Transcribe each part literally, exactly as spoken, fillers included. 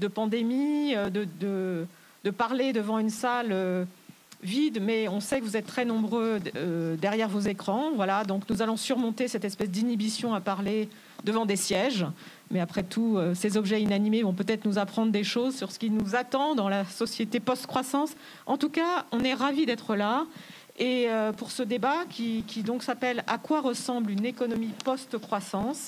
de pandémie, de, de, de parler devant une salle vide, mais on sait que vous êtes très nombreux euh, derrière vos écrans. Voilà, donc nous allons surmonter cette espèce d'inhibition à parler devant des sièges. Mais après tout, euh, ces objets inanimés vont peut-être nous apprendre des choses sur ce qui nous attend dans la société post-croissance. En tout cas, on est ravis d'être là. Et euh, pour ce débat qui, qui donc s'appelle « À quoi ressemble une économie post-croissance ?»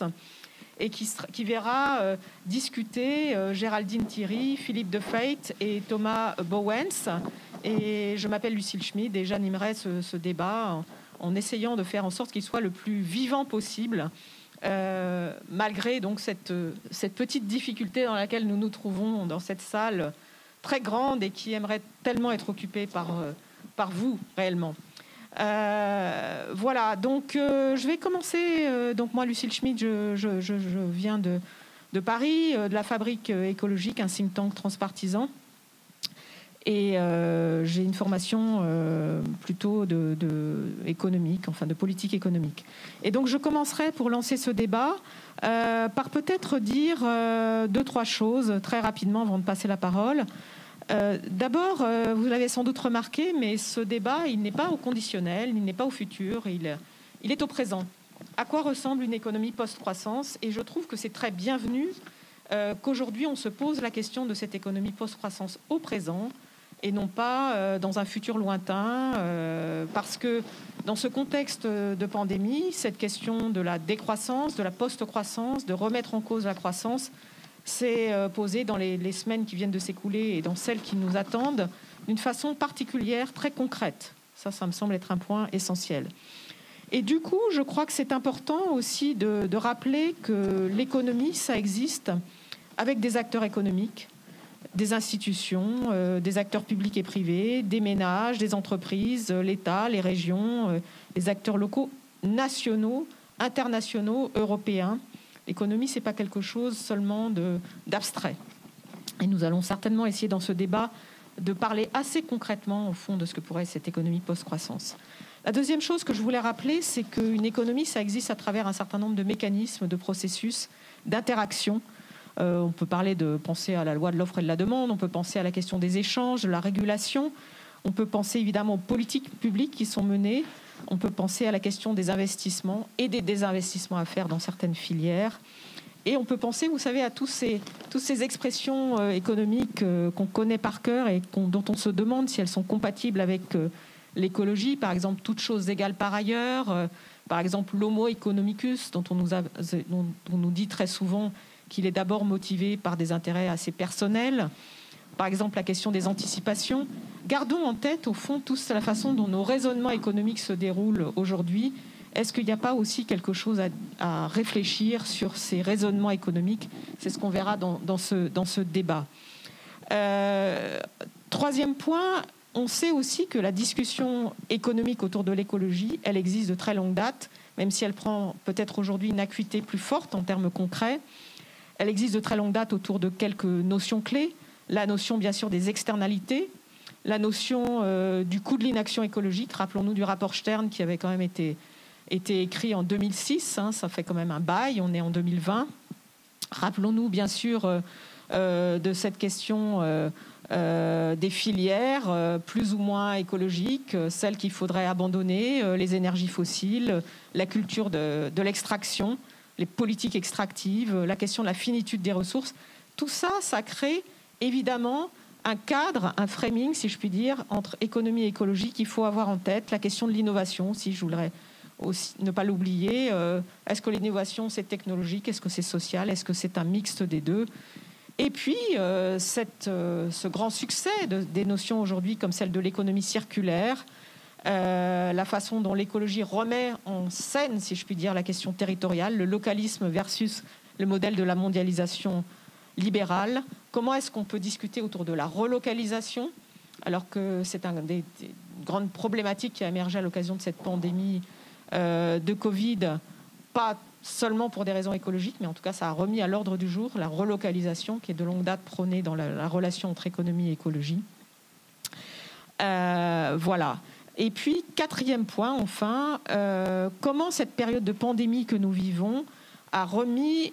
et qui, qui verra euh, discuter euh, Géraldine Thierry, Philippe De Feit et Thomas Bowens. Et je m'appelle Lucille Schmid et j'animerai ce, ce débat en, en essayant de faire en sorte qu'il soit le plus vivant possible, euh, malgré donc cette, cette petite difficulté dans laquelle nous nous trouvons dans cette salle très grande et qui aimerait tellement être occupée par, euh, par vous réellement. Euh, voilà, donc euh, je vais commencer. Euh, donc moi, Lucille Schmid, je, je, je, je viens de, de Paris, euh, de la Fabrique écologique, un think tank transpartisan. Et euh, j'ai une formation euh, plutôt de, de économique, enfin de politique économique. Et donc je commencerai pour lancer ce débat euh, par peut-être dire euh, deux, trois choses très rapidement avant de passer la parole. Euh, D'abord, euh, vous l'avez sans doute remarqué, mais ce débat, il n'est pas au conditionnel, il n'est pas au futur, il, il est au présent. À quoi ressemble une économie post-croissance? Et je trouve que c'est très bienvenu euh, qu'aujourd'hui on se pose la question de cette économie post-croissance au présent, et non pas euh, dans un futur lointain, euh, parce que dans ce contexte de pandémie, cette question de la décroissance, de la post-croissance, de remettre en cause la croissance, s'est euh, posée dans les, les semaines qui viennent de s'écouler et dans celles qui nous attendent d'une façon particulière, très concrète. Ça, ça me semble être un point essentiel. Et du coup, je crois que c'est important aussi de, de rappeler que l'économie, ça existe avec des acteurs économiques, des institutions, euh, des acteurs publics et privés, des ménages, des entreprises, euh, l'État, les régions, euh, les acteurs locaux, nationaux, internationaux, européens. L'économie, ce n'est pas quelque chose seulement d'abstrait. Et nous allons certainement essayer dans ce débat de parler assez concrètement au fond de ce que pourrait être cette économie post-croissance. La deuxième chose que je voulais rappeler, c'est qu'une économie, ça existe à travers un certain nombre de mécanismes, de processus, d'interactions. Euh, on peut parler de penser à la loi de l'offre et de la demande, on peut penser à la question des échanges, de la régulation, on peut penser évidemment aux politiques publiques qui sont menées, on peut penser à la question des investissements et des désinvestissements à faire dans certaines filières. Et on peut penser, vous savez, à tous ces, toutes ces expressions euh, économiques euh, qu'on connaît par cœur et qu'on, dont on se demande si elles sont compatibles avec euh, l'écologie. Par exemple, toutes choses égales par ailleurs. Euh, par exemple, l'homo economicus, dont on nous, a, dont on nous dit très souvent qu'il est d'abord motivé par des intérêts assez personnels. Par exemple, la question des anticipations. Gardons en tête, au fond, tous la façon dont nos raisonnements économiques se déroulent aujourd'hui. Est-ce qu'il n'y a pas aussi quelque chose à, à réfléchir sur ces raisonnements économiques? C'est ce qu'on verra dans, dans, ce, dans ce débat. Euh, troisième point, on sait aussi que la discussion économique autour de l'écologie, elle existe de très longue date, même si elle prend peut-être aujourd'hui une acuité plus forte en termes concrets. Elle existe de très longue date autour de quelques notions clés. La notion, bien sûr, des externalités, la notion euh, du coût de l'inaction écologique. Rappelons-nous du rapport Stern qui avait quand même été, été écrit en deux mille six. Hein, ça fait quand même un bail, on est en deux mille vingt. Rappelons-nous, bien sûr, euh, euh, de cette question euh, euh, des filières euh, plus ou moins écologiques, euh, celles qu'il faudrait abandonner, euh, les énergies fossiles, la culture de, de l'extraction, les politiques extractives, la question de la finitude des ressources. Tout ça, ça crée évidemment un cadre, un framing, si je puis dire, entre économie et écologie qu'il faut avoir en tête. La question de l'innovation, si je voudrais aussi ne pas l'oublier. Euh, est-ce que l'innovation, c'est technologique? Est-ce que c'est social? Est-ce que c'est un mixte des deux? Et puis, euh, cette, euh, ce grand succès de, des notions aujourd'hui comme celle de l'économie circulaire, Euh, la façon dont l'écologie remet en scène, si je puis dire, la question territoriale, le localisme versus le modèle de la mondialisation libérale. Comment est-ce qu'on peut discuter autour de la relocalisation, alors que c'est une des, des grandes problématiques qui a émergé à l'occasion de cette pandémie euh, de Covid, pas seulement pour des raisons écologiques, mais en tout cas, ça a remis à l'ordre du jour la relocalisation, qui est de longue date prônée dans la, la relation entre économie et écologie. Euh, voilà. Et puis, quatrième point, enfin, euh, comment cette période de pandémie que nous vivons a remis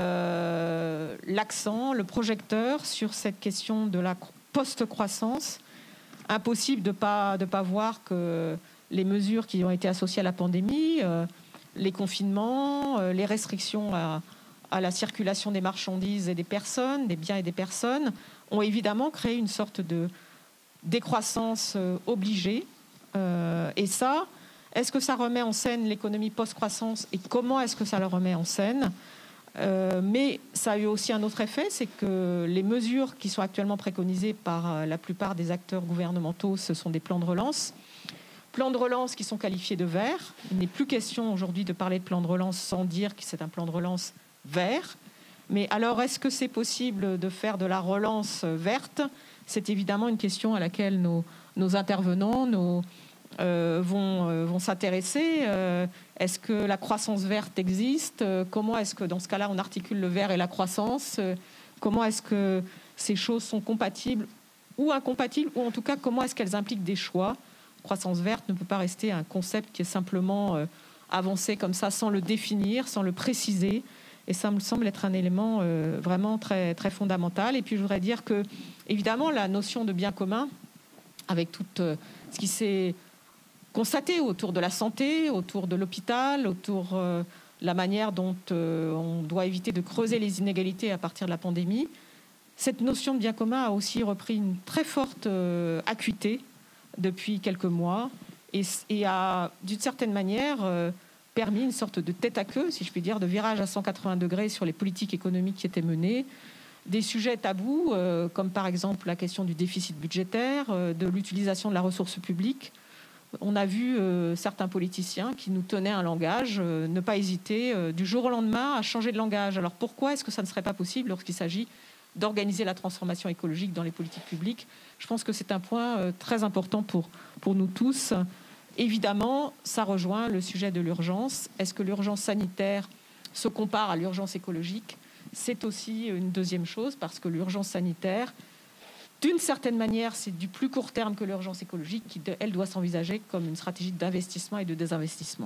euh, l'accent, le projecteur sur cette question de la post-croissance. Impossible de ne pas, de pas voir que les mesures qui ont été associées à la pandémie, euh, les confinements, euh, les restrictions à, à la circulation des marchandises et des personnes, des biens et des personnes, ont évidemment créé une sorte de décroissance euh, obligée. Euh, et ça, est-ce que ça remet en scène l'économie post-croissance et comment est-ce que ça le remet en scène? euh, Mais ça a eu aussi un autre effet, c'est que les mesures qui sont actuellement préconisées par la plupart des acteurs gouvernementaux, ce sont des plans de relance. Plans de relance qui sont qualifiés de verts. Il n'est plus question aujourd'hui de parler de plan de relance sans dire que c'est un plan de relance vert. Mais alors, est-ce que c'est possible de faire de la relance verte? C'est évidemment une question à laquelle nos, nos intervenants, nos Euh, vont, euh, vont s'intéresser. Euh, est-ce que la croissance verte existe? euh, Comment est-ce que, dans ce cas-là, on articule le vert et la croissance? euh, Comment est-ce que ces choses sont compatibles ou incompatibles? Ou en tout cas, comment est-ce qu'elles impliquent des choix? Croissance verte ne peut pas rester un concept qui est simplement euh, avancé comme ça, sans le définir, sans le préciser. Et ça me semble être un élément euh, vraiment très, très fondamental. Et puis, je voudrais dire que, évidemment, la notion de bien commun, avec tout euh, ce qui s'est constaté autour de la santé, autour de l'hôpital, autour euh, de la manière dont euh, on doit éviter de creuser les inégalités à partir de la pandémie. Cette notion de bien commun a aussi repris une très forte euh, acuité depuis quelques mois et, et a, d'une certaine manière, euh, permis une sorte de tête à queue, si je puis dire, de virage à cent quatre-vingts degrés sur les politiques économiques qui étaient menées, des sujets tabous, euh, comme par exemple la question du déficit budgétaire, euh, de l'utilisation de la ressource publique. On a vu euh, certains politiciens qui nous tenaient un langage, euh, ne pas hésiter euh, du jour au lendemain à changer de langage. Alors pourquoi est-ce que ça ne serait pas possible lorsqu'il s'agit d'organiser la transformation écologique dans les politiques publiques? Je pense que c'est un point euh, très important pour, pour nous tous. Évidemment, ça rejoint le sujet de l'urgence. Est-ce que l'urgence sanitaire se compare à l'urgence écologique? C'est aussi une deuxième chose, parce que l'urgence sanitaire, d'une certaine manière, c'est du plus court terme que l'urgence écologique, qui, elle, doit s'envisager comme une stratégie d'investissement et de désinvestissement.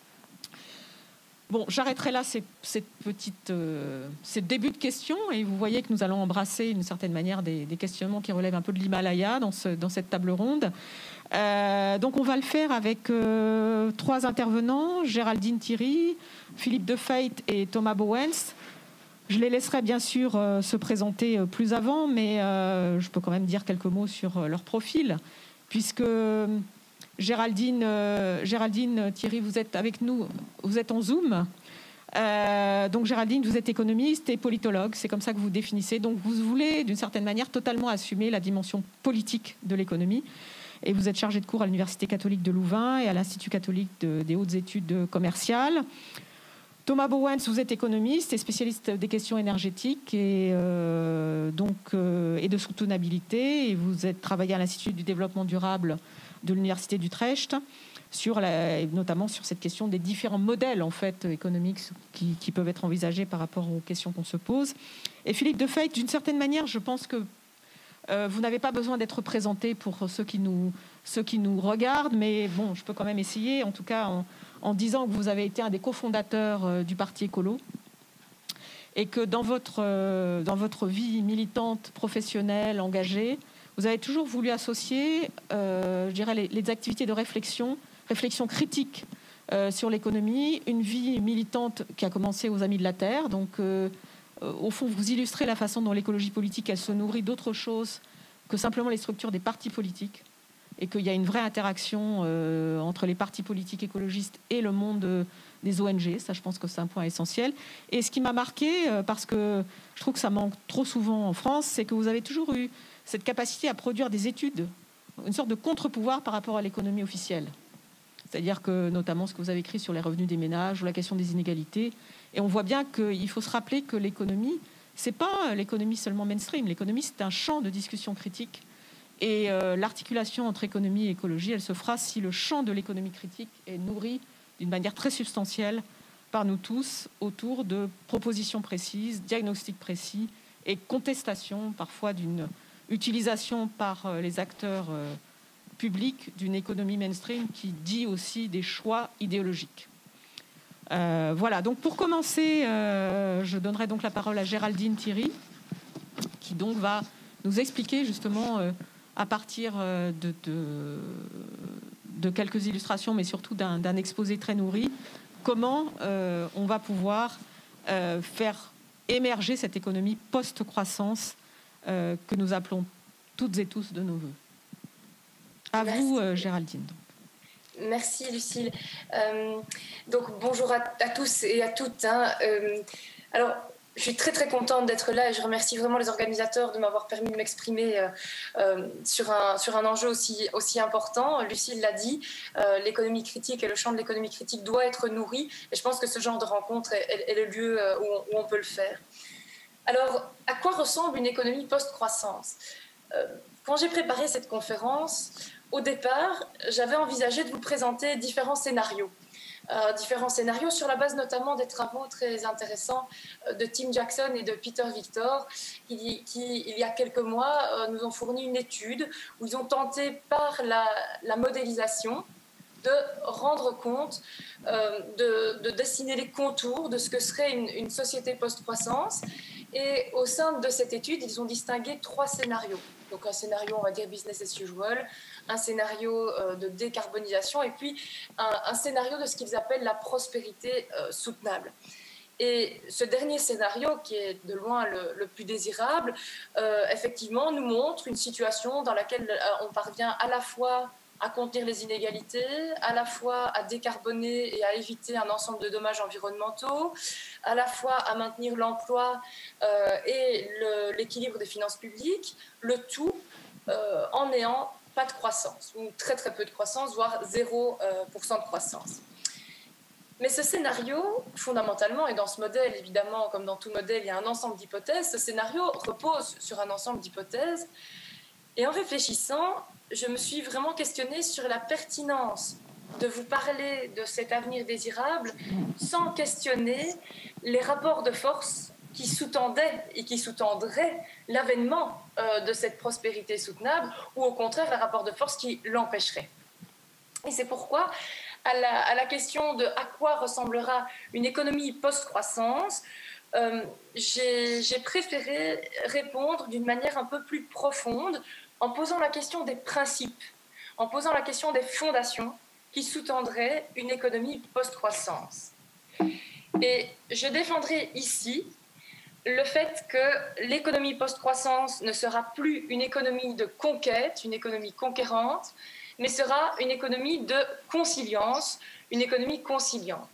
Bon, j'arrêterai là ces, cette petite, euh, ces débuts de questions, et vous voyez que nous allons embrasser, d'une certaine manière, des, des questionnements qui relèvent un peu de l'Himalaya dans, ce, dans cette table ronde. Euh, donc, on va le faire avec euh, trois intervenants, Géraldine Thierry, Philippe Defeit et Thomas Bowens. Je les laisserai bien sûr euh, se présenter euh, plus avant, mais euh, je peux quand même dire quelques mots sur euh, leur profil, puisque euh, Géraldine, euh, Géraldine Thierry, vous êtes avec nous, vous êtes en Zoom. Euh, donc Géraldine, vous êtes économiste et politologue, c'est comme ça que vous définissez. Donc vous voulez, d'une certaine manière, totalement assumer la dimension politique de l'économie. Et vous êtes chargée de cours à l'Université catholique de Louvain et à l'Institut catholique de, des hautes études commerciales. Thomas Bowens, vous êtes économiste et spécialiste des questions énergétiques et, euh, donc, euh, et de soutenabilité. Et vous êtes travaillé à l'Institut du développement durable de l'Université d'Utrecht, sur la, notamment sur cette question des différents modèles en fait, économiques qui, qui peuvent être envisagés par rapport aux questions qu'on se pose. Et Philippe Defeit, d'une certaine manière, je pense que euh, vous n'avez pas besoin d'être présenté pour ceux qui, nous, ceux qui nous regardent, mais bon, je peux quand même essayer, en tout cas en, en disant que vous avez été un des cofondateurs euh, du Parti écolo et que dans votre, euh, dans votre vie militante, professionnelle, engagée, vous avez toujours voulu associer, euh, je dirais, les, les activités de réflexion, réflexion critique euh, sur l'économie, une vie militante qui a commencé aux Amis de la Terre. Donc, euh, euh, au fond, vous illustrez la façon dont l'écologie politique, elle se nourrit d'autre chose que simplement les structures des partis politiques, et qu'il y a une vraie interaction euh, entre les partis politiques écologistes et le monde euh, des O N G. Ça, je pense que c'est un point essentiel. Et ce qui m'a marqué, euh, parce que je trouve que ça manque trop souvent en France, c'est que vous avez toujours eu cette capacité à produire des études, une sorte de contre-pouvoir par rapport à l'économie officielle. C'est-à-dire que, notamment, ce que vous avez écrit sur les revenus des ménages ou la question des inégalités. Et on voit bien qu'il faut se rappeler que l'économie, c'est pas l'économie seulement mainstream. L'économie, c'est un champ de discussion critique. Et euh, l'articulation entre économie et écologie, elle se fera si le champ de l'économie critique est nourri d'une manière très substantielle par nous tous autour de propositions précises, diagnostics précis et contestation parfois d'une utilisation par euh, les acteurs euh, publics d'une économie mainstream qui dit aussi des choix idéologiques. Euh, voilà, donc pour commencer, euh, je donnerai donc la parole à Géraldine Thierry, qui donc va nous expliquer justement, euh, à partir euh, de, de, de quelques illustrations, mais surtout d'un, d'un exposé très nourri, comment euh, on va pouvoir euh, faire émerger cette économie post-croissance euh, que nous appelons toutes et tous de nos voeux. À Merci. vous, euh, Géraldine. Merci Lucile. Euh, donc bonjour à, à tous et à toutes. Hein. Euh, alors je suis très très contente d'être là et je remercie vraiment les organisateurs de m'avoir permis de m'exprimer euh, euh, sur, un, sur un enjeu aussi, aussi important. Lucile l'a dit, euh, l'économie critique et le champ de l'économie critique doit être nourri et je pense que ce genre de rencontre est, est, est le lieu où on, où on peut le faire. Alors à quoi ressemble une économie post-croissance ? euh, Quand j'ai préparé cette conférence, au départ, j'avais envisagé de vous présenter différents scénarios. Euh, différents scénarios sur la base notamment des travaux très intéressants de Tim Jackson et de Peter Victor, qui, qui il y a quelques mois, euh, nous ont fourni une étude où ils ont tenté par la, la modélisation de rendre compte, euh, de, de dessiner les contours de ce que serait une, une société post-croissance. Et au sein de cette étude, ils ont distingué trois scénarios. Donc un scénario, on va dire business as usual, un scénario euh, de décarbonisation et puis un, un scénario de ce qu'ils appellent la prospérité euh, soutenable. Et ce dernier scénario, qui est de loin le, le plus désirable, euh, effectivement, nous montre une situation dans laquelle euh, on parvient à la fois à contenir les inégalités, à la fois à décarboner et à éviter un ensemble de dommages environnementaux, à la fois à maintenir l'emploi euh, et le, l'équilibre des finances publiques, le tout euh, en n'ayant pas de croissance, ou très très peu de croissance, voire zéro pour cent de croissance. Mais ce scénario, fondamentalement, et dans ce modèle, évidemment, comme dans tout modèle, il y a un ensemble d'hypothèses, ce scénario repose sur un ensemble d'hypothèses. Et en réfléchissant, je me suis vraiment questionnée sur la pertinence de vous parler de cet avenir désirable sans questionner les rapports de force qui sous-tendaient et qui sous-tendraient l'avènement euh, de cette prospérité soutenable ou au contraire les rapports de force qui l'empêcheraient. Et c'est pourquoi, à la, à la question de à quoi ressemblera une économie post-croissance, euh, j'ai, j'ai préféré répondre d'une manière un peu plus profonde en posant la question des principes, en posant la question des fondations qui sous-tendraient une économie post-croissance. Et je défendrai ici le fait que l'économie post-croissance ne sera plus une économie de conquête, une économie conquérante, mais sera une économie de conciliance, une économie conciliante.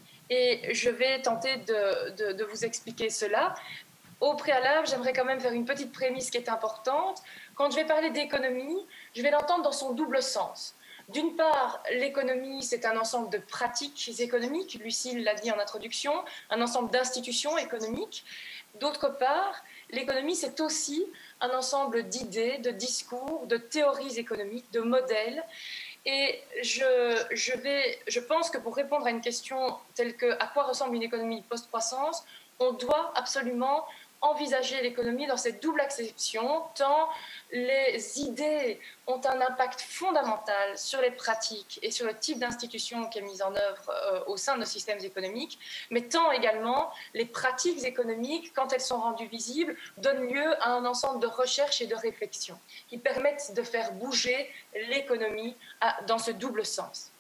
Et je vais tenter de, de, de vous expliquer cela. Au préalable, j'aimerais quand même faire une petite prémisse qui est importante. Quand je vais parler d'économie, je vais l'entendre dans son double sens. D'une part, l'économie, c'est un ensemble de pratiques économiques, Lucile l'a dit en introduction, un ensemble d'institutions économiques. D'autre part, l'économie, c'est aussi un ensemble d'idées, de discours, de théories économiques, de modèles. Et je, je, vais, je pense que pour répondre à une question telle que à quoi ressemble une économie post-croissance, on doit absolument envisager l'économie dans cette double acception, tant les idées ont un impact fondamental sur les pratiques et sur le type d'institution qui est mise en œuvre euh, au sein de nos systèmes économiques, mais tant également les pratiques économiques, quand elles sont rendues visibles, donnent lieu à un ensemble de recherches et de réflexions qui permettent de faire bouger l'économie à, dans ce double sens.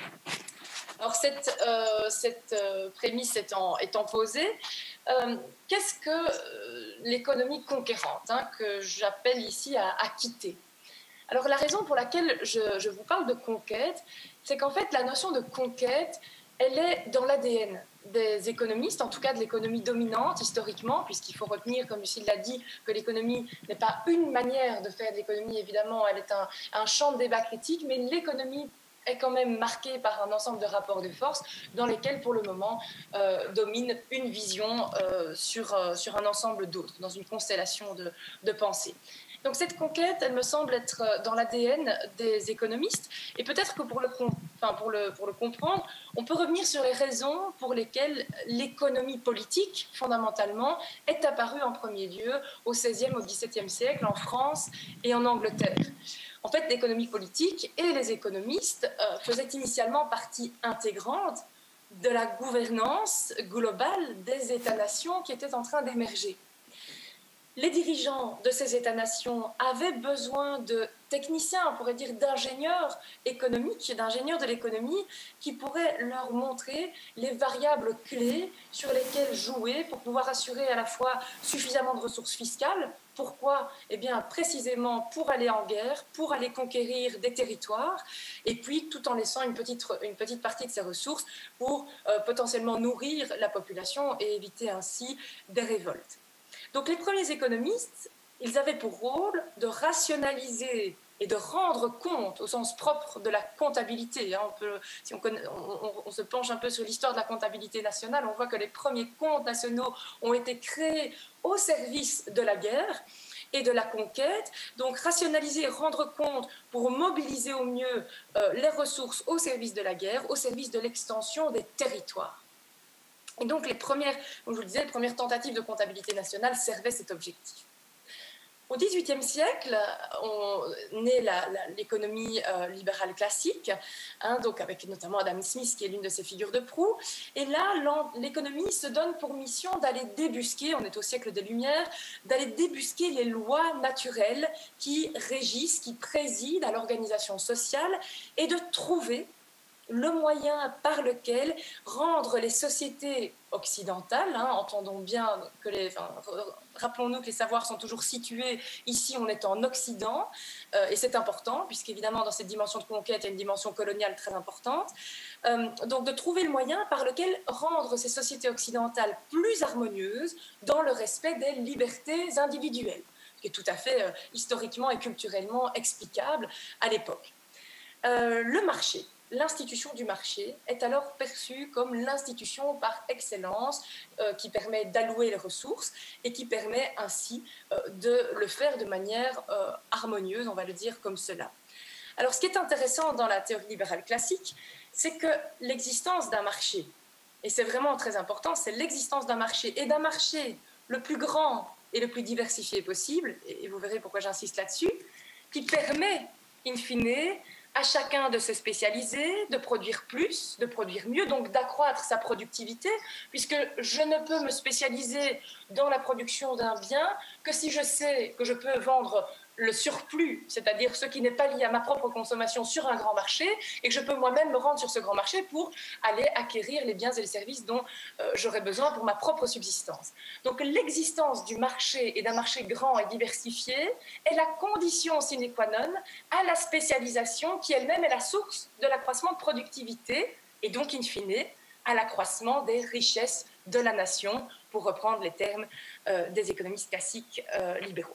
Alors cette, euh, cette euh, prémisse étant, étant posée, euh, qu'est-ce que euh, l'économie conquérante, hein, que j'appelle ici à, à quitter ? Alors la raison pour laquelle je, je vous parle de conquête, c'est qu'en fait la notion de conquête, elle est dans l'A D N des économistes, en tout cas de l'économie dominante historiquement, puisqu'il faut retenir, comme Lucile l'a dit, que l'économie n'est pas une manière de faire de l'économie, évidemment, elle est un, un champ de débat critique, mais l'économie est quand même marquée par un ensemble de rapports de force dans lesquels, pour le moment, euh, domine une vision euh, sur, euh, sur un ensemble d'autres, dans une constellation de, de pensées. Donc cette conquête, elle me semble être dans l'A D N des économistes, et peut-être que pour le, enfin pour, le, pour le comprendre, on peut revenir sur les raisons pour lesquelles l'économie politique, fondamentalement, est apparue en premier lieu au seizième, au dix-septième siècle, en France et en Angleterre. En fait, l'économie politique et les économistes euh, faisaient initialement partie intégrante de la gouvernance globale des États-nations qui étaient en train d'émerger. Les dirigeants de ces États-nations avaient besoin de techniciens, on pourrait dire d'ingénieurs économiques, d'ingénieurs de l'économie, qui pourraient leur montrer les variables clés sur lesquelles jouer pour pouvoir assurer à la fois suffisamment de ressources fiscales. Pourquoi? Eh bien, précisément pour aller en guerre, pour aller conquérir des territoires, et puis tout en laissant une petite, une petite partie de ces ressources pour euh, potentiellement nourrir la population et éviter ainsi des révoltes. Donc les premiers économistes, ils avaient pour rôle de rationaliser et de rendre compte au sens propre de la comptabilité. On peut, si on, connaît, on, on se penche un peu sur l'histoire de la comptabilité nationale, on voit que les premiers comptes nationaux ont été créés au service de la guerre et de la conquête. Donc rationaliser et rendre compte pour mobiliser au mieux euh, les ressources au service de la guerre, au service de l'extension des territoires. Et donc, les premières, comme je vous le disais, les premières tentatives de comptabilité nationale servaient cet objectif. Au dixhuitième siècle, on naît l'économie euh, libérale classique, hein, donc avec notamment Adam Smith, qui est l'une de ses figures de proue. Et là, l'économie se donne pour mission d'aller débusquer, on est au siècle des Lumières, d'aller débusquer les lois naturelles qui régissent, qui président à l'organisation sociale, et de trouver le moyen par lequel rendre les sociétés occidentales, hein, entendons bien que les, enfin, rappelons-nous que les savoirs sont toujours situés, ici on est en Occident, euh, et c'est important, puisqu'évidemment dans cette dimension de conquête, il y a une dimension coloniale très importante, euh, donc de trouver le moyen par lequel rendre ces sociétés occidentales plus harmonieuses dans le respect des libertés individuelles, ce qui est tout à fait euh, historiquement et culturellement explicable à l'époque. Euh, le marché. L'institution du marché est alors perçue comme l'institution par excellence euh, qui permet d'allouer les ressources et qui permet ainsi euh, de le faire de manière euh, harmonieuse, on va le dire comme cela. Alors ce qui est intéressant dans la théorie libérale classique, c'est que l'existence d'un marché, et c'est vraiment très important, c'est l'existence d'un marché, et d'un marché le plus grand et le plus diversifié possible, et vous verrez pourquoi j'insiste là-dessus, qui permet, in fine, à chacun de se spécialiser, de produire plus, de produire mieux, donc d'accroître sa productivité, puisque je ne peux me spécialiser dans la production d'un bien que si je sais que je peux vendre le surplus, c'est-à-dire ce qui n'est pas lié à ma propre consommation sur un grand marché, et que je peux moi-même me rendre sur ce grand marché pour aller acquérir les biens et les services dont euh, j'aurais besoin pour ma propre subsistance. Donc l'existence du marché et d'un marché grand et diversifié est la condition sine qua non à la spécialisation qui elle-même est la source de l'accroissement de productivité et donc in fine à l'accroissement des richesses de la nation, pour reprendre les termes euh, des économistes classiques euh, libéraux.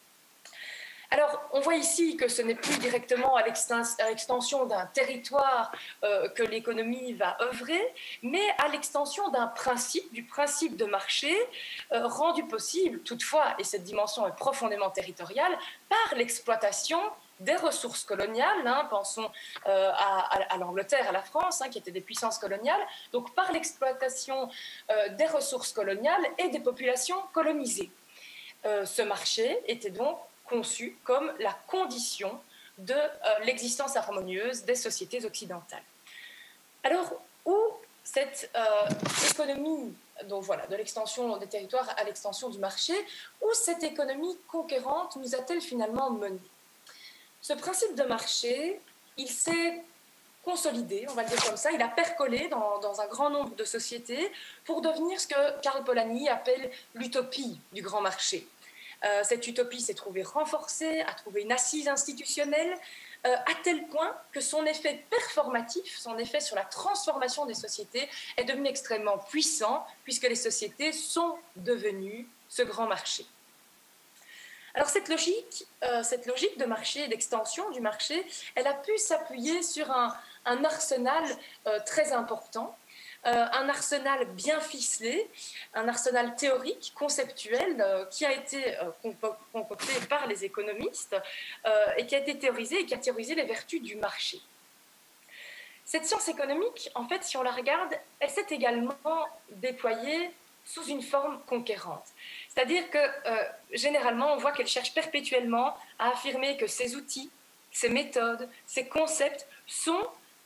Alors, on voit ici que ce n'est plus directement à l'extension d'un territoire euh, que l'économie va œuvrer, mais à l'extension d'un principe, du principe de marché, euh, rendu possible, toutefois, et cette dimension est profondément territoriale, par l'exploitation des ressources coloniales, hein, pensons euh, à, à, à l'Angleterre, à la France, hein, qui étaient des puissances coloniales, donc par l'exploitation euh, des ressources coloniales et des populations colonisées. Euh, ce marché était donc conçu comme la condition de euh, l'existence harmonieuse des sociétés occidentales. Alors, où cette euh, économie, donc voilà, de l'extension des territoires à l'extension du marché, où cette économie conquérante nous a-t-elle finalement mené? Ce principe de marché, il s'est consolidé, on va le dire comme ça, il a percolé dans, dans un grand nombre de sociétés pour devenir ce que Karl Polanyi appelle l'utopie du grand marché. Euh, cette utopie s'est trouvée renforcée, a trouvé une assise institutionnelle, euh, à tel point que son effet performatif, son effet sur la transformation des sociétés est devenu extrêmement puissant, puisque les sociétés sont devenues ce grand marché. Alors cette logique, euh, cette logique de marché, d'extension du marché, elle a pu s'appuyer sur un, un arsenal euh, très important, Euh, un arsenal bien ficelé, un arsenal théorique, conceptuel, euh, qui a été euh, concocté par les économistes euh, et qui a été théorisé et qui a théorisé les vertus du marché. Cette science économique, en fait, si on la regarde, elle s'est également déployée sous une forme conquérante. C'est-à-dire que, euh, généralement, on voit qu'elle cherche perpétuellement à affirmer que ces outils, ces méthodes, ces concepts sont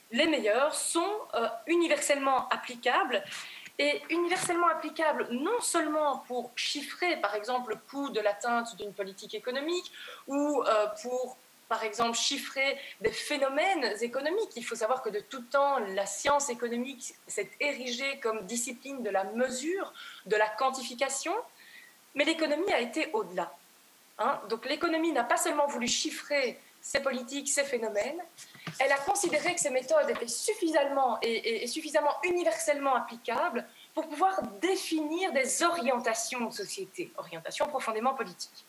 les meilleurs, sont euh, universellement applicables. Et universellement applicables non seulement pour chiffrer, par exemple, le coût de l'atteinte d'une politique économique ou euh, pour, par exemple, chiffrer des phénomènes économiques. Il faut savoir que de tout temps, la science économique s'est érigée comme discipline de la mesure, de la quantification, mais l'économie a été au-delà. Hein. Donc l'économie n'a pas seulement voulu chiffrer ces politiques, ces phénomènes, elle a considéré que ces méthodes étaient suffisamment et, et, et suffisamment universellement applicables pour pouvoir définir des orientations de société, orientations profondément politiques.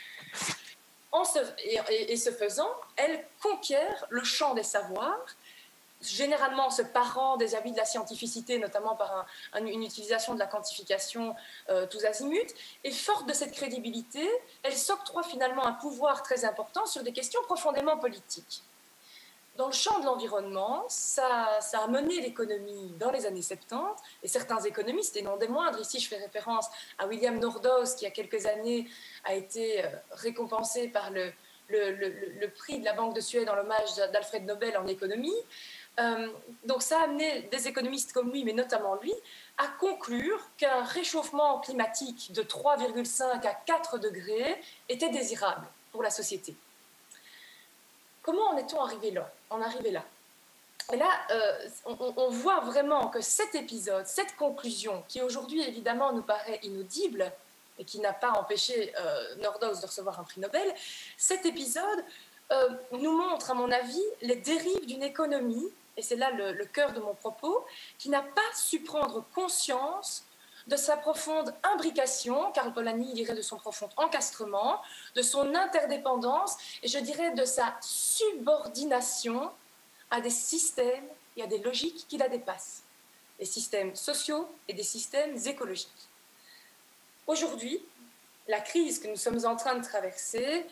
En ce, et, et, et ce faisant, elle conquiert le champ des savoirs, généralement se parant des habits de la scientificité, notamment par un, un, une utilisation de la quantification euh, tous azimuts, et forte de cette crédibilité, elle s'octroie finalement un pouvoir très important sur des questions profondément politiques. Dans le champ de l'environnement, ça, ça a mené l'économie dans les années soixante-dix, et certains économistes, et non des moindres, ici je fais référence à William Nordhaus, qui il y a quelques années a été récompensé par le, le, le, le prix de la Banque de Suède en l'hommage d'Alfred Nobel en économie. Euh, donc ça a amené des économistes comme lui, mais notamment lui, à conclure qu'un réchauffement climatique de trois virgule cinq à quatre degrés était désirable pour la société. Comment en est-on arrivé là, en arrivé là Et là, euh, on, on voit vraiment que cet épisode, cette conclusion, qui aujourd'hui évidemment nous paraît inaudible et qui n'a pas empêché euh, Nordhaus de recevoir un prix Nobel, cet épisode euh, nous montre, à mon avis, les dérives d'une économie, et c'est là le, le cœur de mon propos, qui n'a pas su prendre conscience de sa profonde imbrication, Karl Polanyi dirait de son profond encastrement, de son interdépendance, et je dirais de sa subordination à des systèmes et à des logiques qui la dépassent, des systèmes sociaux et des systèmes écologiques. Aujourd'hui, la crise que nous sommes en train de traverser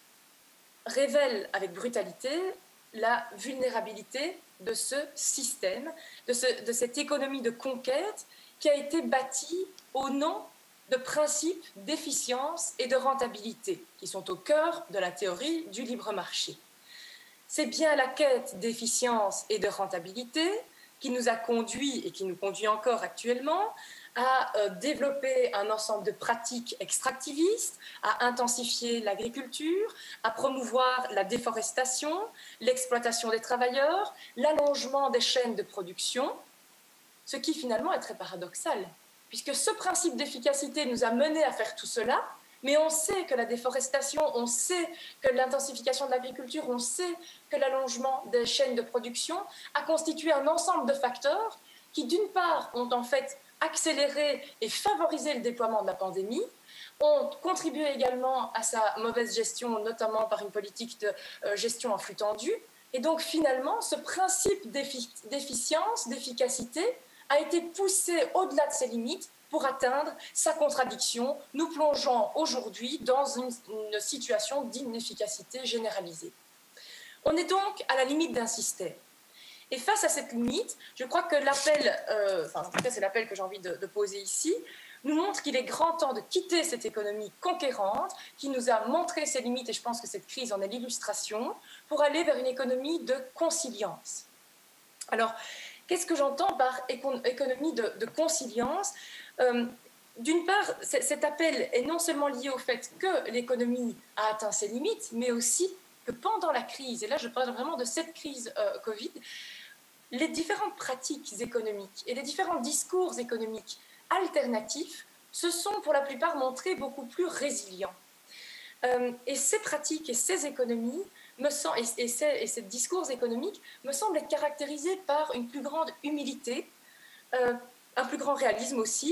révèle avec brutalité la vulnérabilité de ce système, de, ce, de cette économie de conquête qui a été bâtie au nom de principes d'efficience et de rentabilité, qui sont au cœur de la théorie du libre marché. C'est bien la quête d'efficience et de rentabilité qui nous a conduit, et qui nous conduit encore actuellement, à euh, développer un ensemble de pratiques extractivistes, à intensifier l'agriculture, à promouvoir la déforestation, l'exploitation des travailleurs, l'allongement des chaînes de production, ce qui finalement est très paradoxal, puisque ce principe d'efficacité nous a menés à faire tout cela, mais on sait que la déforestation, on sait que l'intensification de l'agriculture, on sait que l'allongement des chaînes de production a constitué un ensemble de facteurs qui, d'une part, ont en fait accéléré et favorisé le déploiement de la pandémie, ont contribué également à sa mauvaise gestion, notamment par une politique de euh, gestion en flux tendu. Et donc, finalement, ce principe d'efficience, d'efficacité, a été poussé au-delà de ses limites pour atteindre sa contradiction, nous plongeant aujourd'hui dans une, une situation d'inefficacité généralisée. On est donc à la limite d'un système. Et face à cette limite, je crois que l'appel, euh, enfin en tout cas c'est l'appel que j'ai envie de, de poser ici, nous montre qu'il est grand temps de quitter cette économie conquérante qui nous a montré ses limites, et je pense que cette crise en est l'illustration, pour aller vers une économie de consilience. Alors, qu'est-ce que j'entends par économie de, de consilience ? euh, D'une part, cet appel est non seulement lié au fait que l'économie a atteint ses limites, mais aussi que pendant la crise, et là je parle vraiment de cette crise euh, Covid, les différentes pratiques économiques et les différents discours économiques alternatifs se sont pour la plupart montrés beaucoup plus résilients. Euh, et ces pratiques et ces économies me sont, et, et, ces, et ces discours économiques me semblent être caractérisés par une plus grande humilité, euh, un plus grand réalisme aussi,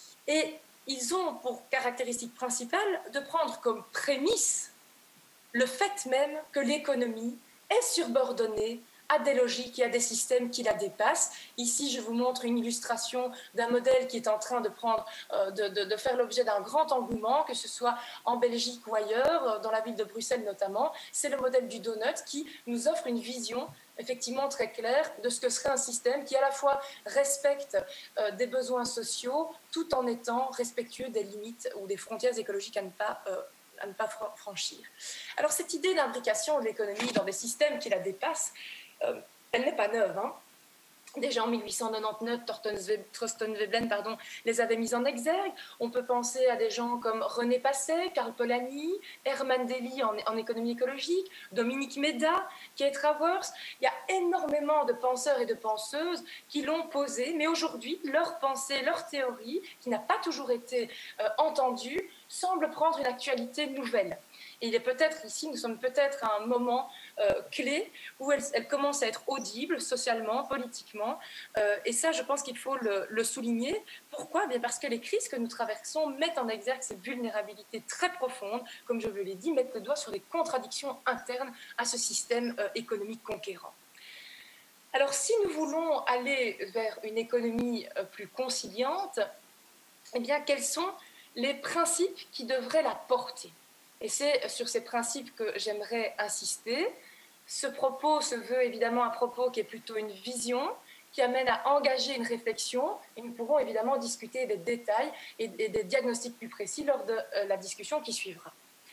et ils ont pour caractéristique principale de prendre comme prémisse le fait même que l'économie est subordonnée à des logiques et à des systèmes qui la dépassent. Ici, je vous montre une illustration d'un modèle qui est en train de, prendre, euh, de, de, de faire l'objet d'un grand engouement, que ce soit en Belgique ou ailleurs, dans la ville de Bruxelles notamment. C'est le modèle du donut qui nous offre une vision effectivement très claire de ce que serait un système qui à la fois respecte euh, des besoins sociaux tout en étant respectueux des limites ou des frontières écologiques à ne pas euh, à ne pas franchir. Alors cette idée d'imbrication de l'économie dans des systèmes qui la dépassent, euh, elle n'est pas neuve, hein. Déjà en mille huit cent quatre-vingt-dix-neuf, Torsten Veblen pardon, les avait mises en exergue. On peut penser à des gens comme René Passet, Karl Polanyi, Herman Daly en, en économie écologique, Dominique Méda, Keith Raworth. Il y a énormément de penseurs et de penseuses qui l'ont posé, mais aujourd'hui, leur pensée, leur théorie, qui n'a pas toujours été euh, entendue, semble prendre une actualité nouvelle. Et il est peut-être ici, nous sommes peut-être à un moment euh, clé où elle, elle commence à être audible socialement, politiquement. Euh, et ça, je pense qu'il faut le, le souligner. Pourquoi ? Bien parce que les crises que nous traversons mettent en exergue ces vulnérabilités très profondes, comme je vous l'ai dit, mettent le doigt sur des contradictions internes à ce système euh, économique conquérant. Alors, si nous voulons aller vers une économie euh, plus conciliante, eh bien, quels sont les principes qui devraient la porter ? Et c'est sur ces principes que j'aimerais insister. Ce propos se veut évidemment un propos qui est plutôt une vision, qui amène à engager une réflexion, et nous pourrons évidemment discuter des détails et des diagnostics plus précis lors de la discussion qui suivra.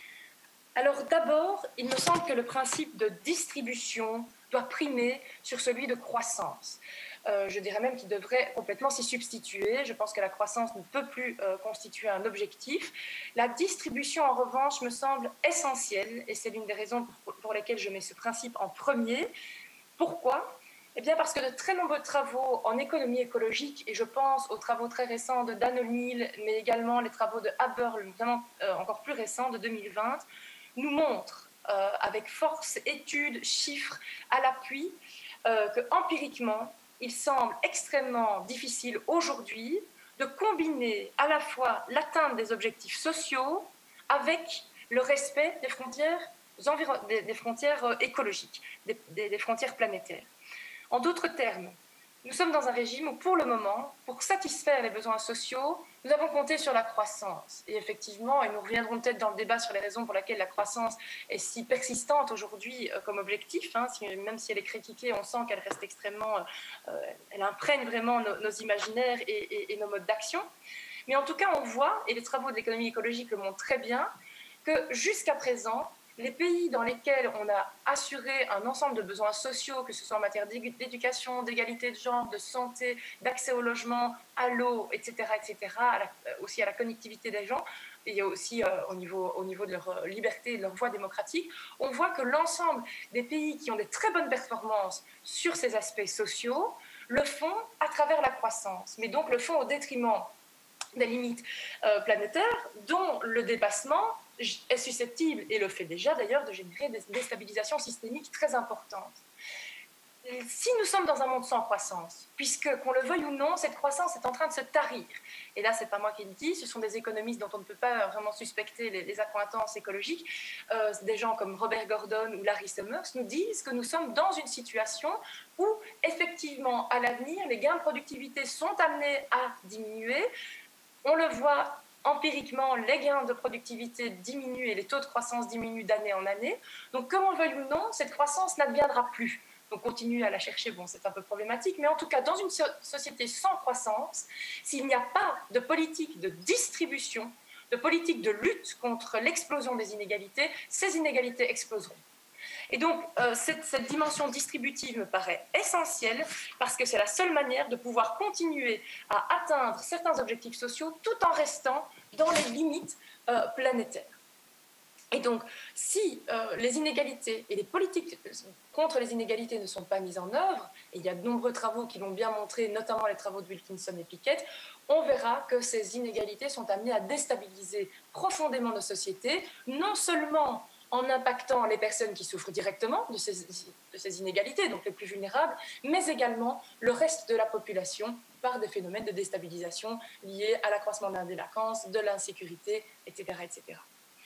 Alors d'abord, il me semble que le principe de distribution doit primer sur celui de croissance. Euh, je dirais même qu'il devrait complètement s'y substituer. Je pense que la croissance ne peut plus euh, constituer un objectif. La distribution, en revanche, me semble essentielle, et c'est l'une des raisons pour, pour lesquelles je mets ce principe en premier. Pourquoi ? Eh bien parce que de très nombreux travaux en économie écologique, et je pense aux travaux très récents de Dan O'Neill, mais également les travaux de Haberl, notamment euh, encore plus récents, de deux mille vingt, nous montrent, euh, avec force, études, chiffres à l'appui, euh, que empiriquement, il semble extrêmement difficile aujourd'hui de combiner à la fois l'atteinte des objectifs sociaux avec le respect des frontières, des, des frontières écologiques, des, des, des frontières planétaires. En d'autres termes, nous sommes dans un régime où, pour le moment, pour satisfaire les besoins sociaux, nous avons compté sur la croissance. Et effectivement, et nous reviendrons peut-être dans le débat sur les raisons pour lesquelles la croissance est si persistante aujourd'hui euh, comme objectif, hein, si, même si elle est critiquée, on sent qu'elle reste extrêmement, euh, elle imprègne vraiment nos, nos imaginaires et, et, et nos modes d'action. Mais en tout cas, on voit, et les travaux de l'économie écologique le montrent très bien, que jusqu'à présent, les pays dans lesquels on a assuré un ensemble de besoins sociaux, que ce soit en matière d'éducation, d'égalité de genre, de santé, d'accès au logement, à l'eau, et cetera, et cetera, à la, aussi à la connectivité des gens, et aussi euh, au, niveau, au niveau de leur liberté et de leur voie démocratique, on voit que l'ensemble des pays qui ont des très bonnes performances sur ces aspects sociaux le font à travers la croissance, mais donc le font au détriment des limites euh, planétaires, dont le dépassement est susceptible, et le fait déjà d'ailleurs, de générer des déstabilisations systémiques très importantes. Si nous sommes dans un monde sans croissance, puisque, qu'on le veuille ou non, cette croissance est en train de se tarir, et là, ce n'est pas moi qui le dis, ce sont des économistes dont on ne peut pas vraiment suspecter les, les accointances écologiques, euh, des gens comme Robert Gordon ou Larry Summers nous disent que nous sommes dans une situation où, effectivement, à l'avenir, les gains de productivité sont amenés à diminuer. On le voit empiriquement, les gains de productivité diminuent et les taux de croissance diminuent d'année en année. Donc, comme on le veuille ou non, cette croissance n'adviendra plus. Donc, continuer à la chercher, bon, c'est un peu problématique, mais en tout cas, dans une so- société sans croissance, s'il n'y a pas de politique de distribution, de politique de lutte contre l'explosion des inégalités, ces inégalités exploseront. Et donc, euh, cette, cette dimension distributive me paraît essentielle parce que c'est la seule manière de pouvoir continuer à atteindre certains objectifs sociaux tout en restant dans les limites euh, planétaires. Et donc, si euh, les inégalités et les politiques contre les inégalités ne sont pas mises en œuvre, et il y a de nombreux travaux qui l'ont bien montré, notamment les travaux de Wilkinson et Pickett, on verra que ces inégalités sont amenées à déstabiliser profondément nos sociétés, non seulement en impactant les personnes qui souffrent directement de ces, de ces inégalités, donc les plus vulnérables, mais également le reste de la population par des phénomènes de déstabilisation liés à l'accroissement de la délinquance, de l'insécurité, et cetera, et cetera.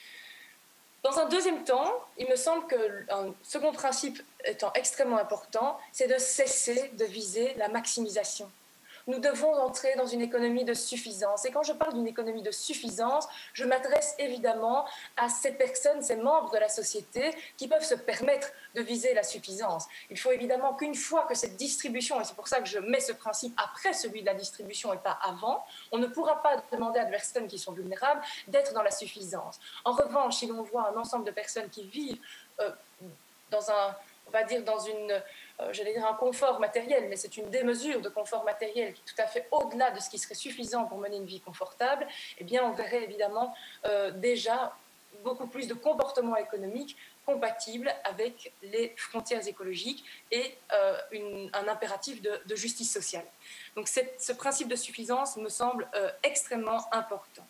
Dans un deuxième temps, il me semble qu'un second principe étant extrêmement important, c'est de cesser de viser la maximisation. Nous devons entrer dans une économie de suffisance. Et quand je parle d'une économie de suffisance, je m'adresse évidemment à ces personnes, ces membres de la société qui peuvent se permettre de viser la suffisance. Il faut évidemment qu'une fois que cette distribution, et c'est pour ça que je mets ce principe après celui de la distribution et pas avant, on ne pourra pas demander à des personnes qui sont vulnérables d'être dans la suffisance. En revanche, si l'on voit un ensemble de personnes qui vivent euh, dans un, on va dire, dans une euh, j'allais dire un confort matériel, mais c'est une démesure de confort matériel qui est tout à fait au-delà de ce qui serait suffisant pour mener une vie confortable, eh bien on verrait évidemment euh, déjà beaucoup plus de comportements économiques compatibles avec les frontières écologiques et euh, une, un impératif de, de justice sociale. Donc cette, ce principe de suffisance me semble euh, extrêmement important.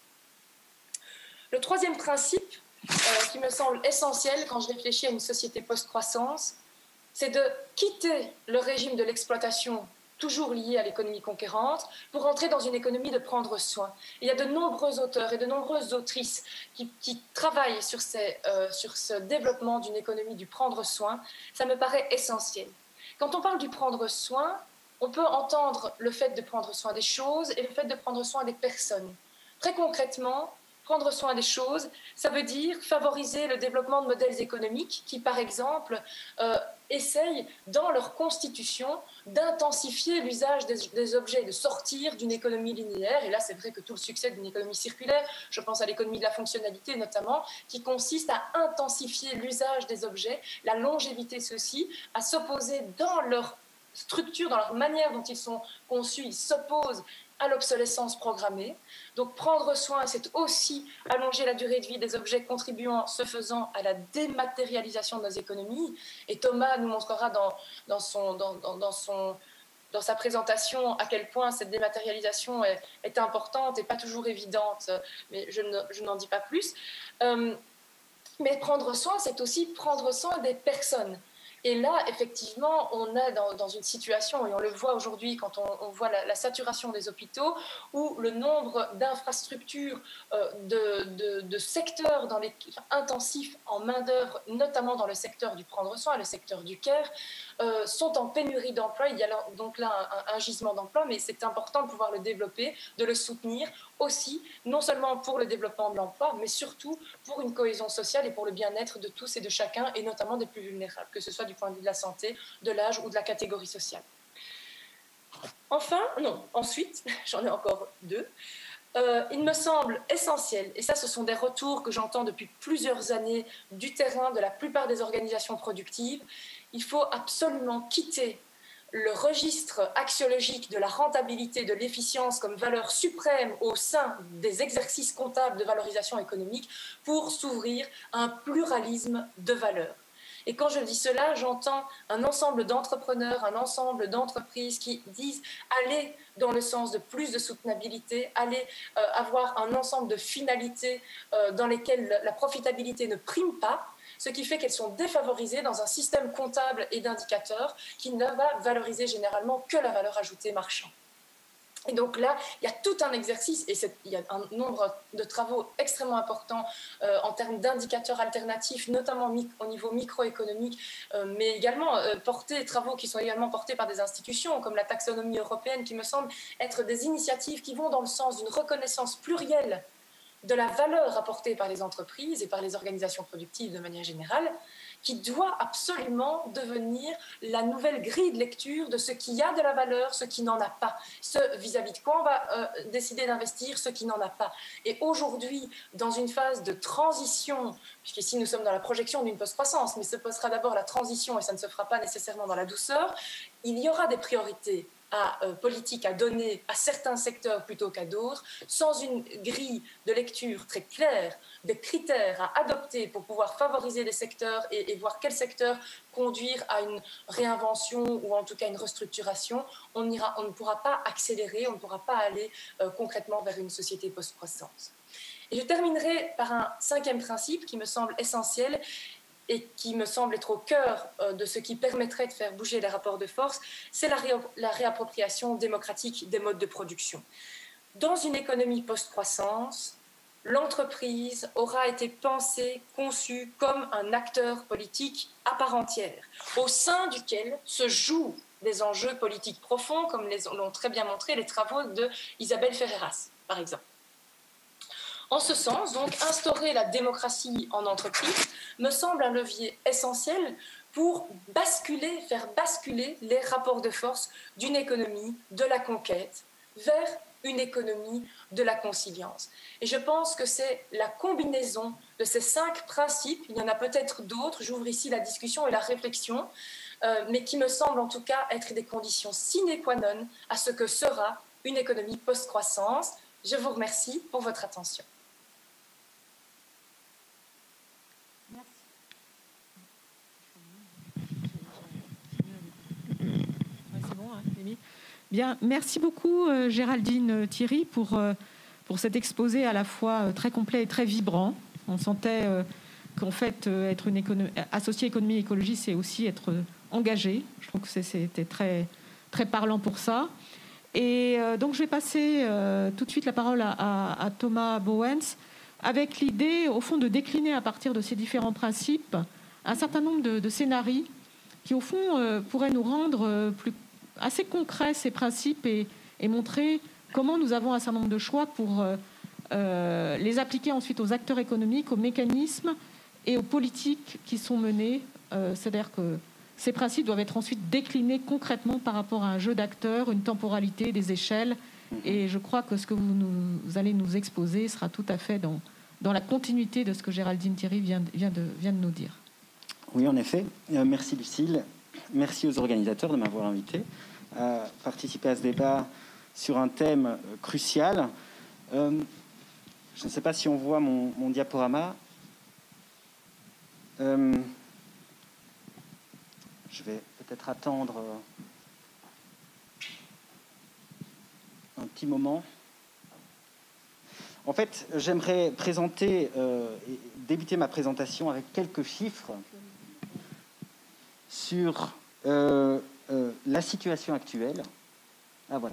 Le troisième principe euh, qui me semble essentiel quand je réfléchis à une société post-croissance, c'est de quitter le régime de l'exploitation toujours lié à l'économie conquérante, pour entrer dans une économie de prendre soin. Il y a de nombreux auteurs et de nombreuses autrices qui, qui travaillent sur, ces, euh, sur ce développement d'une économie du prendre soin. Ça me paraît essentiel. Quand on parle du prendre soin, on peut entendre le fait de prendre soin des choses et le fait de prendre soin des personnes. Très concrètement, prendre soin des choses, ça veut dire favoriser le développement de modèles économiques qui, par exemple, euh, essayent, dans leur constitution, d'intensifier l'usage des, des objets, de sortir d'une économie linéaire. Et là, c'est vrai que tout le succès d'une économie circulaire, je pense à l'économie de la fonctionnalité notamment, qui consiste à intensifier l'usage des objets, la longévité ceux-ci, à s'opposer dans leur structure, dans leur manière dont ils sont conçus, ils s'opposent à l'obsolescence programmée. Donc prendre soin, c'est aussi allonger la durée de vie des objets contribuant, ce faisant, à la dématérialisation de nos économies. Et Thomas nous montrera dans, dans, son, dans, dans, dans, son, dans sa présentation à quel point cette dématérialisation est, est importante et pas toujours évidente, mais je, ne, je n'en dis pas plus. Euh, mais prendre soin, c'est aussi prendre soin des personnes. Et là, effectivement, on est dans, dans une situation, et on le voit aujourd'hui quand on, on voit la, la saturation des hôpitaux, où le nombre d'infrastructures, euh, de, de, de secteurs dans les, enfin, intensifs en main-d'œuvre, notamment dans le secteur du prendre soin, le secteur du care, euh, sont en pénurie d'emploi. Il y a donc là un, un, un gisement d'emploi, mais c'est important de pouvoir le développer, de le soutenir aussi, non seulement pour le développement de l'emploi, mais surtout pour une cohésion sociale et pour le bien-être de tous et de chacun, et notamment des plus vulnérables, que ce soit du point de vue de la santé, de l'âge ou de la catégorie sociale. Enfin, non, ensuite, j'en ai encore deux, euh, il me semble essentiel, et ça ce sont des retours que j'entends depuis plusieurs années du terrain de la plupart des organisations productives, il faut absolument quitter le registre axiologique de la rentabilité, de l'efficience comme valeur suprême au sein des exercices comptables de valorisation économique pour s'ouvrir à un pluralisme de valeurs. Et quand je dis cela, j'entends un ensemble d'entrepreneurs, un ensemble d'entreprises qui disent aller dans le sens de plus de soutenabilité, aller euh, avoir un ensemble de finalités euh, dans lesquelles la profitabilité ne prime pas, ce qui fait qu'elles sont défavorisées dans un système comptable et d'indicateurs qui ne va valoriser généralement que la valeur ajoutée marchande. Et donc là, il y a tout un exercice, et il y a un nombre de travaux extrêmement importants euh, en termes d'indicateurs alternatifs, notamment au niveau microéconomique, euh, mais également euh, portés, travaux qui sont également portés par des institutions comme la taxonomie européenne, qui me semblent être des initiatives qui vont dans le sens d'une reconnaissance plurielle de la valeur apportée par les entreprises et par les organisations productives de manière générale, qui doit absolument devenir la nouvelle grille de lecture de ce qui a de la valeur, ce qui n'en a pas, ce vis-à-vis de quoi on va euh, décider d'investir, ce qui n'en a pas. Et aujourd'hui, dans une phase de transition, puisqu'ici nous sommes dans la projection d'une post-croissance, mais ce sera d'abord la transition et ça ne se fera pas nécessairement dans la douceur, il y aura des priorités à, euh, politique à donner à certains secteurs plutôt qu'à d'autres, sans une grille de lecture très claire, des critères à adopter pour pouvoir favoriser les secteurs et, et voir quels secteurs conduire à une réinvention ou en tout cas une restructuration, on, ira, on ne pourra pas accélérer, on ne pourra pas aller euh, concrètement vers une société post-croissance. Et je terminerai par un cinquième principe qui me semble essentiel et qui me semble être au cœur de ce qui permettrait de faire bouger les rapports de force, c'est la, ré- la réappropriation démocratique des modes de production. Dans une économie post-croissance, l'entreprise aura été pensée, conçue comme un acteur politique à part entière, au sein duquel se jouent des enjeux politiques profonds, comme l'ont très bien montré les travaux d'Isabelle Ferreras, par exemple. En ce sens, donc, instaurer la démocratie en entreprise me semble un levier essentiel pour basculer, faire basculer les rapports de force d'une économie de la conquête vers une économie de la consilience. Et je pense que c'est la combinaison de ces cinq principes, il y en a peut-être d'autres, j'ouvre ici la discussion et la réflexion, euh, mais qui me semblent en tout cas être des conditions sine qua non à ce que sera une économie post-croissance. Je vous remercie pour votre attention. Bien, merci beaucoup euh, Géraldine Thierry pour, euh, pour cet exposé à la fois euh, très complet et très vibrant. On sentait euh, qu'en fait, euh, être une économie, associer économie et écologie, c'est aussi être euh, engagé. Je trouve que c'était très, très parlant pour ça. Et euh, donc, je vais passer euh, tout de suite la parole à, à, à Thomas Bowens avec l'idée, au fond, de décliner à partir de ces différents principes un certain nombre de, de scénarios qui, au fond, euh, pourraient nous rendre euh, plus assez concrets ces principes et, et montrer comment nous avons un certain nombre de choix pour euh, euh, les appliquer ensuite aux acteurs économiques, aux mécanismes et aux politiques qui sont menées. Euh, C'est-à-dire que ces principes doivent être ensuite déclinés concrètement par rapport à un jeu d'acteurs, une temporalité, des échelles. Et je crois que ce que vous, nous, vous allez nous exposer sera tout à fait dans, dans la continuité de ce que Géraldine Thierry vient, vient, de, vient de nous dire. Oui, en effet. Euh, merci Lucile. Merci aux organisateurs de m'avoir invité à participer à ce débat sur un thème crucial. Euh, je ne sais pas si on voit mon, mon diaporama. Euh, je vais peut-être attendre un petit moment. En fait, j'aimerais présenter, euh, et débuter ma présentation avec quelques chiffres sur euh, euh, la situation actuelle. Ah, voilà.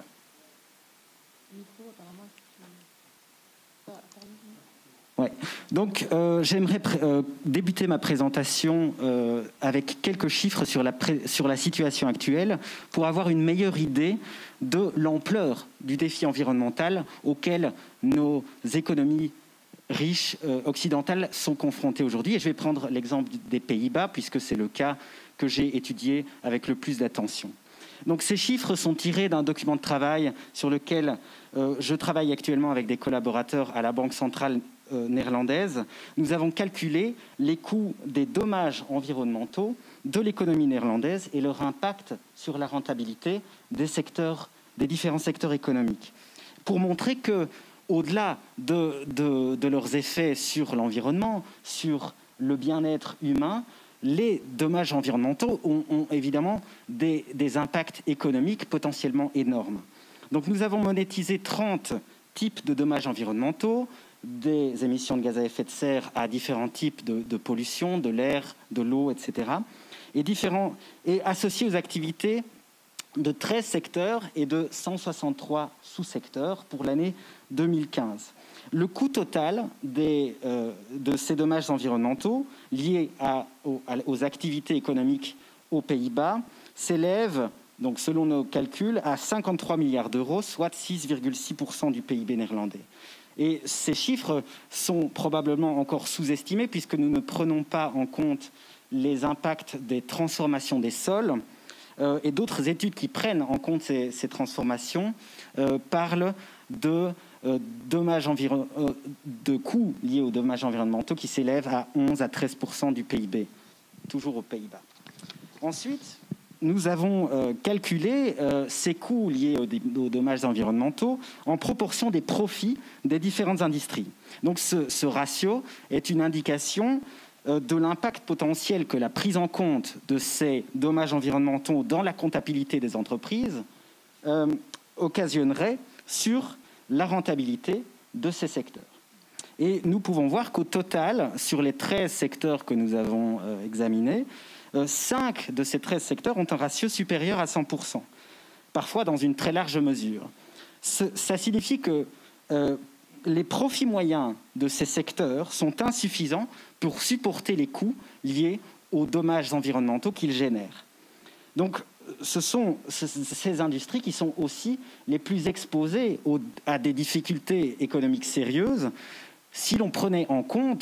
Ouais. Donc, euh, j'aimerais euh, débuter ma présentation euh, avec quelques chiffres sur la, sur la situation actuelle pour avoir une meilleure idée de l'ampleur du défi environnemental auquel nos économies riches euh, occidentales sont confrontées aujourd'hui. Et je vais prendre l'exemple des Pays-Bas, puisque c'est le cas que j'ai étudié avec le plus d'attention. Donc ces chiffres sont tirés d'un document de travail sur lequel euh, je travaille actuellement avec des collaborateurs à la Banque centrale euh, néerlandaise. Nous avons calculé les coûts des dommages environnementaux de l'économie néerlandaise et leur impact sur la rentabilité des, secteurs, des différents secteurs économiques, pour montrer que, au-delà de, de, de leurs effets sur l'environnement, sur le bien-être humain, les dommages environnementaux ont, ont évidemment des, des impacts économiques potentiellement énormes. Donc nous avons monétisé trente types de dommages environnementaux, des émissions de gaz à effet de serre à différents types de, de pollution, de l'air, de l'eau, et cetera, et, différents, et associés aux activités de treize secteurs et de cent soixante-trois sous-secteurs pour l'année deux mille quinze. Le coût total des, euh, de ces dommages environnementaux liés à, aux, aux activités économiques aux Pays-Bas s'élève, donc selon nos calculs, à cinquante-trois milliards d'euros, soit six virgule six pour cent du P I B néerlandais. Et ces chiffres sont probablement encore sous-estimés puisque nous ne prenons pas en compte les impacts des transformations des sols. Euh, et d'autres études qui prennent en compte ces, ces transformations euh, parlent de Euh, dommages environ... euh, de coûts liés aux dommages environnementaux qui s'élèvent à onze à treize pour cent du P I B, toujours aux Pays-Bas. Ensuite, nous avons euh, calculé euh, ces coûts liés aux, aux dommages environnementaux en proportion des profits des différentes industries. Donc ce, ce ratio est une indication euh, de l'impact potentiel que la prise en compte de ces dommages environnementaux dans la comptabilité des entreprises euh, occasionnerait sur la rentabilité de ces secteurs. Et nous pouvons voir qu'au total, sur les treize secteurs que nous avons euh, examinés, euh, cinq de ces treize secteurs ont un ratio supérieur à cent pour cent, parfois dans une très large mesure. Ce, ça signifie que euh, les profits moyens de ces secteurs sont insuffisants pour supporter les coûts liés aux dommages environnementaux qu'ils génèrent. Donc, ce sont ces industries qui sont aussi les plus exposées aux, à des difficultés économiques sérieuses si l'on prenait en compte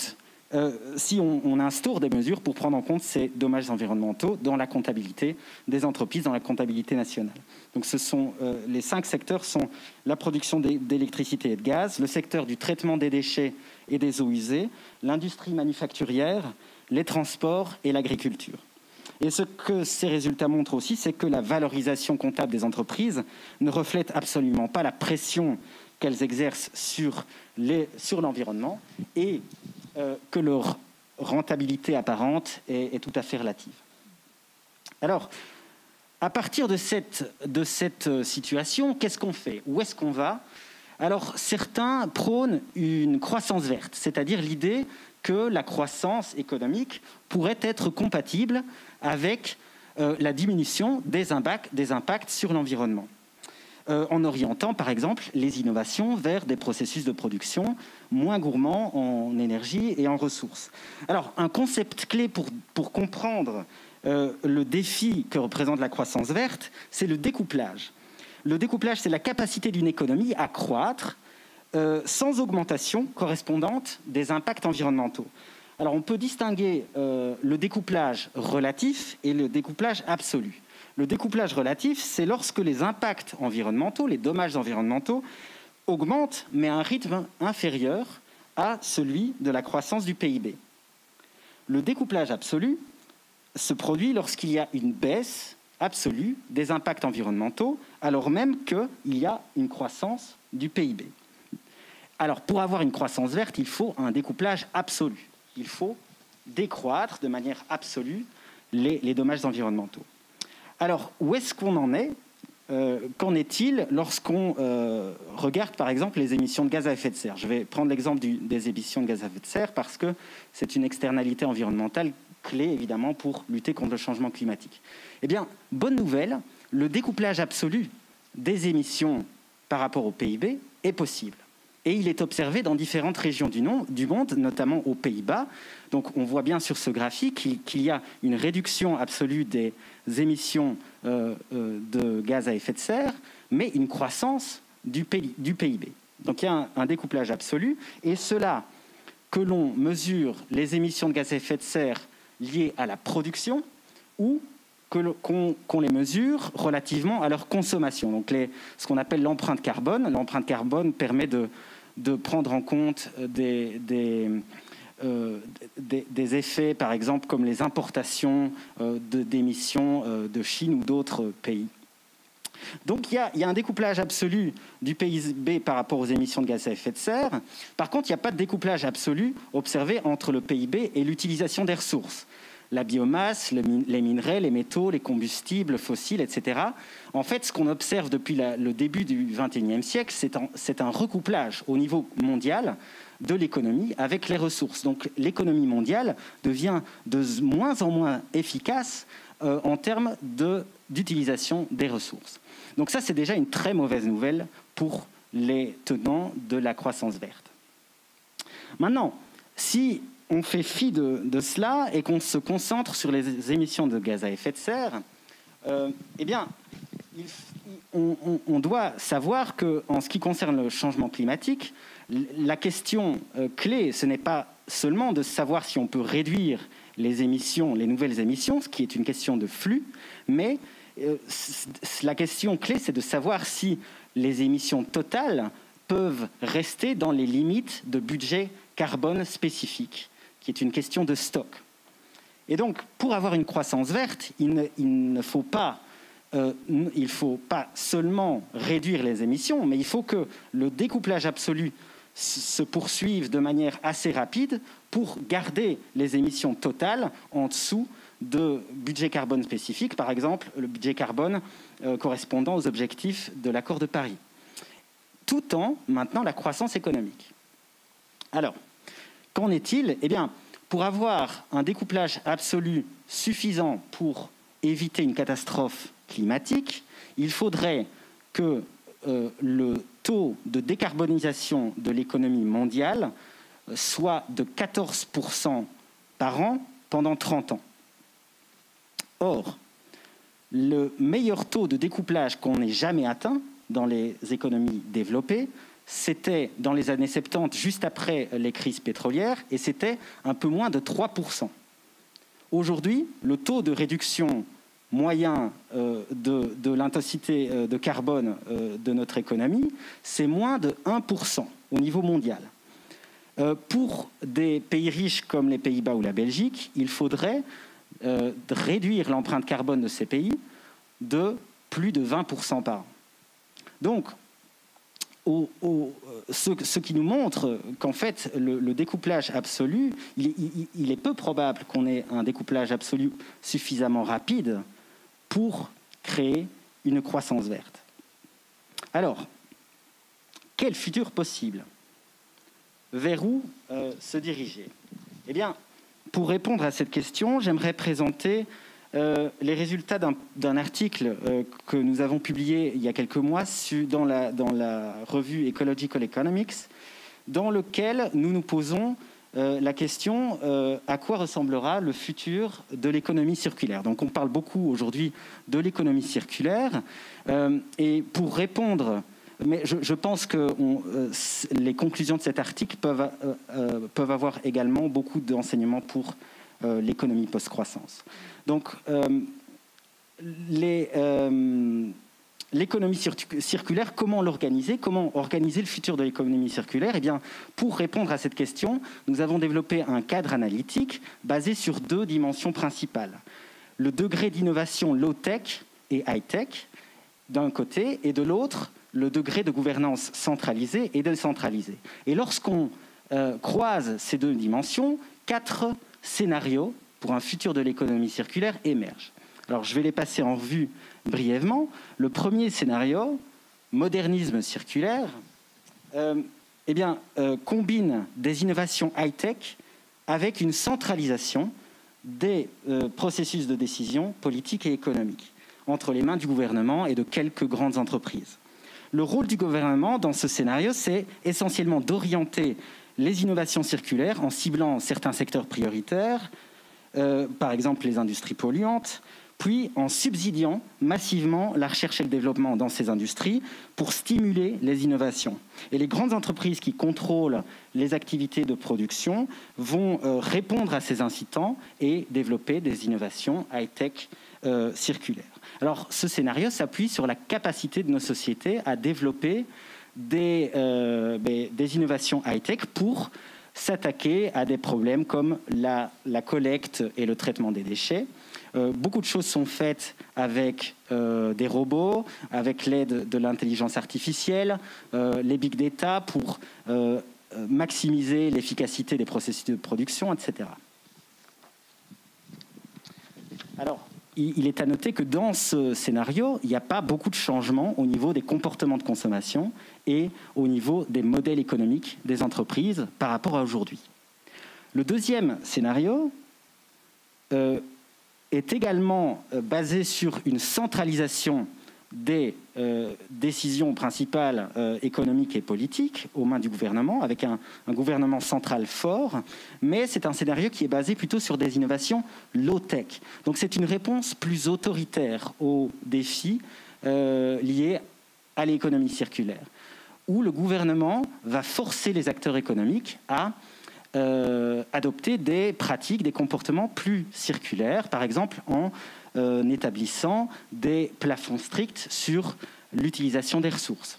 euh, si on, on instaure des mesures pour prendre en compte ces dommages environnementaux dans la comptabilité des entreprises, dans la comptabilité nationale. Donc ce sont, euh, les cinq secteurs sont la production d'électricité et de gaz, le secteur du traitement des déchets et des eaux usées, l'industrie manufacturière, les transports et l'agriculture. Et ce que ces résultats montrent aussi, c'est que la valorisation comptable des entreprises ne reflète absolument pas la pression qu'elles exercent sur les, sur l'environnement et euh, que leur rentabilité apparente est, est tout à fait relative. Alors, à partir de cette, de cette situation, qu'est-ce qu'on fait? Où est-ce qu'on va? Alors, certains prônent une croissance verte, c'est-à-dire l'idée que la croissance économique pourrait être compatible avec euh, la diminution des impacts, des impacts sur l'environnement. Euh, en orientant, par exemple, les innovations vers des processus de production moins gourmands en énergie et en ressources. Alors, un concept clé pour, pour comprendre euh, le défi que représente la croissance verte, c'est le découplage. Le découplage, c'est la capacité d'une économie à croître euh, sans augmentation correspondante des impacts environnementaux. Alors, on peut distinguer euh, le découplage relatif et le découplage absolu. Le découplage relatif, c'est lorsque les impacts environnementaux, les dommages environnementaux, augmentent, mais à un rythme inférieur à celui de la croissance du P I B. Le découplage absolu se produit lorsqu'il y a une baisse absolue des impacts environnementaux, alors même qu'il y a une croissance du P I B. Alors, pour avoir une croissance verte, il faut un découplage absolu. Il faut décroître de manière absolue les, les dommages environnementaux. Alors, où est-ce qu'on en est? euh, Qu'en est-il lorsqu'on euh, regarde, par exemple, les émissions de gaz à effet de serre? Je vais prendre l'exemple du, des émissions de gaz à effet de serre parce que c'est une externalité environnementale clé, évidemment, pour lutter contre le changement climatique. Eh bien, bonne nouvelle, le découplage absolu des émissions par rapport au P I B est possible. Et il est observé dans différentes régions du, non, du monde, notamment aux Pays-Bas. Donc on voit bien sur ce graphique qu'il y a une réduction absolue des émissions euh, euh, de gaz à effet de serre, mais une croissance du, P, du P I B. Donc il y a un, un découplage absolu. Et cela, que l'on mesure les émissions de gaz à effet de serre liées à la production ou qu'on qu'on les mesure relativement à leur consommation. Donc les, ce qu'on appelle l'empreinte carbone. L'empreinte carbone permet de de prendre en compte des, des, euh, des, des effets, par exemple, comme les importations euh, d'émissions euh, de Chine ou d'autres pays. Donc, il y, a, il y a un découplage absolu du P I B par rapport aux émissions de gaz à effet de serre. Par contre, il n'y a pas de découplage absolu observé entre le P I B et l'utilisation des ressources. La biomasse, le, les minerais, les métaux, les combustibles fossiles, et cetera. En fait, ce qu'on observe depuis la, le début du vingt et unième siècle, c'est un, c'est un recouplage au niveau mondial de l'économie avec les ressources. Donc l'économie mondiale devient de moins en moins efficace euh, en termes de, d'utilisation des ressources. Donc ça, c'est déjà une très mauvaise nouvelle pour les tenants de la croissance verte. Maintenant, si on fait fi de, de cela et qu'on se concentre sur les émissions de gaz à effet de serre, euh, eh bien, il, on, on, on doit savoir qu'en ce qui concerne le changement climatique, la question euh, clé, ce n'est pas seulement de savoir si on peut réduire les émissions, les nouvelles émissions, ce qui est une question de flux, mais euh, la question clé, c'est de savoir si les émissions totales peuvent rester dans les limites de budget carbone spécifique, qui est une question de stock. Et donc, pour avoir une croissance verte, il ne, il ne faut pas, euh, il faut pas seulement réduire les émissions, mais il faut que le découplage absolu se poursuive de manière assez rapide pour garder les émissions totales en dessous de budget carbone spécifique, par exemple le budget carbone euh, correspondant aux objectifs de l'accord de Paris, tout en maintenant la croissance économique. Alors, qu'en est-il? Eh bien, pour avoir un découplage absolu suffisant pour éviter une catastrophe climatique, il faudrait que euh, le taux de décarbonisation de l'économie mondiale soit de quatorze pour cent par an pendant trente ans. Or, le meilleur taux de découplage qu'on ait jamais atteint dans les économies développées, c'était dans les années soixante-dix, juste après les crises pétrolières, et c'était un peu moins de trois pour cent. Aujourd'hui, le taux de réduction moyen euh, de, de l'intensité euh, de carbone euh, de notre économie, c'est moins de un pour cent au niveau mondial. Euh, pour des pays riches comme les Pays-Bas ou la Belgique, il faudrait euh, réduire l'empreinte carbone de ces pays de plus de vingt pour cent par an. Donc, au, au, ce, ce qui nous montre qu'en fait, le, le découplage absolu, il, il, il est peu probable qu'on ait un découplage absolu suffisamment rapide pour créer une croissance verte. Alors, quel futur possible? Vers où euh, se diriger? Eh bien, pour répondre à cette question, j'aimerais présenter euh, les résultats d'un, d'un article euh, que nous avons publié il y a quelques mois su, dans, la, dans la revue Ecological Economics, dans lequel nous nous posons euh, la question euh, à quoi ressemblera le futur de l'économie circulaire. Donc on parle beaucoup aujourd'hui de l'économie circulaire euh, et pour répondre... Mais je, je pense que on, euh, les conclusions de cet article peuvent, euh, euh, peuvent avoir également beaucoup d'enseignements pour euh, l'économie post-croissance. Donc, euh, les, euh, l'économie cir- circulaire, comment l'organiser? Comment organiser le futur de l'économie circulaire? Eh bien, pour répondre à cette question, nous avons développé un cadre analytique basé sur deux dimensions principales. Le degré d'innovation low-tech et high-tech, d'un côté, et de l'autre, le degré de gouvernance centralisée et décentralisée. Et lorsqu'on euh, croise ces deux dimensions, quatre scénarios pour un futur de l'économie circulaire émergent. Alors, je vais les passer en revue brièvement. Le premier scénario, modernisme circulaire, euh, eh bien, euh, combine des innovations high-tech avec une centralisation des euh, processus de décision politique et économique entre les mains du gouvernement et de quelques grandes entreprises. Le rôle du gouvernement dans ce scénario, c'est essentiellement d'orienter les innovations circulaires en ciblant certains secteurs prioritaires, euh, par exemple les industries polluantes, puis en subsidiant massivement la recherche et le développement dans ces industries pour stimuler les innovations. Et les grandes entreprises qui contrôlent les activités de production vont euh, répondre à ces incitants et développer des innovations high-tech euh, circulaires. Alors, ce scénario s'appuie sur la capacité de nos sociétés à développer des, euh, des innovations high-tech pour s'attaquer à des problèmes comme la, la collecte et le traitement des déchets. Euh, beaucoup de choses sont faites avec euh, des robots, avec l'aide de l'intelligence artificielle, euh, les big data pour euh, maximiser l'efficacité des processus de production, et cetera. Alors, il est à noter que dans ce scénario, il n'y a pas beaucoup de changements au niveau des comportements de consommation et au niveau des modèles économiques des entreprises par rapport à aujourd'hui. Le deuxième scénario euh, est également basé sur une centralisation des euh, décisions principales euh, économiques et politiques aux mains du gouvernement, avec un, un gouvernement central fort, mais c'est un scénario qui est basé plutôt sur des innovations low-tech. Donc c'est une réponse plus autoritaire aux défis euh, liés à l'économie circulaire, où le gouvernement va forcer les acteurs économiques à euh, adopter des pratiques, des comportements plus circulaires, par exemple en en établissant des plafonds stricts sur l'utilisation des ressources.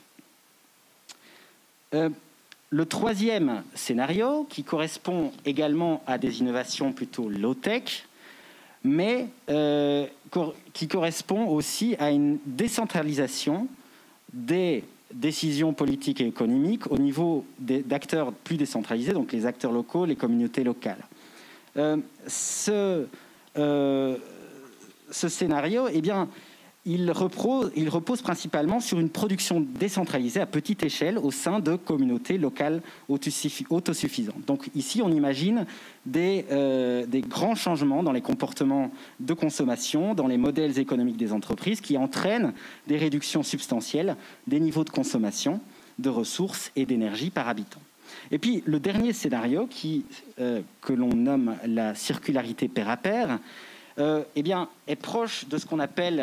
Euh, le troisième scénario, qui correspond également à des innovations plutôt low-tech, mais euh, cor- qui correspond aussi à une décentralisation des décisions politiques et économiques au niveau des, d'acteurs plus décentralisés, donc les acteurs locaux, les communautés locales. Euh, ce... Euh, Ce scénario, eh bien, il repose, il repose principalement sur une production décentralisée à petite échelle au sein de communautés locales autosuffisantes. Donc ici, on imagine des, euh, des grands changements dans les comportements de consommation, dans les modèles économiques des entreprises qui entraînent des réductions substantielles des niveaux de consommation de ressources et d'énergie par habitant. Et puis, le dernier scénario, qui, euh, que l'on nomme la circularité pair à pair, Euh, eh bien, est proche de ce qu'on appelle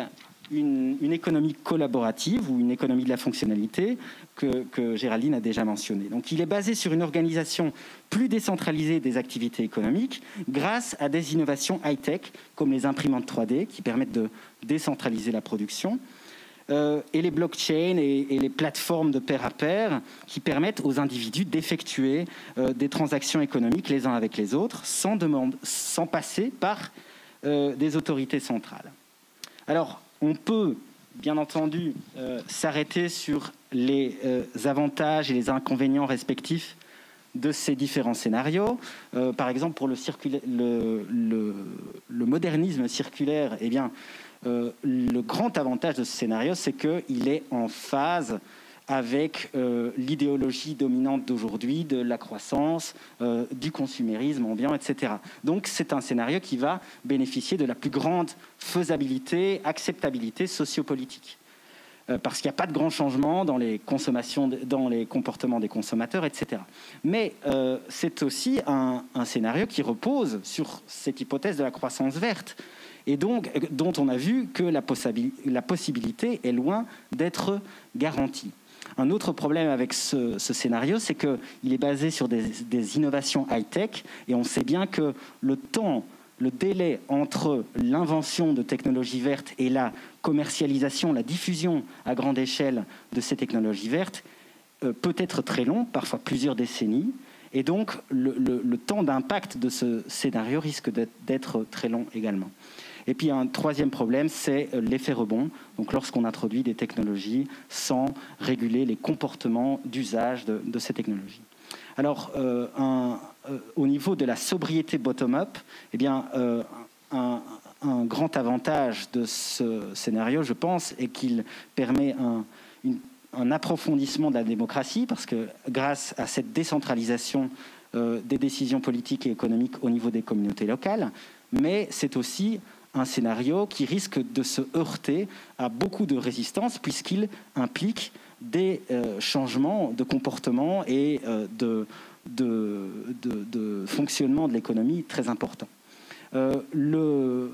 une, une économie collaborative ou une économie de la fonctionnalité que, que Géraldine a déjà mentionné. Donc il est basé sur une organisation plus décentralisée des activités économiques grâce à des innovations high-tech comme les imprimantes trois D qui permettent de décentraliser la production euh, et les blockchains et, et les plateformes de pair à pair qui permettent aux individus d'effectuer euh, des transactions économiques les uns avec les autres sans, demande, sans passer par euh, des autorités centrales. Alors, on peut, bien entendu, euh, s'arrêter sur les euh, avantages et les inconvénients respectifs de ces différents scénarios. Euh, par exemple, pour le, le, le, le modernisme circulaire, eh bien, euh, le grand avantage de ce scénario, c'est qu'il est en phase avec euh, l'idéologie dominante d'aujourd'hui, de la croissance, euh, du consumérisme ambiant, et cetera. Donc c'est un scénario qui va bénéficier de la plus grande faisabilité, acceptabilité sociopolitique. Euh, parce qu'il n'y a pas de grands changements dans les consommations, dans les comportements des consommateurs, et cetera. Mais euh, c'est aussi un, un scénario qui repose sur cette hypothèse de la croissance verte, et donc dont on a vu que la, possabi- la possibilité est loin d'être garantie. Un autre problème avec ce, ce scénario, c'est qu'il est basé sur des, des innovations high-tech et on sait bien que le temps, le délai entre l'invention de technologies vertes et la commercialisation, la diffusion à grande échelle de ces technologies vertes euh, peut être très long, parfois plusieurs décennies. Et donc, le, le, le temps d'impact de ce scénario risque d'être très long également. Et puis un troisième problème, c'est l'effet rebond. Donc lorsqu'on introduit des technologies sans réguler les comportements d'usage de, de ces technologies. Alors, euh, un, euh, au niveau de la sobriété bottom-up, eh bien, euh, un, un grand avantage de ce scénario, je pense, est qu'il permet un, une, un approfondissement de la démocratie, parce que grâce à cette décentralisation euh, des décisions politiques et économiques au niveau des communautés locales, mais c'est aussi un scénario qui risque de se heurter à beaucoup de résistance puisqu'il implique des euh, changements de comportement et euh, de, de, de, de fonctionnement de l'économie très importants. Euh, le,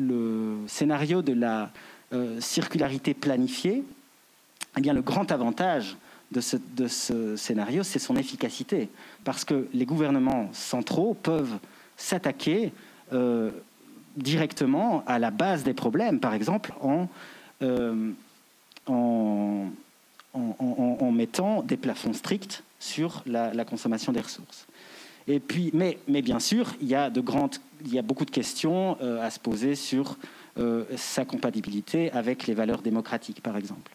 le scénario de la euh, circularité planifiée, eh bien, le grand avantage de ce, de ce scénario, c'est son efficacité, parce que les gouvernements centraux peuvent s'attaquer euh, directement à la base des problèmes, par exemple en, euh, en, en, en, en mettant des plafonds stricts sur la, la consommation des ressources. Et puis, mais, mais bien sûr, il y a, de grandes, il y a beaucoup de questions euh, à se poser sur euh, sa compatibilité avec les valeurs démocratiques, par exemple.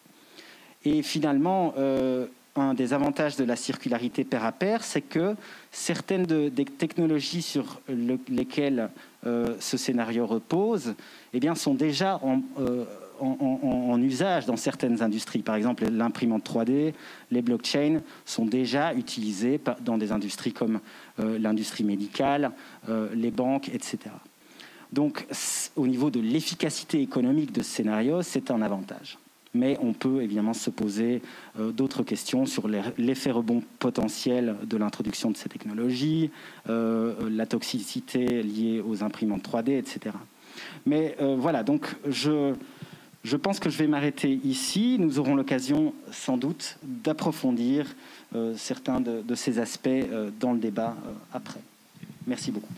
Et finalement, euh, un des avantages de la circularité pair à pair, c'est que certaines de, des technologies sur le, lesquelles euh, ce scénario repose, eh bien, sont déjà en, euh, en, en, en usage dans certaines industries. Par exemple, l'imprimante trois D, les blockchains sont déjà utilisés dans des industries comme euh, l'industrie médicale, euh, les banques, et cetera. Donc, au niveau de l'efficacité économique de ce scénario, c'est un avantage. Mais on peut évidemment se poser euh, d'autres questions sur l'effet rebond potentiel de l'introduction de ces technologies, euh, la toxicité liée aux imprimantes trois D, et cetera. Mais euh, voilà, donc je, je pense que je vais m'arrêter ici. Nous aurons l'occasion sans doute d'approfondir euh, certains de, de ces aspects euh, dans le débat euh, après. Merci beaucoup.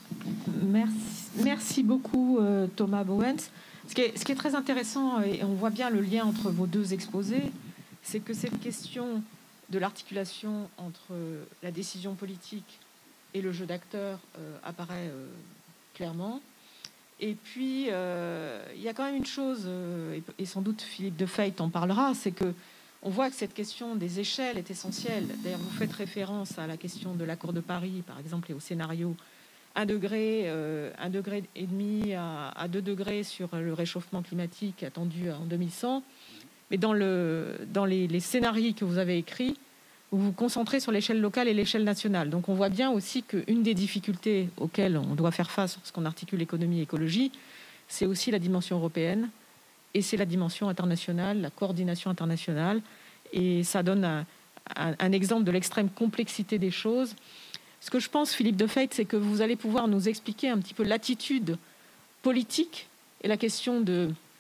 Merci, merci beaucoup euh, Thomas Bowens. Ce qui, est, ce qui est très intéressant, et on voit bien le lien entre vos deux exposés, c'est que cette question de l'articulation entre la décision politique et le jeu d'acteurs euh, apparaît euh, clairement. Et puis, euh, il y a quand même une chose, euh, et, et sans doute Philippe de Feit en parlera, c'est qu'on voit que cette question des échelles est essentielle. D'ailleurs, vous faites référence à la question de l'accord de Paris, par exemple, et au scénario un degré, euh, un degré et demi à, à deux degrés sur le réchauffement climatique attendu en deux mille cent. Mais dans, le, dans les, les scénarios que vous avez écrits, vous vous concentrez sur l'échelle locale et l'échelle nationale. Donc on voit bien aussi qu'une des difficultés auxquelles on doit faire face lorsqu'on articule économie et écologie, c'est aussi la dimension européenne et c'est la dimension internationale, la coordination internationale. Et ça donne un, un, un exemple de l'extrême complexité des choses. Ce que je pense, Philippe de Feit, c'est que vous allez pouvoir nous expliquer un petit peu l'attitude politique et la question de,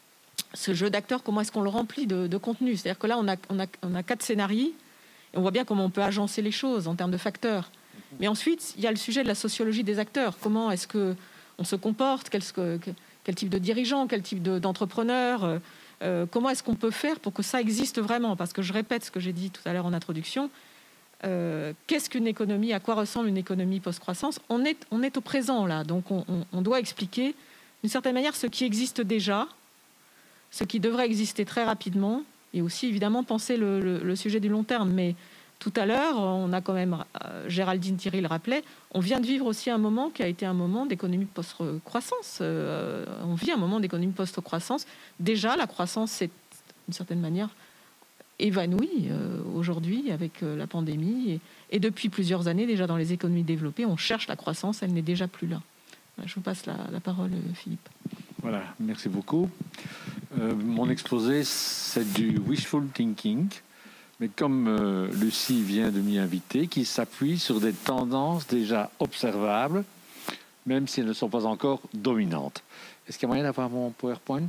ce jeu d'acteurs, comment est-ce qu'on le remplit de, de contenu? C'est-à-dire que là, on a, on, a, on a quatre scénarios, et on voit bien comment on peut agencer les choses en termes de facteurs. Mais ensuite, il y a le sujet de la sociologie des acteurs. Comment est-ce qu'on se comporte? Quel, quel type de dirigeant? Quel type de, d'entrepreneur? euh, Comment est-ce qu'on peut faire pour que ça existe vraiment? Parce que je répète ce que j'ai dit tout à l'heure en introduction. Euh, qu'est-ce qu'une économie? À quoi ressemble une économie post-croissance? On est, on est au présent, là. Donc, on, on, on doit expliquer, d'une certaine manière, ce qui existe déjà, ce qui devrait exister très rapidement, et aussi, évidemment, penser le, le, le sujet du long terme. Mais tout à l'heure, on a quand même, euh, Géraldine Thierry le rappelait, on vient de vivre aussi un moment qui a été un moment d'économie post-croissance. Euh, on vit un moment d'économie post-croissance. Déjà, la croissance s'est, d'une certaine manière, évanouie euh, aujourd'hui avec euh, la pandémie. Et, et depuis plusieurs années, déjà dans les économies développées, on cherche la croissance, elle n'est déjà plus là. Je vous passe la, la parole, Philippe. Voilà, merci beaucoup. Euh, mon exposé, c'est du wishful thinking, mais comme euh, Lucie vient de m'y inviter, qui s'appuie sur des tendances déjà observables, même si elles ne sont pas encore dominantes. Est-ce qu'il y a moyen d'avoir mon PowerPoint?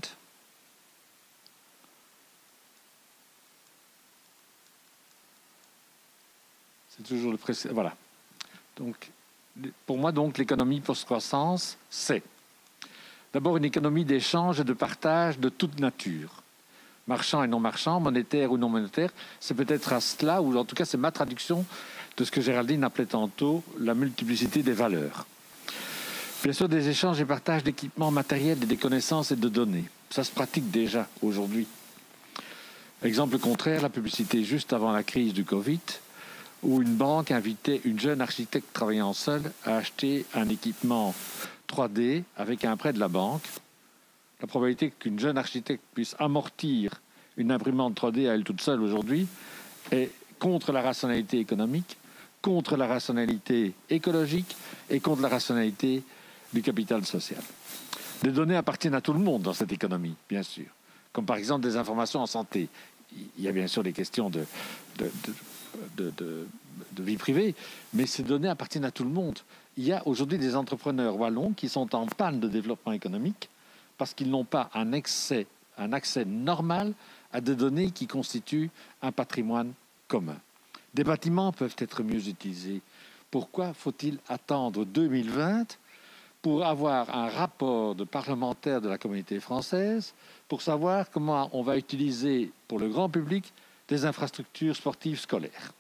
C'est toujours le précédent. Voilà. Donc, pour moi, donc, l'économie post-croissance, c'est d'abord une économie d'échange et de partage de toute nature. Marchand et non marchand, monétaire ou non monétaire, c'est peut-être à cela, ou en tout cas c'est ma traduction de ce que Géraldine appelait tantôt la multiplicité des valeurs. Bien sûr, des échanges et partages d'équipements matériels et des connaissances et de données. Ça se pratique déjà aujourd'hui. Exemple contraire, la publicité juste avant la crise du Covid, où une banque invitait une jeune architecte travaillant seule à acheter un équipement trois D avec un prêt de la banque. La probabilité qu'une jeune architecte puisse amortir une imprimante trois D à elle toute seule aujourd'hui est contre la rationalité économique, contre la rationalité écologique et contre la rationalité du capital social. Les données appartiennent à tout le monde dans cette économie, bien sûr. Comme par exemple des informations en santé. Il y a bien sûr des questions de, de, de De, de, de vie privée, mais ces données appartiennent à tout le monde. Il y a aujourd'hui des entrepreneurs wallons qui sont en panne de développement économique parce qu'ils n'ont pas un accès, un accès normal à des données qui constituent un patrimoine commun. Des bâtiments peuvent être mieux utilisés. Pourquoi faut-il attendre deux mille vingt pour avoir un rapport de parlementaires de la communauté française pour savoir comment on va utiliser pour le grand public des infrastructures sportives scolaires?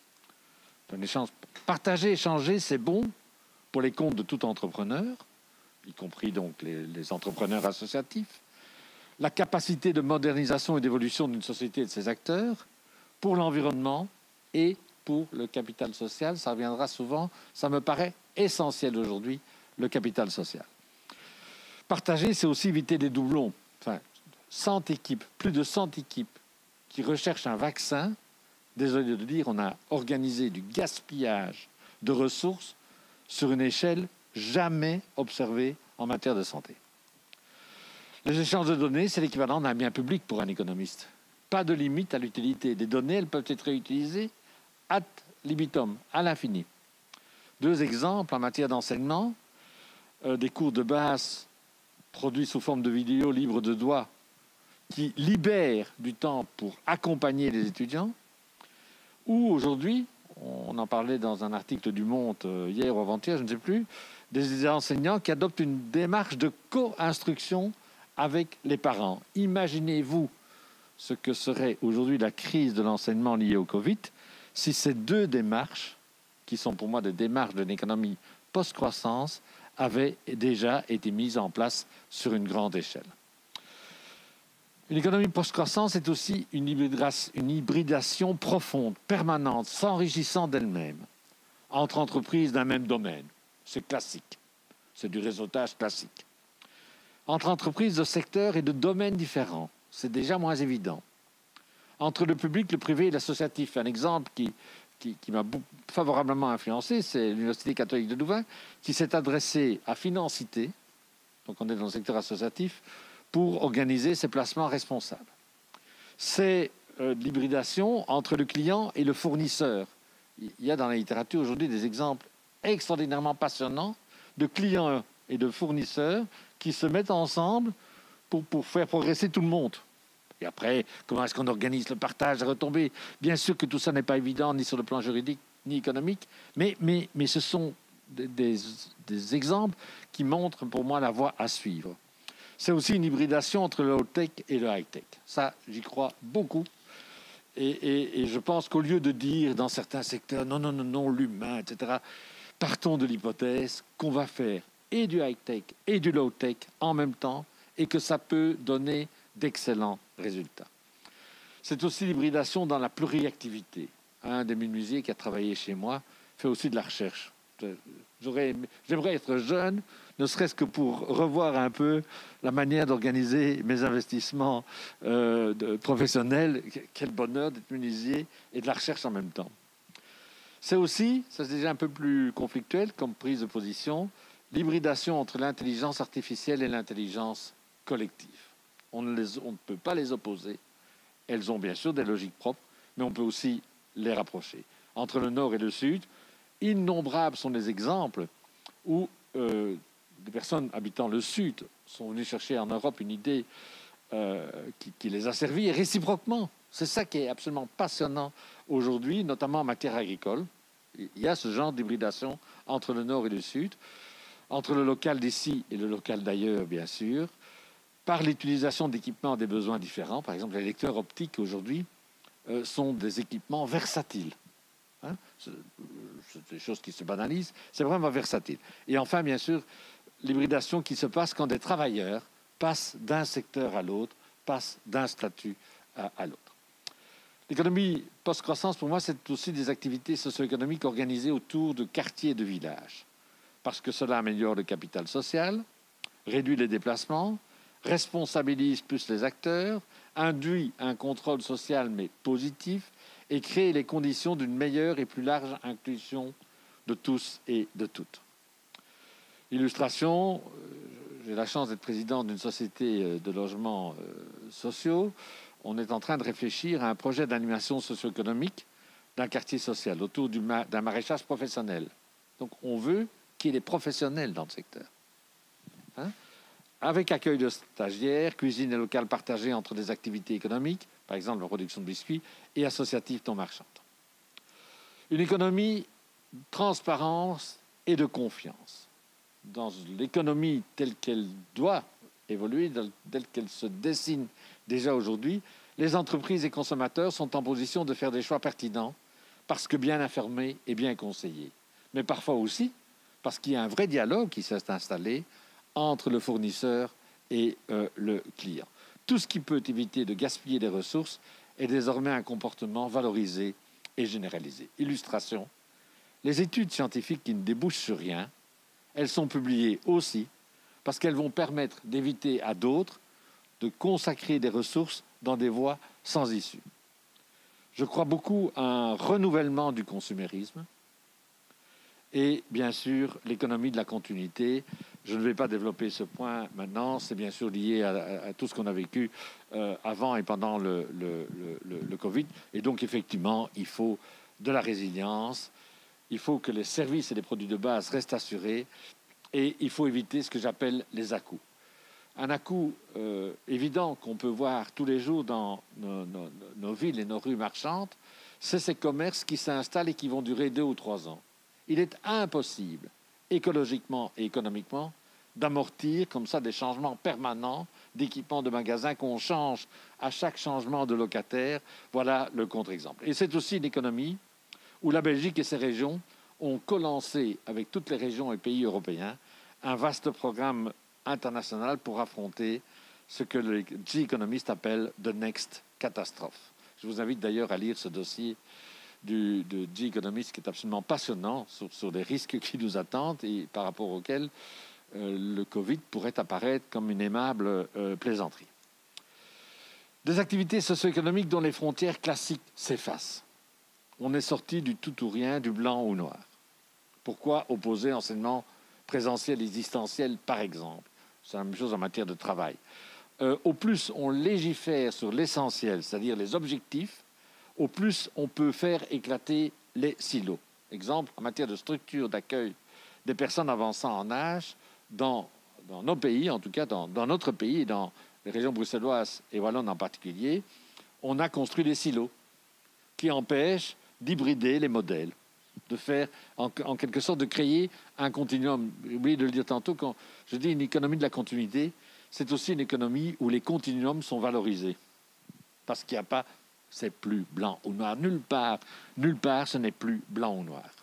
Un échange, partager, échanger, c'est bon pour les comptes de tout entrepreneur, y compris donc les, les entrepreneurs associatifs. La capacité de modernisation et d'évolution d'une société et de ses acteurs, pour l'environnement et pour le capital social. Ça reviendra souvent, ça me paraît essentiel aujourd'hui, le capital social. Partager, c'est aussi éviter des doublons. Enfin, cent équipes, plus de cent équipes qui recherchent un vaccin, désolé de dire, on a organisé du gaspillage de ressources sur une échelle jamais observée en matière de santé. Les échanges de données, c'est l'équivalent d'un bien public pour un économiste. Pas de limite à l'utilité. Des données, elles peuvent être réutilisées ad libitum, à l'infini. Deux exemples en matière d'enseignement. Euh, des cours de base produits sous forme de vidéos libres de droit qui libèrent du temps pour accompagner les étudiants. Ou aujourd'hui, on en parlait dans un article du Monde euh, hier ou avant-hier, je ne sais plus, des enseignants qui adoptent une démarche de co-instruction avec les parents. Imaginez-vous ce que serait aujourd'hui la crise de l'enseignement liée au Covid si ces deux démarches, qui sont pour moi des démarches d'une économie post-croissance, avaient déjà été mises en place sur une grande échelle. Une économie post-croissance est aussi une hybridation profonde, permanente, s'enrichissant d'elle-même, entre entreprises d'un même domaine. C'est classique. C'est du réseautage classique. Entre entreprises de secteurs et de domaines différents, c'est déjà moins évident. Entre le public, le privé et l'associatif. Un exemple qui, qui, qui m'a favorablement influencé, c'est l'Université catholique de Louvain, qui s'est adressée à Financité, donc on est dans le secteur associatif, pour organiser ces placements responsables. C'est euh, l'hybridation entre le client et le fournisseur. Il y a dans la littérature aujourd'hui des exemples extraordinairement passionnants de clients et de fournisseurs qui se mettent ensemble pour, pour faire progresser tout le monde. Et après, comment est-ce qu'on organise le partage des retombées? Bien sûr que tout ça n'est pas évident, ni sur le plan juridique, ni économique, mais, mais, mais ce sont des, des, des exemples qui montrent pour moi la voie à suivre. C'est aussi une hybridation entre le low-tech et le high-tech. Ça, j'y crois beaucoup. Et, et, et je pense qu'au lieu de dire dans certains secteurs, non, non, non, non, l'humain, et cetera, partons de l'hypothèse qu'on va faire et du high-tech et du low-tech en même temps et que ça peut donner d'excellents résultats. C'est aussi l'hybridation dans la pluriactivité. Un des menuisiers qui a travaillé chez moi fait aussi de la recherche. J'aurais, j'aimerais être jeune, ne serait-ce que pour revoir un peu la manière d'organiser mes investissements euh, de, professionnels. Quel bonheur d'être menuisier et de la recherche en même temps. C'est aussi, ça c'est déjà un peu plus conflictuel comme prise de position, l'hybridation entre l'intelligence artificielle et l'intelligence collective. On ne, les, on ne peut pas les opposer. Elles ont bien sûr des logiques propres, mais on peut aussi les rapprocher. Entre le Nord et le Sud, innombrables sont les exemples où euh, des personnes habitant le Sud sont venues chercher en Europe une idée euh, qui, qui les a servis, et réciproquement. C'est ça qui est absolument passionnant aujourd'hui, notamment en matière agricole. Il y a ce genre d'hybridation entre le Nord et le Sud, entre le local d'ici et le local d'ailleurs, bien sûr, par l'utilisation d'équipements à des besoins différents. Par exemple, les lecteurs optiques aujourd'hui euh, sont des équipements versatiles. Hein, c'est, c'est des choses qui se banalisent, c'est vraiment versatile. Et enfin, bien sûr, l'hybridation qui se passe quand des travailleurs passent d'un secteur à l'autre, passent d'un statut à, à l'autre. L'économie post-croissance, pour moi, c'est aussi des activités socio-économiques organisées autour de quartiers et de villages, parce que cela améliore le capital social, réduit les déplacements, responsabilise plus les acteurs, induit un contrôle social mais positif et crée les conditions d'une meilleure et plus large inclusion de tous et de toutes. Illustration, j'ai la chance d'être président d'une société de logements sociaux. On est en train de réfléchir à un projet d'animation socio-économique d'un quartier social autour du ma- d'un maraîchage professionnel. Donc on veut qu'il y ait des professionnels dans le secteur. Hein? Avec accueil de stagiaires, cuisine et local partagé entre des activités économiques, par exemple la production de biscuits, et associatives non marchandes. Une économie de transparence et de confiance. Dans l'économie telle qu'elle doit évoluer, telle qu'elle se dessine déjà aujourd'hui, les entreprises et consommateurs sont en position de faire des choix pertinents parce que bien informés et bien conseillés. Mais parfois aussi parce qu'il y a un vrai dialogue qui s'est installé entre le fournisseur et euh, le client. Tout ce qui peut éviter de gaspiller des ressources est désormais un comportement valorisé et généralisé. Illustration, les études scientifiques qui ne débouchent sur rien, elles sont publiées aussi parce qu'elles vont permettre d'éviter à d'autres de consacrer des ressources dans des voies sans issue. Je crois beaucoup à un renouvellement du consumérisme et, bien sûr, l'économie de la continuité. Je ne vais pas développer ce point maintenant. C'est bien sûr lié à, à, à tout ce qu'on a vécu euh, avant et pendant le, le, le, le Covid. Et donc, effectivement, il faut de la résilience. Il faut que les services et les produits de base restent assurés. Et il faut éviter ce que j'appelle les à-coups. Un à-coup euh, évident qu'on peut voir tous les jours dans nos, nos, nos villes et nos rues marchandes, c'est ces commerces qui s'installent et qui vont durer deux ou trois ans. Il est impossible, écologiquement et économiquement, d'amortir comme ça des changements permanents d'équipements de magasins qu'on change à chaque changement de locataire. Voilà le contre-exemple. Et c'est aussi une économie où la Belgique et ses régions ont co-lancé avec toutes les régions et pays européens un vaste programme international pour affronter ce que les G Economist appellent « the next catastrophe ». Je vous invite d'ailleurs à lire ce dossier du, de G Economist qui est absolument passionnant sur, sur les risques qui nous attendent et par rapport auxquels euh, le Covid pourrait apparaître comme une aimable euh, plaisanterie. Des activités socio-économiques dont les frontières classiques s'effacent. On est sorti du tout ou rien, du blanc ou noir. Pourquoi opposer enseignement présentiel et distanciel, par exemple? C'est la même chose en matière de travail. Euh, au plus on légifère sur l'essentiel, c'est-à-dire les objectifs, au plus on peut faire éclater les silos. Exemple, en matière de structure d'accueil des personnes avançant en âge, dans, dans nos pays, en tout cas dans, dans notre pays et dans les régions bruxelloises et wallonnes en particulier, on a construit des silos qui empêchent d'hybrider les modèles, de faire, en, en quelque sorte, de créer un continuum. J'ai oublié de le dire tantôt, quand je dis une économie de la continuité, c'est aussi une économie où les continuums sont valorisés. Parce qu'il n'y a pas, c'est plus blanc ou noir. Nulle part, nulle part, ce n'est plus blanc ou noir.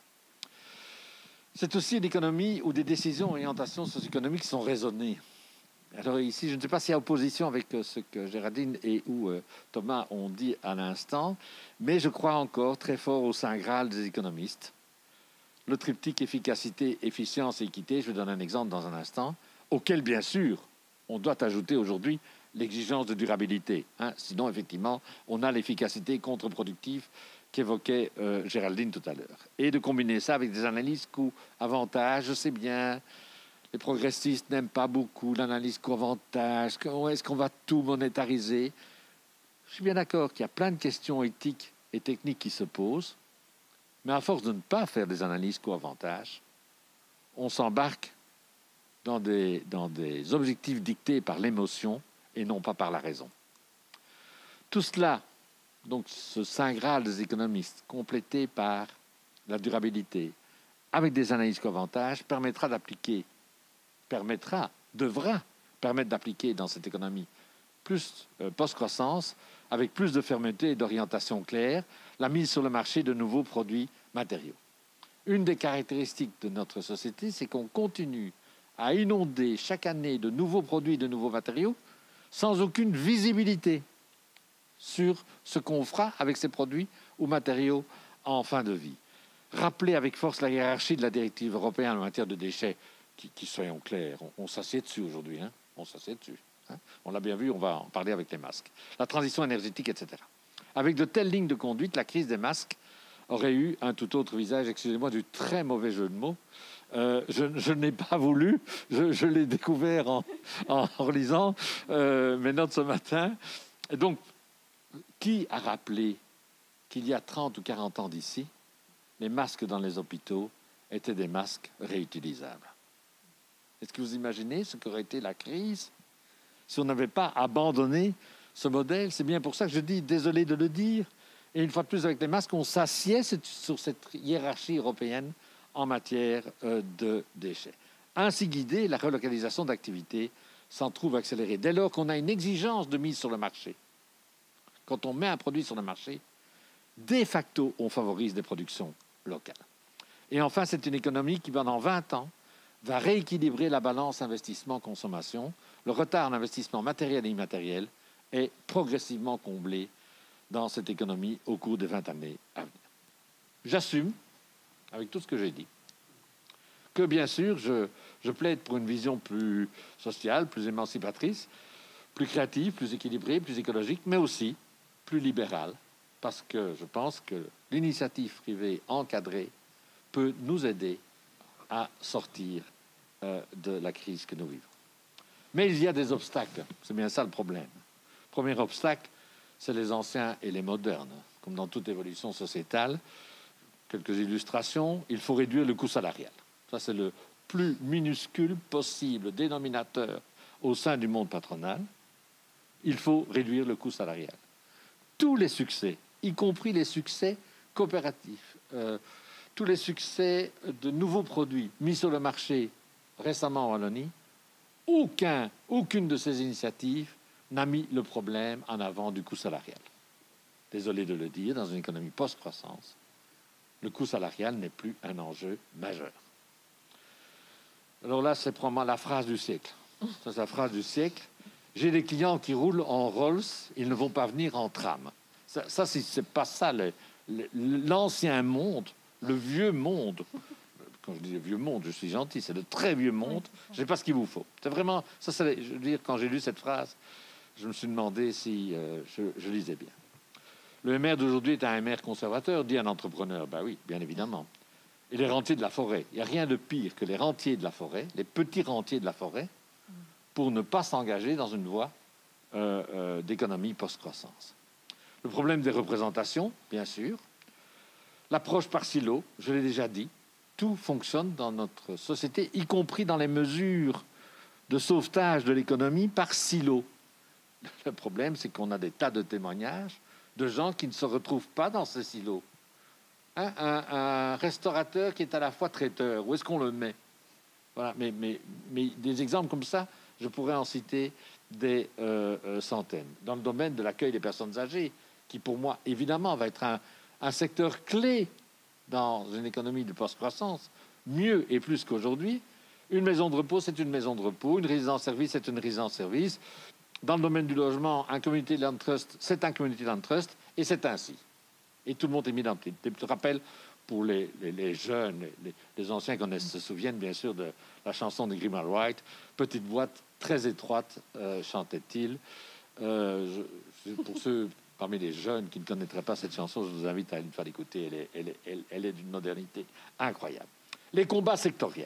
C'est aussi une économie où des décisions d'orientation socio-économique sont raisonnées. Alors ici, je ne sais pas s'il y a opposition avec ce que Géraldine et ou euh, Thomas ont dit à l'instant, mais je crois encore très fort au Saint Graal des économistes. Le triptyque efficacité, efficience et équité, je vais donner un exemple dans un instant, auquel, bien sûr, on doit ajouter aujourd'hui l'exigence de durabilité. Hein. Sinon, effectivement, on a l'efficacité contre-productive qu'évoquait euh, Géraldine tout à l'heure. Et de combiner ça avec des analyses coût-avantage, je sais bien, les progressistes n'aiment pas beaucoup l'analyse coût-avantage, est-ce qu'on va tout monétariser? Je suis bien d'accord qu'il y a plein de questions éthiques et techniques qui se posent, mais à force de ne pas faire des analyses coût-avantage, on s'embarque dans des, dans des objectifs dictés par l'émotion et non pas par la raison. Tout cela, donc ce saint graal des économistes, complété par la durabilité, avec des analyses coût-avantage, permettra d'appliquer, permettra, devra permettre d'appliquer dans cette économie plus euh, post-croissance, avec plus de fermeté et d'orientation claire, la mise sur le marché de nouveaux produits matériaux. Une des caractéristiques de notre société, c'est qu'on continue à inonder chaque année de nouveaux produits, de nouveaux matériaux, sans aucune visibilité sur ce qu'on fera avec ces produits ou matériaux en fin de vie. Rappeler avec force la hiérarchie de la directive européenne en matière de déchets, qui, qui soyons clairs, on, on s'assied dessus aujourd'hui, hein, on s'assied dessus. Hein. On l'a bien vu, on va en parler avec les masques. La transition énergétique, et cetera. Avec de telles lignes de conduite, la crise des masques aurait eu un tout autre visage, excusez-moi du très mauvais jeu de mots. Euh, je, je n'ai pas voulu, je, je l'ai découvert en, en relisant euh, mes notes ce matin. Et donc, qui a rappelé qu'il y a trente ou quarante ans d'ici, les masques dans les hôpitaux étaient des masques réutilisables? Est-ce que vous imaginez ce qu'aurait été la crise si on n'avait pas abandonné ce modèle? C'est bien pour ça que je dis, désolé de le dire, et une fois de plus avec les masques, on s'assied sur cette hiérarchie européenne en matière euh, de déchets. Ainsi guidée, la relocalisation d'activités s'en trouve accélérée. Dès lors qu'on a une exigence de mise sur le marché, quand on met un produit sur le marché, de facto, on favorise des productions locales. Et enfin, c'est une économie qui, pendant vingt ans, va rééquilibrer la balance investissement-consommation. Le retard en investissement matériel et immatériel est progressivement comblé dans cette économie au cours des vingt années à venir. J'assume, avec tout ce que j'ai dit, que bien sûr, je, je plaide pour une vision plus sociale, plus émancipatrice, plus créative, plus équilibrée, plus écologique, mais aussi plus libérale, parce que je pense que l'initiative privée encadrée peut nous aider à sortir euh, de la crise que nous vivons. Mais il y a des obstacles, c'est bien ça le problème. Le premier obstacle, c'est les anciens et les modernes. Comme dans toute évolution sociétale, quelques illustrations, il faut réduire le coût salarial. Ça, c'est le plus minuscule possible dénominateur au sein du monde patronal. Il faut réduire le coût salarial. Tous les succès, y compris les succès coopératifs, euh, tous les succès de nouveaux produits mis sur le marché récemment en Wallonie, aucun, aucune de ces initiatives n'a mis le problème en avant du coût salarial. Désolé de le dire, dans une économie post-croissance, le coût salarial n'est plus un enjeu majeur. Alors là, c'est probablement la phrase du siècle. Ça, c'est la phrase du siècle. J'ai des clients qui roulent en Rolls, ils ne vont pas venir en tram. Ça, ça c'est pas ça. Le, le, l'ancien monde, le vieux monde, quand je dis le vieux monde, je suis gentil, c'est le très vieux monde, je ne sais pas ce qu'il vous faut. C'est vraiment, ça, c'est, je veux dire, quand j'ai lu cette phrase, je me suis demandé si euh, je, je lisais bien. Le M R d'aujourd'hui est un M R conservateur, dit un entrepreneur. Ben oui, bien évidemment. Et les rentiers de la forêt. Il n'y a rien de pire que les rentiers de la forêt, les petits rentiers de la forêt, pour ne pas s'engager dans une voie euh, euh, d'économie post-croissance. Le problème des représentations, bien sûr. L'approche par silo, je l'ai déjà dit. Tout fonctionne dans notre société, y compris dans les mesures de sauvetage de l'économie par silo. le problème, c'est qu'on a des tas de témoignages de gens qui ne se retrouvent pas dans ces silos. Un, un, un restaurateur qui est à la fois traiteur, où est-ce qu'on le met? Voilà, mais, mais, mais des exemples comme ça, je pourrais en citer des euh, euh, centaines. Dans le domaine de l'accueil des personnes âgées, qui pour moi, évidemment, va être un, un secteur clé dans une économie de post-croissance, mieux et plus qu'aujourd'hui. Une maison de repos, c'est une maison de repos. Une résidence-service, c'est une résidence-service. Dans le domaine du logement, un community land trust, c'est un community land trust, et c'est ainsi. Et tout le monde est mis dans le titre. Je te rappelle, pour les, les, les jeunes, les, les anciens connaissent, se souviennent bien sûr de la chanson de Grimald Wright, Petite boîte très étroite, euh, chantait-il. Euh, je, pour ceux parmi les jeunes qui ne connaîtraient pas cette chanson, je vous invite à une fois l'écouter. Elle est, elle est, elle, elle est d'une modernité incroyable. Les combats sectoriels.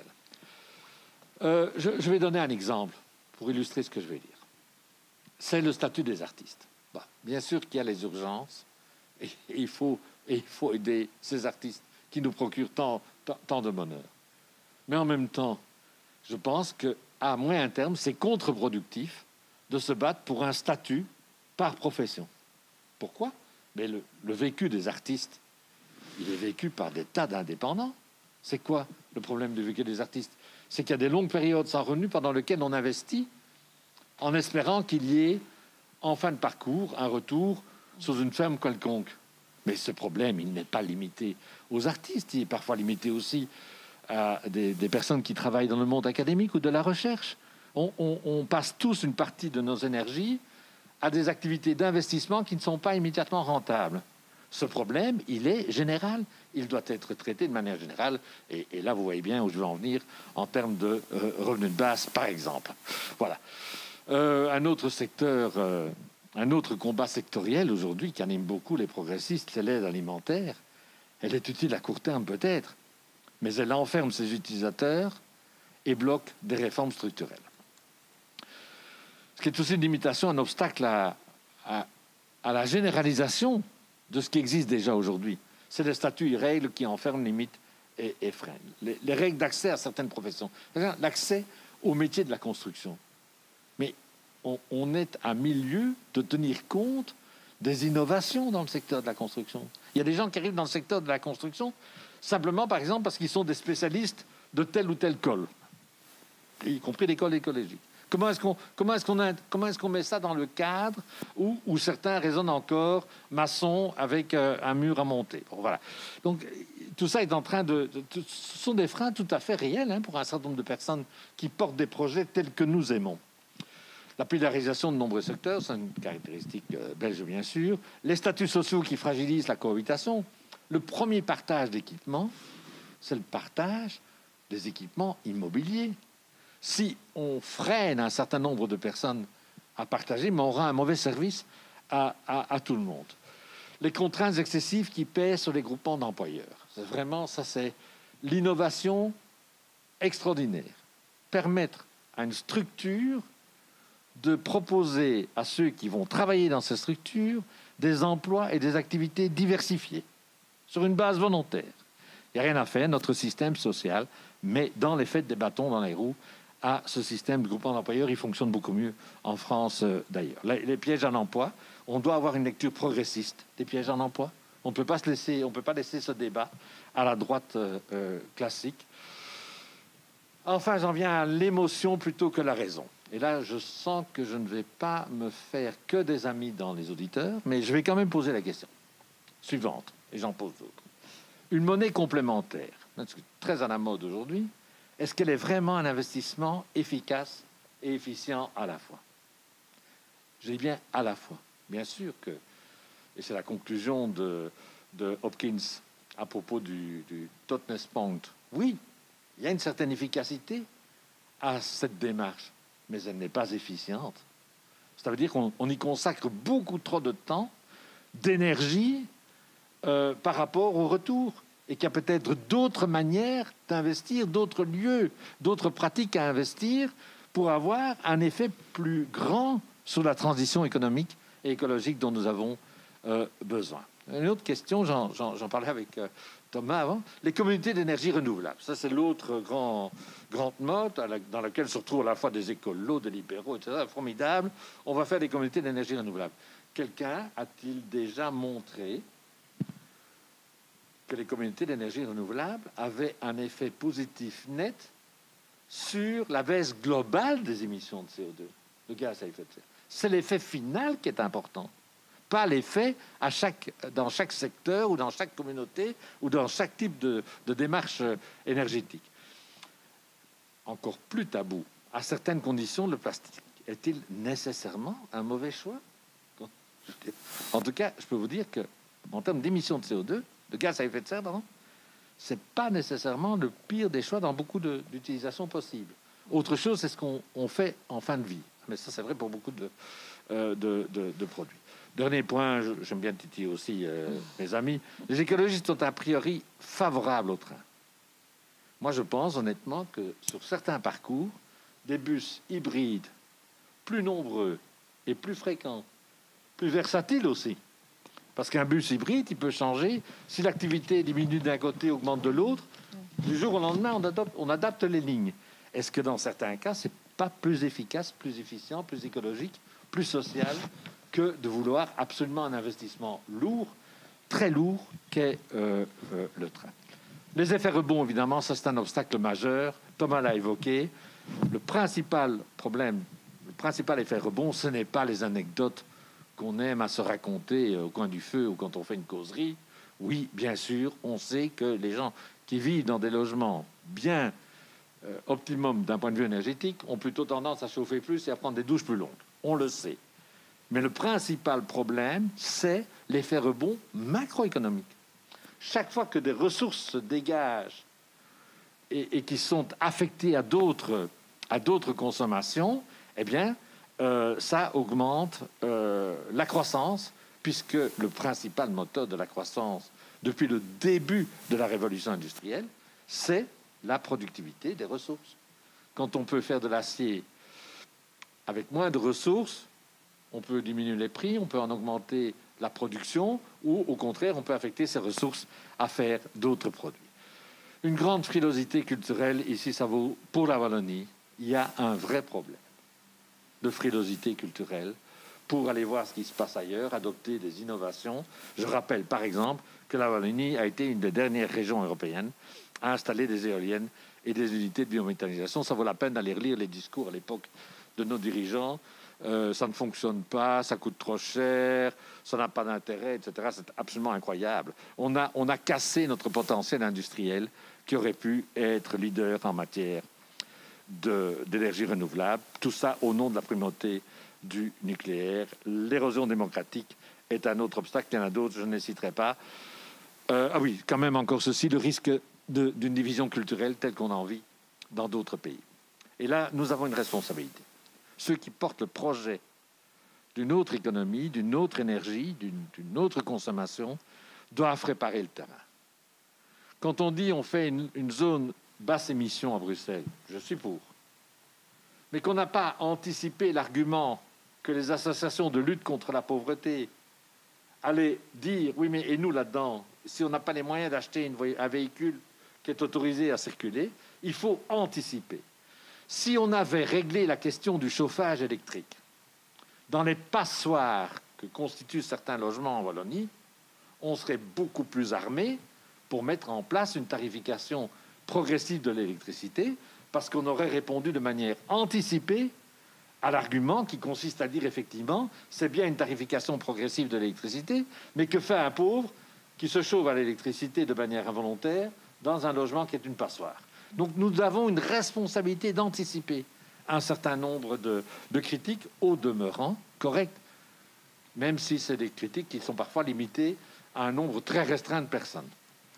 Euh, je, je vais donner un exemple pour illustrer ce que je vais dire. C'est le statut des artistes. Bah, bien sûr qu'il y a les urgences et, et, il faut, et il faut aider ces artistes qui nous procurent tant, tant, tant de bonheur. Mais en même temps, je pense qu'à moyen terme, c'est contre-productif de se battre pour un statut par profession. Pourquoi? Mais le, le vécu des artistes, il est vécu par des tas d'indépendants. C'est quoi le problème du vécu des artistes? C'est qu'il y a des longues périodes sans revenus pendant lesquelles on investit en espérant qu'il y ait, en fin de parcours, un retour sous une forme quelconque. Mais ce problème, il n'est pas limité aux artistes. Il est parfois limité aussi à des, des personnes qui travaillent dans le monde académique ou de la recherche. On, on, on passe tous une partie de nos énergies à des activités d'investissement qui ne sont pas immédiatement rentables. Ce problème, il est général. Il doit être traité de manière générale. Et, et là, vous voyez bien où je veux en venir en termes de euh, revenus de base, par exemple. Voilà. Euh, un autre secteur, euh, un autre combat sectoriel aujourd'hui qui anime beaucoup les progressistes, c'est l'aide alimentaire. Elle est utile à court terme peut-être, mais elle enferme ses utilisateurs et bloque des réformes structurelles. Ce qui est aussi une limitation, un obstacle à, à, à la généralisation de ce qui existe déjà aujourd'hui. C'est les statuts et règles qui enferment, limitent et, et freinent. Les, les règles d'accès à certaines professions, l'accès au métier de la construction. Mais on, on est à milieu de tenir compte des innovations dans le secteur de la construction. Il y a des gens qui arrivent dans le secteur de la construction simplement, par exemple, parce qu'ils sont des spécialistes de tel ou tel col, y compris l'école écologique. Comment est-ce qu'on, comment est-ce qu'on, a, comment est-ce qu'on met ça dans le cadre où, où certains raisonnent encore maçon avec euh, un mur à monter? Bon, voilà. Donc, tout ça est en train de, de, de... Ce sont des freins tout à fait réels hein, pour un certain nombre de personnes qui portent des projets tels que nous aimons. La polarisation de nombreux secteurs, c'est une caractéristique euh, belge, bien sûr. Les statuts sociaux qui fragilisent la cohabitation. Le premier partage d'équipements, c'est le partage des équipements immobiliers. Si on freine un certain nombre de personnes à partager, mais on rend un mauvais service à, à, à tout le monde. Les contraintes excessives qui pèsent sur les groupements d'employeurs. C'est vraiment, ça c'est l'innovation extraordinaire. Permettre à une structure de proposer à ceux qui vont travailler dans ces structures des emplois et des activités diversifiées sur une base volontaire. Il n'y a rien à faire, notre système social, mais dans les faits des bâtons dans les roues, à ce système de groupement d'employeurs, il fonctionne beaucoup mieux en France euh, d'ailleurs. Les, les pièges en emploi, on doit avoir une lecture progressiste des pièges en emploi. On ne peut pas se laisser, on peut pas laisser ce débat à la droite euh, euh, classique. Enfin, j'en viens à l'émotion plutôt que la raison. Et là, je sens que je ne vais pas me faire que des amis dans les auditeurs, mais je vais quand même poser la question suivante, et j'en pose d'autres. Une monnaie complémentaire, très à la mode aujourd'hui, est-ce qu'elle est vraiment un investissement efficace et efficient à la fois? Je dis bien à la fois. Bien sûr que, et c'est la conclusion de, de Hopkins à propos du, du Totnes Point, oui, il y a une certaine efficacité à cette démarche, mais elle n'est pas efficiente. Ça veut dire qu'on on y consacre beaucoup trop de temps, d'énergie euh, par rapport au retour. Et qu'il y a peut-être d'autres manières d'investir, d'autres lieux, d'autres pratiques à investir pour avoir un effet plus grand sur la transition économique et écologique dont nous avons euh, besoin. Une autre question, j'en, j'en, j'en parlais avec euh, Thomas avant, les communautés d'énergie renouvelable. Ça, c'est l'autre grand, grande mode à la, dans laquelle se retrouvent à la fois des écolos, des libéraux, et cetera. Formidable. On va faire des communautés d'énergie renouvelable. Quelqu'un a-t-il déjà montré que les communautés d'énergie renouvelable avaient un effet positif net sur la baisse globale des émissions de C O deux, de gaz à effet de serre? C'est l'effet final qui est important, pas l'effet à chaque, dans chaque secteur ou dans chaque communauté ou dans chaque type de, de démarche énergétique. Encore plus tabou, à certaines conditions, le plastique est-il nécessairement un mauvais choix? En tout cas, je peux vous dire qu'en termes d'émissions de C O deux, de gaz à effet de serre, pardon, c'est pas nécessairement le pire des choix dans beaucoup de, d'utilisations possibles. Autre chose, c'est ce qu'on on fait en fin de vie. Mais ça, c'est vrai pour beaucoup de, euh, de, de, de produits. Dernier point, j'aime bien titiller aussi euh, mes amis. Les écologistes sont a priori favorables au train. Moi, je pense honnêtement que sur certains parcours, des bus hybrides plus nombreux et plus fréquents, plus versatiles aussi, parce qu'un bus hybride, il peut changer. Si l'activité diminue d'un côté, augmente de l'autre, du jour au lendemain, on adopte, on adapte les lignes. Est-ce que dans certains cas, c'est pas plus efficace, plus efficient, plus écologique, plus social que de vouloir absolument un investissement lourd, très lourd, qu'est euh, euh, le train? Les effets rebonds, évidemment, ça c'est un obstacle majeur. Thomas l'a évoqué. Le principal problème, le principal effet rebond, ce n'est pas les anecdotes qu'on aime à se raconter au coin du feu ou quand on fait une causerie. Oui, bien sûr, on sait que les gens qui vivent dans des logements bien euh, optimum d'un point de vue énergétique ont plutôt tendance à chauffer plus et à prendre des douches plus longues. On le sait. Mais le principal problème, c'est l'effet rebond macroéconomique. Chaque fois que des ressources se dégagent et, et qui sont affectées à d'autres, à d'autres consommations, eh bien, Euh, ça augmente euh, la croissance, puisque le principal moteur de la croissance depuis le début de la révolution industrielle, c'est la productivité des ressources. Quand on peut faire de l'acier avec moins de ressources, on peut diminuer les prix, on peut en augmenter la production, ou au contraire, on peut affecter ces ressources à faire d'autres produits. Une grande frilosité culturelle, ici ça vaut pour la Wallonie, il y a un vrai problème de frilosité culturelle pour aller voir ce qui se passe ailleurs, adopter des innovations. Je rappelle par exemple que la Wallonie a été une des dernières régions européennes à installer des éoliennes et des unités de biométhanisation. Ça vaut la peine d'aller relire les discours à l'époque de nos dirigeants. Euh, ça ne fonctionne pas, ça coûte trop cher, ça n'a pas d'intérêt, et cetera. C'est absolument incroyable. On a, on a cassé notre potentiel industriel qui aurait pu être leader en matière De, d'énergie renouvelable, tout ça au nom de la primauté du nucléaire. L'érosion démocratique est un autre obstacle, il y en a d'autres, je ne les citerai pas. Euh, ah oui, quand même encore ceci, le risque de, d'une division culturelle telle qu'on en vit dans d'autres pays. Et là, nous avons une responsabilité. Ceux qui portent le projet d'une autre économie, d'une autre énergie, d'une, d'une autre consommation, doivent préparer le terrain. Quand on dit on fait une, une zone basse émission à Bruxelles, je suis pour. Mais qu'on n'a pas anticipé l'argument que les associations de lutte contre la pauvreté allaient dire, oui, mais et nous là-dedans, si on n'a pas les moyens d'acheter une, un véhicule qui est autorisé à circuler, il faut anticiper. Si on avait réglé la question du chauffage électrique dans les passoires que constituent certains logements en Wallonie, on serait beaucoup plus armé pour mettre en place une tarification progressive de l'électricité, parce qu'on aurait répondu de manière anticipée à l'argument qui consiste à dire effectivement, c'est bien une tarification progressive de l'électricité, mais que fait un pauvre qui se chauffe à l'électricité de manière involontaire dans un logement qui est une passoire? Donc nous avons une responsabilité d'anticiper un certain nombre de, de critiques, au demeurant correctes, même si c'est des critiques qui sont parfois limitées à un nombre très restreint de personnes.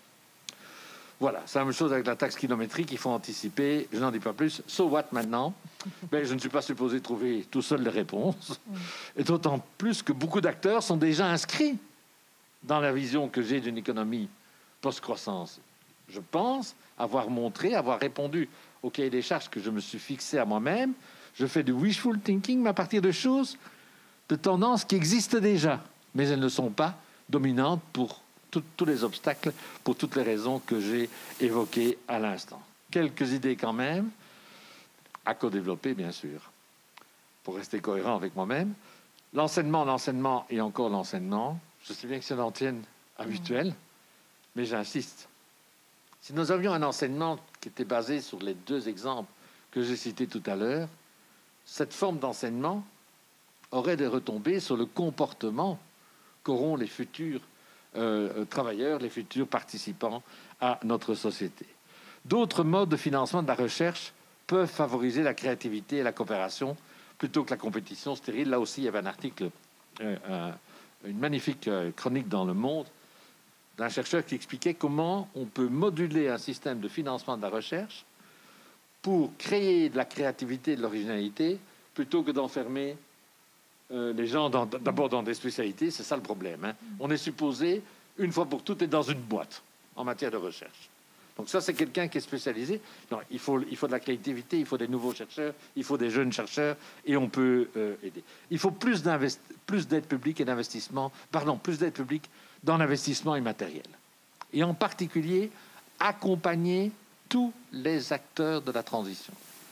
Voilà, c'est la même chose avec la taxe kilométrique, il faut anticiper, je n'en dis pas plus. So what maintenant? Ben, je ne suis pas supposé trouver tout seul les réponses, et d'autant plus que beaucoup d'acteurs sont déjà inscrits dans la vision que j'ai d'une économie post-croissance. Je pense avoir montré, avoir répondu au cahier des charges que je me suis fixé à moi-même. Je fais du wishful thinking, mais à partir de choses, de tendances qui existent déjà, mais elles ne sont pas dominante pour tout, tous les obstacles, pour toutes les raisons que j'ai évoquées à l'instant. Quelques idées quand même, à co-développer bien sûr, pour rester cohérent avec moi-même. L'enseignement, l'enseignement et encore l'enseignement, je sais bien que c'est l'antienne habituelle, mais j'insiste. Si nous avions un enseignement qui était basé sur les deux exemples que j'ai cités tout à l'heure, cette forme d'enseignement aurait des retombées sur le comportement qu'auront les futurs euh, travailleurs, les futurs participants à notre société. D'autres modes de financement de la recherche peuvent favoriser la créativité et la coopération plutôt que la compétition stérile. Là aussi, il y avait un article, euh, euh, une magnifique euh, chronique dans Le Monde d'un chercheur qui expliquait comment on peut moduler un système de financement de la recherche pour créer de la créativité et de l'originalité plutôt que d'enfermer euh, les gens dans, d'abord dans des spécialités. C'est ça le problème. Hein. On est supposé, une fois pour toutes, être dans une boîte en matière de recherche. Donc ça, c'est quelqu'un qui est spécialisé. Non, il faut, il faut de la créativité, il faut des nouveaux chercheurs, il faut des jeunes chercheurs, et on peut euh, aider. Il faut plus, plus d'aide publique et d'investissement, pardon, plus d'aide publique dans l'investissement immatériel. Et en particulier, accompagner tous les acteurs de la transition.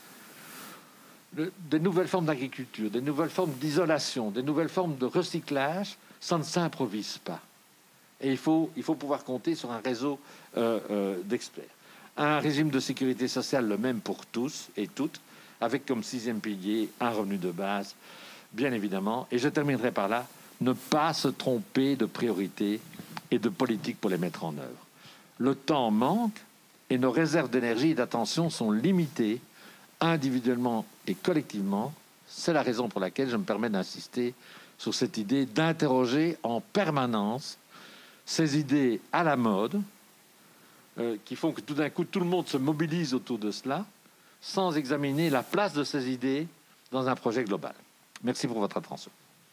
Le, des nouvelles formes d'agriculture, des nouvelles formes d'isolation, des nouvelles formes de recyclage, ça ne s'improvise pas. Et il faut, il faut pouvoir compter sur un réseau euh, euh, d'experts. Un régime de sécurité sociale, le même pour tous et toutes, avec comme sixième pilier un revenu de base, bien évidemment. Et je terminerai par là, ne pas se tromper de priorités et de politique pour les mettre en œuvre. Le temps manque et nos réserves d'énergie et d'attention sont limitées individuellement et collectivement. C'est la raison pour laquelle je me permets d'insister sur cette idée d'interroger en permanence ces idées à la mode euh, qui font que tout d'un coup tout le monde se mobilise autour de cela sans examiner la place de ces idées dans un projet global. Merci pour votre attention.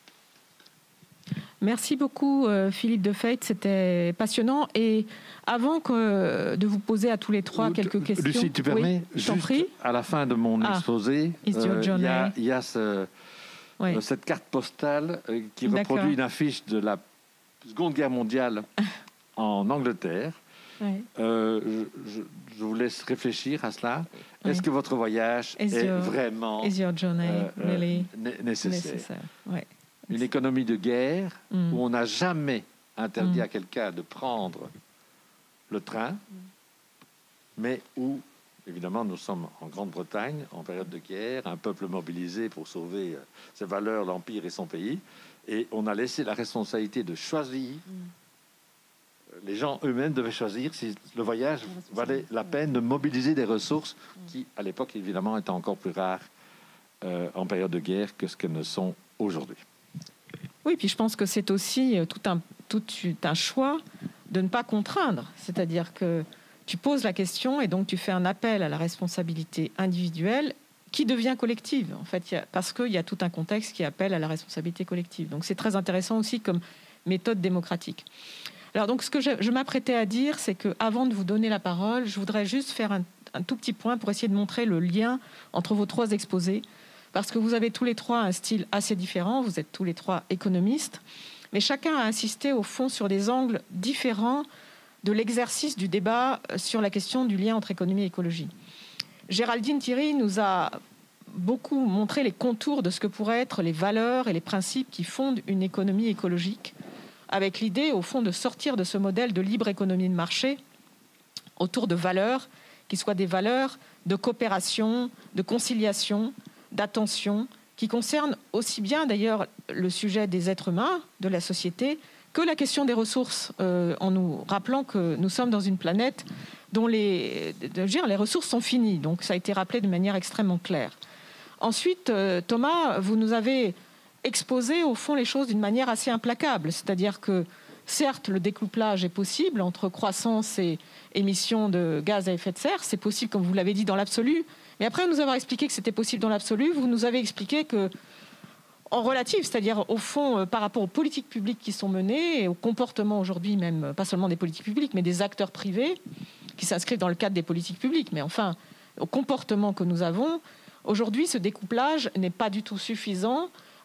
Merci beaucoup euh, Philippe Defeit, c'était passionnant. Et avant que, de vous poser à tous les trois quelques questions... Lucie, tu permets, oui, juste prie. À la fin de mon ah, exposé, il euh, y a, y a ce, oui. euh, cette carte postale euh, qui reproduit une affiche de la Seconde Guerre mondiale en Angleterre. Oui. Euh, je, je vous laisse réfléchir à cela. Oui. Est-ce que votre voyage is est your, vraiment is your journey euh, really nécessaire, nécessaire. Oui. Une économie de guerre mm. où on n'a jamais interdit mm. à quelqu'un de prendre le train, mm. mais où, évidemment, nous sommes en Grande-Bretagne, en période de guerre, un peuple mobilisé pour sauver ses valeurs, l'Empire et son pays, et on a laissé la responsabilité de choisir. Mm. Les gens eux-mêmes devaient choisir si le voyage valait la peine de mobiliser des ressources qui, à l'époque, évidemment, étaient encore plus rares euh, en période de guerre que ce qu'elles ne sont aujourd'hui. Oui, puis je pense que c'est aussi tout un, tout un choix de ne pas contraindre. C'est-à-dire que tu poses la question et donc tu fais un appel à la responsabilité individuelle qui devient collective, en fait, parce qu'il y a tout un contexte qui appelle à la responsabilité collective. Donc c'est très intéressant aussi comme méthode démocratique. Alors donc ce que je, je m'apprêtais à dire, c'est qu'avant de vous donner la parole, je voudrais juste faire un, un tout petit point pour essayer de montrer le lien entre vos trois exposés. Parce que vous avez tous les trois un style assez différent, vous êtes tous les trois économistes, mais chacun a insisté au fond sur des angles différents de l'exercice du débat sur la question du lien entre économie et écologie. Géraldine Thierry nous a beaucoup montré les contours de ce que pourraient être les valeurs et les principes qui fondent une économie écologique, avec l'idée, au fond, de sortir de ce modèle de libre économie de marché autour de valeurs qui soient des valeurs de coopération, de conciliation, d'attention, qui concerne aussi bien d'ailleurs le sujet des êtres humains, de la société, que la question des ressources, euh, en nous rappelant que nous sommes dans une planète dont les, de dire, les ressources sont finies. Donc ça a été rappelé de manière extrêmement claire. Ensuite, euh, Thomas, vous nous avez exposé au fond les choses d'une manière assez implacable. C'est-à-dire que certes, le découplage est possible entre croissance et émissions de gaz à effet de serre. C'est possible, comme vous l'avez dit, dans l'absolu. Mais après nous avoir expliqué que c'était possible dans l'absolu, vous nous avez expliqué que, en relatif, c'est-à-dire au fond, euh, par rapport aux politiques publiques qui sont menées et au comportement aujourd'hui, même pas seulement des politiques publiques, mais des acteurs privés qui s'inscrivent dans le cadre des politiques publiques, mais enfin, au comportement que nous avons, aujourd'hui, ce découplage n'est pas du tout suffisant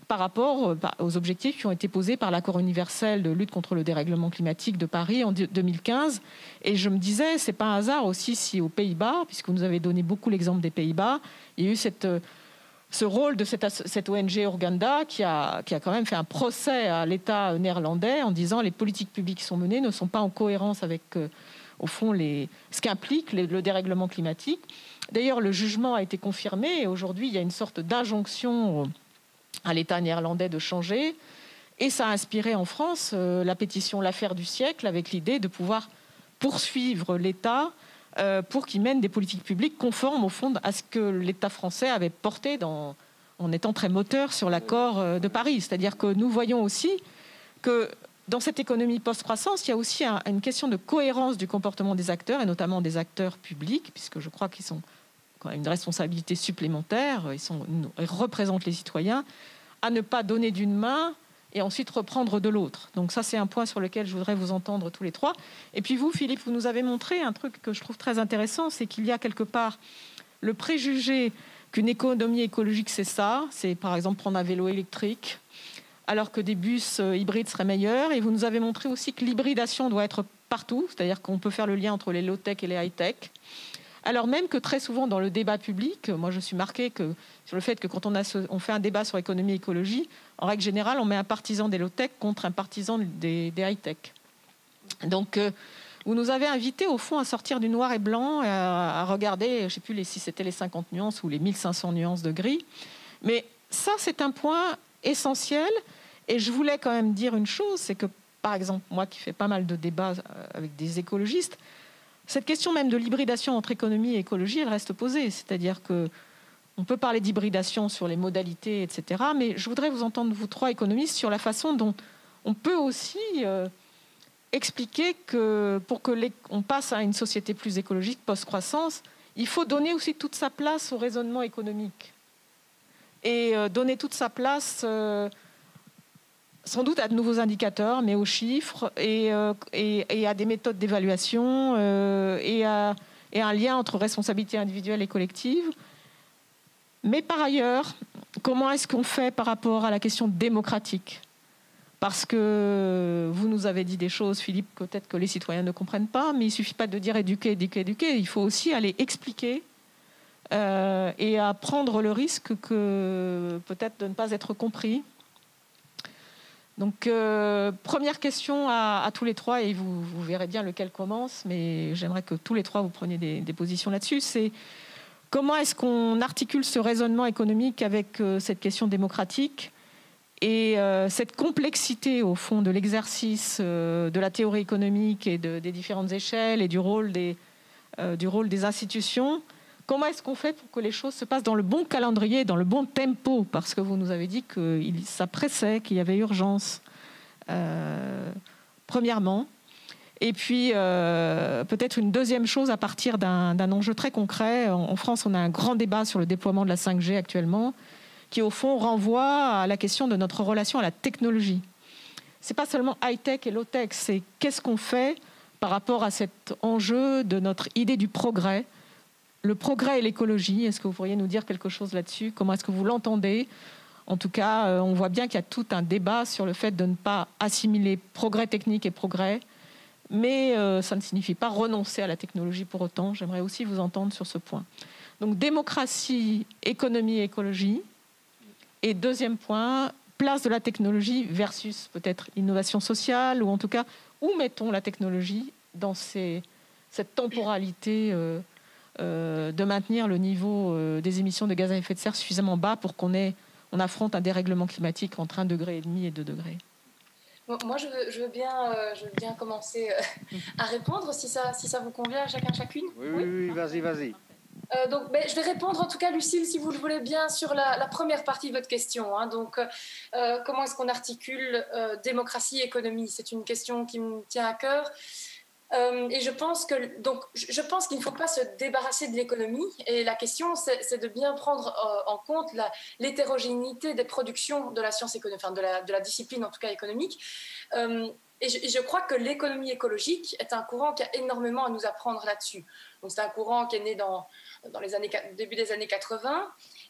par rapport aux objectifs qui ont été posés par l'accord universel de lutte contre le dérèglement climatique de Paris en deux mille quinze. Et je me disais, c'est pas un hasard aussi si aux Pays-Bas, puisque vous nous avez donné beaucoup l'exemple des Pays-Bas, il y a eu cette, ce rôle de cette, cette O N G Urgenda qui a, qui a quand même fait un procès à l'État néerlandais en disant les politiques publiques qui sont menées ne sont pas en cohérence avec, euh, au fond, les, ce qu'implique les, le dérèglement climatique. D'ailleurs, le jugement a été confirmé et aujourd'hui, il y a une sorte d'injonction à l'État néerlandais de changer. Et ça a inspiré en France euh, la pétition L'affaire du siècle, avec l'idée de pouvoir poursuivre l'État euh, pour qu'il mène des politiques publiques conformes, au fond, à ce que l'État français avait porté dans, en étant très moteur sur l'accord euh, de Paris. C'est-à-dire que nous voyons aussi que dans cette économie post-croissance, il y a aussi un, une question de cohérence du comportement des acteurs, et notamment des acteurs publics, puisque je crois qu'ils sont quand même une responsabilité supplémentaire, ils, sont, ils représentent les citoyens, à ne pas donner d'une main et ensuite reprendre de l'autre. Donc ça, c'est un point sur lequel je voudrais vous entendre tous les trois. Et puis vous, Philippe, vous nous avez montré un truc que je trouve très intéressant, c'est qu'il y a quelque part le préjugé qu'une économie écologique, c'est ça, c'est par exemple prendre un vélo électrique, alors que des bus hybrides seraient meilleurs. Et vous nous avez montré aussi que l'hybridation doit être partout, c'est-à-dire qu'on peut faire le lien entre les low-tech et les high-tech. Alors même que très souvent dans le débat public, moi je suis marquée que, sur le fait que quand on, a ce, on fait un débat sur économie et écologie, en règle générale, on met un partisan des low-tech contre un partisan des, des high-tech. Donc euh, vous nous avez invités au fond à sortir du noir et blanc, à, à regarder, je ne sais plus si c'était les cinquante nuances ou les mille cinq cents nuances de gris. Mais ça, c'est un point essentiel. Et je voulais quand même dire une chose, c'est que par exemple, moi qui fais pas mal de débats avec des écologistes, cette question même de l'hybridation entre économie et écologie, elle reste posée. C'est-à-dire qu'on peut parler d'hybridation sur les modalités, et cetera. Mais je voudrais vous entendre, vous trois économistes, sur la façon dont on peut aussi euh, expliquer que pour qu'on passe à une société plus écologique, post-croissance, il faut donner aussi toute sa place au raisonnement économique. Et euh, donner toute sa place... Euh, sans doute à de nouveaux indicateurs, mais aux chiffres et, euh, et, et à des méthodes d'évaluation euh, et, à, et à un lien entre responsabilité individuelle et collective. Mais par ailleurs, comment est-ce qu'on fait par rapport à la question démocratique ? Parce que vous nous avez dit des choses, Philippe, peut-être que les citoyens ne comprennent pas, mais il ne suffit pas de dire éduquer, éduquer, éduquer. Il faut aussi aller expliquer euh, et à prendre le risque que peut-être de ne pas être compris. Donc, euh, première question à, à tous les trois, et vous, vous verrez bien lequel commence, mais j'aimerais que tous les trois vous preniez des, des positions là-dessus. C'est comment est-ce qu'on articule ce raisonnement économique avec euh, cette question démocratique et euh, cette complexité, au fond, de l'exercice euh, de la théorie économique et de, des différentes échelles et du rôle des, euh, du rôle des institutions. Comment est-ce qu'on fait pour que les choses se passent dans le bon calendrier, dans le bon tempo ? Parce que vous nous avez dit que ça pressait, qu'il y avait urgence, euh, premièrement. Et puis, euh, peut-être une deuxième chose à partir d'un, d'un enjeu très concret. En, en France, on a un grand débat sur le déploiement de la cinq G actuellement, qui, au fond, renvoie à la question de notre relation à la technologie. Ce n'est pas seulement high-tech et low-tech, c'est qu'est-ce qu'on fait par rapport à cet enjeu de notre idée du progrès. Le progrès et l'écologie, est-ce que vous pourriez nous dire quelque chose là-dessus ? Comment est-ce que vous l'entendez ? En tout cas, on voit bien qu'il y a tout un débat sur le fait de ne pas assimiler progrès technique et progrès, mais euh, ça ne signifie pas renoncer à la technologie pour autant. J'aimerais aussi vous entendre sur ce point. Donc, démocratie, économie et écologie. Et deuxième point, place de la technologie versus peut-être innovation sociale, ou en tout cas, où mettons la technologie dans ces, cette temporalité euh, Euh, de maintenir le niveau euh, des émissions de gaz à effet de serre suffisamment bas pour qu'on ait, on affronte un dérèglement climatique entre un degré et demi et deux degrés. Bon, moi, je veux, je veux bien, euh, je veux bien commencer euh, à répondre, si ça, si ça vous convient, chacun, chacune. Oui, oui, oui, vas-y, vas-y. Euh, donc, ben, je vais répondre, en tout cas, Lucille, si vous le voulez bien, sur la, la première partie de votre question. Hein. Donc, euh, comment est-ce qu'on articule euh, démocratie et économie ? C'est une question qui me tient à cœur. Euh, et je pense que donc je pense qu'il ne faut pas se débarrasser de l'économie, et la question c'est, c'est de bien prendre euh, en compte la, l'hétérogénéité des productions de la science économique, enfin de la, de la discipline en tout cas économique. Euh, et, je, et je crois que l'économie écologique est un courant qui a énormément à nous apprendre là-dessus. Donc c'est un courant qui est né dans, dans les années, début des années quatre-vingts,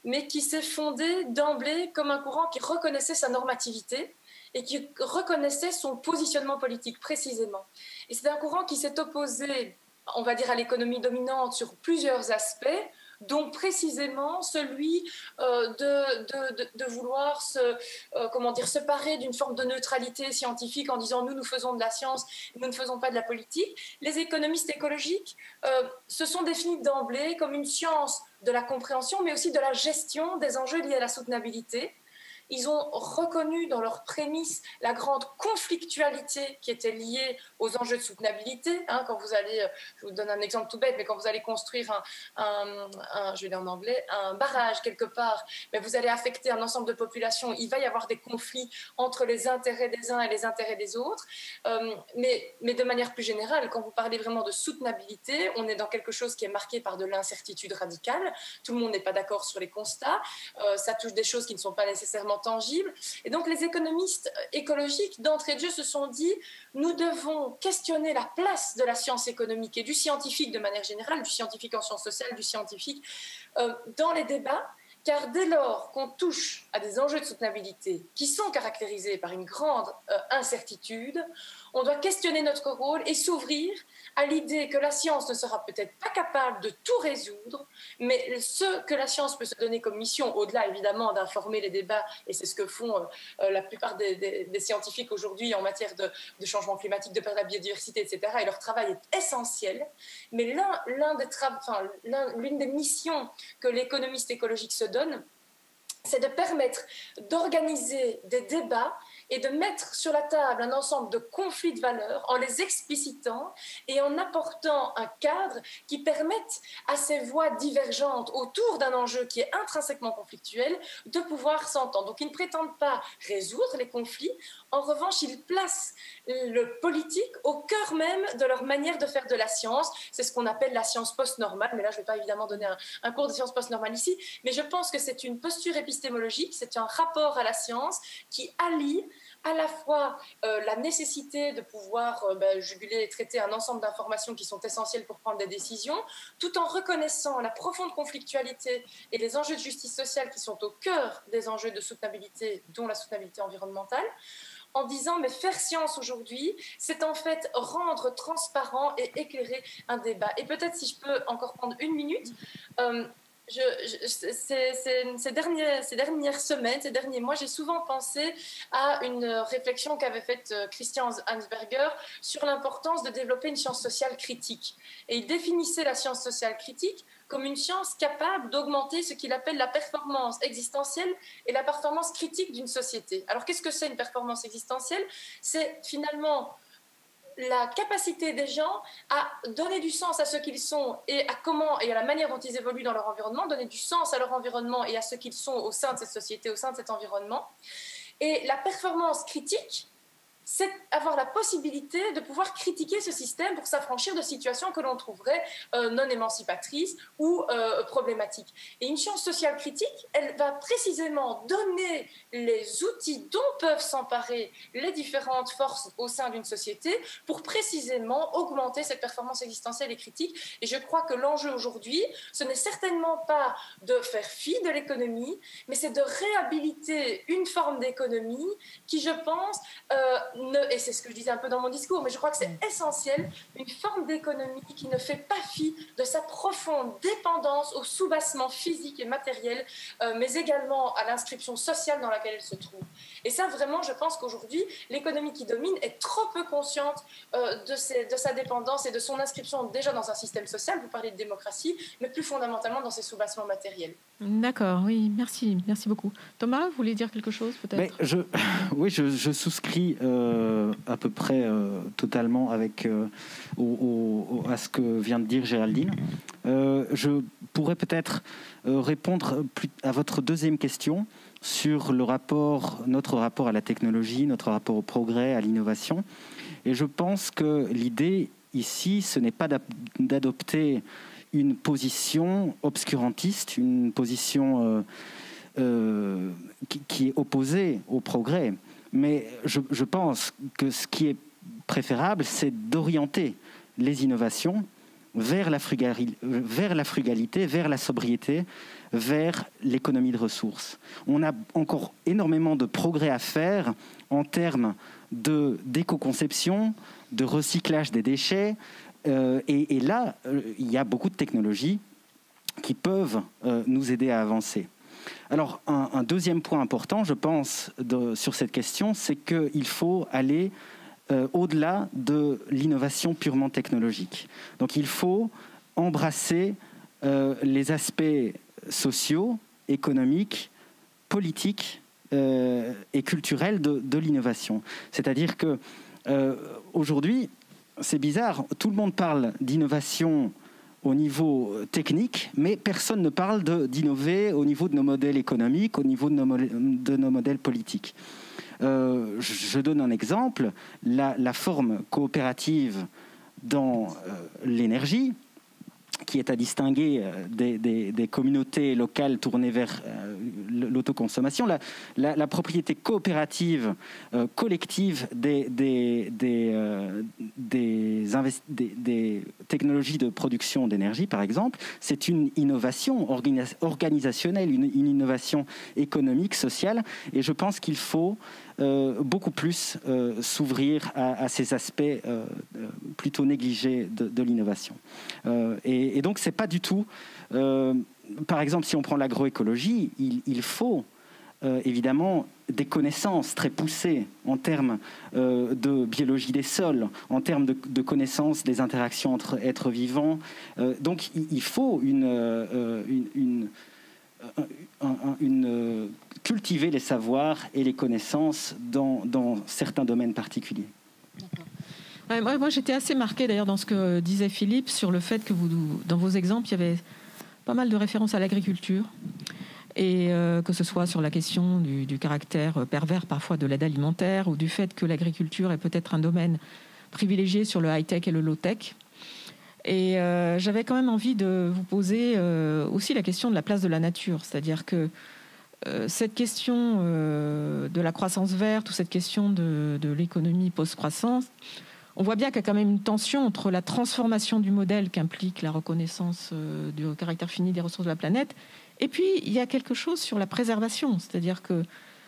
mais qui s'est fondé d'emblée comme un courant qui reconnaissait sa normativité et qui reconnaissait son positionnement politique précisément. Et c'est un courant qui s'est opposé, on va dire, à l'économie dominante sur plusieurs aspects, dont précisément celui euh, de, de, de, de vouloir se, euh, comment dire, se parer d'une forme de neutralité scientifique en disant nous, nous faisons de la science, nous ne faisons pas de la politique. Les économistes écologiques euh, se sont définis d'emblée comme une science de la compréhension, mais aussi de la gestion des enjeux liés à la soutenabilité. Ils ont reconnu dans leurs prémices la grande conflictualité qui était liée aux enjeux de soutenabilité. Hein, quand vous allez, je vous donne un exemple tout bête, mais quand vous allez construire un, un, un je vais dire en anglais, un barrage quelque part, mais vous allez affecter un ensemble de populations, il va y avoir des conflits entre les intérêts des uns et les intérêts des autres. Euh, mais, mais de manière plus générale, quand vous parlez vraiment de soutenabilité, on est dans quelque chose qui est marqué par de l'incertitude radicale. Tout le monde n'est pas d'accord sur les constats. Euh, ça touche des choses qui ne sont pas nécessairement tangible. Et donc les économistes écologiques d'entrée de jeu se sont dit nous devons questionner la place de la science économique et du scientifique de manière générale, du scientifique en sciences sociales, du scientifique euh, dans les débats, car dès lors qu'on touche à des enjeux de soutenabilité qui sont caractérisés par une grande euh, incertitude, on doit questionner notre rôle et s'ouvrir à l'idée que la science ne sera peut-être pas capable de tout résoudre, mais ce que la science peut se donner comme mission, au-delà évidemment d'informer les débats, et c'est ce que font euh, la plupart des, des, des scientifiques aujourd'hui en matière de, de changement climatique, de perte de la biodiversité, et cetera, et leur travail est essentiel, mais l'un, l'un des tra- enfin, l'un, l'une des missions que l'économiste écologique se donne, c'est de permettre d'organiser des débats et de mettre sur la table un ensemble de conflits de valeurs en les explicitant et en apportant un cadre qui permette à ces voix divergentes autour d'un enjeu qui est intrinsèquement conflictuel de pouvoir s'entendre. Donc ils ne prétendent pas résoudre les conflits, en revanche ils placent le politique au cœur même de leur manière de faire de la science. C'est ce qu'on appelle la science post-normale, mais là je ne vais pas évidemment donner un, un cours de science post-normale ici, mais je pense que c'est une posture épistémologique, c'est un rapport à la science qui allie à la fois euh, la nécessité de pouvoir euh, ben, juguler et traiter un ensemble d'informations qui sont essentielles pour prendre des décisions, tout en reconnaissant la profonde conflictualité et les enjeux de justice sociale qui sont au cœur des enjeux de soutenabilité, dont la soutenabilité environnementale, en disant mais faire science aujourd'hui, c'est en fait rendre transparent et éclairer un débat. Et peut-être si je peux encore prendre une minute, euh, Je, je, ces, ces, ces, dernières, ces dernières semaines, ces derniers mois, j'ai souvent pensé à une réflexion qu'avait faite Christian Hansberger sur l'importance de développer une science sociale critique. Et il définissait la science sociale critique comme une science capable d'augmenter ce qu'il appelle la performance existentielle et la performance critique d'une société. Alors qu'est-ce que c'est une performance existentielle ? C'est finalement la capacité des gens à donner du sens à ce qu'ils sont et à comment et à la manière dont ils évoluent dans leur environnement, donner du sens à leur environnement et à ce qu'ils sont au sein de cette société, au sein de cet environnement. Et la performance critique, c'est avoir la possibilité de pouvoir critiquer ce système pour s'affranchir de situations que l'on trouverait euh, non émancipatrices ou euh, problématiques. Et une science sociale critique, elle va précisément donner les outils dont peuvent s'emparer les différentes forces au sein d'une société pour précisément augmenter cette performance existentielle et critique. Et je crois que l'enjeu aujourd'hui, ce n'est certainement pas de faire fi de l'économie, mais c'est de réhabiliter une forme d'économie qui, je pense, euh, Ne, et c'est ce que je disais un peu dans mon discours, mais je crois que c'est essentiel, une forme d'économie qui ne fait pas fi de sa profonde dépendance au soubassement physique et matériel, euh, mais également à l'inscription sociale dans laquelle elle se trouve. Et ça, vraiment, je pense qu'aujourd'hui, l'économie qui domine est trop peu consciente euh, de, ses, de sa dépendance et de son inscription déjà dans un système social, vous parlez de démocratie, mais plus fondamentalement dans ses soubassements matériels. D'accord, oui, merci, merci beaucoup. Thomas, vous voulez dire quelque chose peut-être ? Mais je, Oui, je, je souscris euh, à peu près euh, totalement avec, euh, au, au, à ce que vient de dire Géraldine. Euh, je pourrais peut-être euh, répondre plus à votre deuxième question sur le rapport, notre rapport à la technologie, notre rapport au progrès, à l'innovation. Et je pense que l'idée ici, ce n'est pas d'adopter une position obscurantiste, une position euh, euh, qui, qui est opposée au progrès. Mais je, je pense que ce qui est préférable, c'est d'orienter les innovations vers la, frugali- vers la frugalité, vers la sobriété, vers l'économie de ressources. On a encore énormément de progrès à faire en termes de, d'éco-conception, de recyclage des déchets. Euh, et, et là, euh, il y a beaucoup de technologies qui peuvent euh, nous aider à avancer. Alors, un, un deuxième point important, je pense, de, sur cette question, c'est qu'il faut aller euh, au-delà de l'innovation purement technologique. Donc, il faut embrasser euh, les aspects sociaux, économiques, politiques euh, et culturels de, de l'innovation. C'est-à-dire que euh, aujourd'hui, c'est bizarre, tout le monde parle d'innovation au niveau technique, mais personne ne parle de, d'innover au niveau de nos modèles économiques, au niveau de nos, de nos modèles politiques. Euh, je donne un exemple, la, la forme coopérative dans euh, l'énergie, qui est à distinguer des, des, des communautés locales tournées vers euh, l'autoconsommation. La, la, la propriété coopérative, euh, collective des, des, des, euh, des, invest- des, des technologies de production d'énergie, par exemple, c'est une innovation organi- organisationnelle, une, une innovation économique, sociale, et je pense qu'il faut Euh, beaucoup plus euh, s'ouvrir à, à ces aspects euh, plutôt négligés de, de l'innovation. Euh, et, et donc, c'est pas du tout... Euh, par exemple, si on prend l'agroécologie, il, il faut euh, évidemment des connaissances très poussées en termes euh, de biologie des sols, en termes de, de connaissances des interactions entre êtres vivants. Euh, donc, il, il faut une... Euh, une, une Un, un, une, euh, cultiver les savoirs et les connaissances dans, dans certains domaines particuliers. Ouais, moi, moi, j'étais assez marquée d'ailleurs dans ce que disait Philippe sur le fait que vous, dans vos exemples, il y avait pas mal de références à l'agriculture et euh, que ce soit sur la question du, du caractère pervers parfois de l'aide alimentaire ou du fait que l'agriculture est peut-être un domaine privilégié sur le high-tech et le low-tech. Et euh, j'avais quand même envie de vous poser euh, aussi la question de la place de la nature. C'est-à-dire que euh, cette question euh, de la croissance verte ou cette question de, de l'économie post-croissance, on voit bien qu'il y a quand même une tension entre la transformation du modèle qu'implique la reconnaissance euh, du caractère fini des ressources de la planète, et puis il y a quelque chose sur la préservation. C'est-à-dire que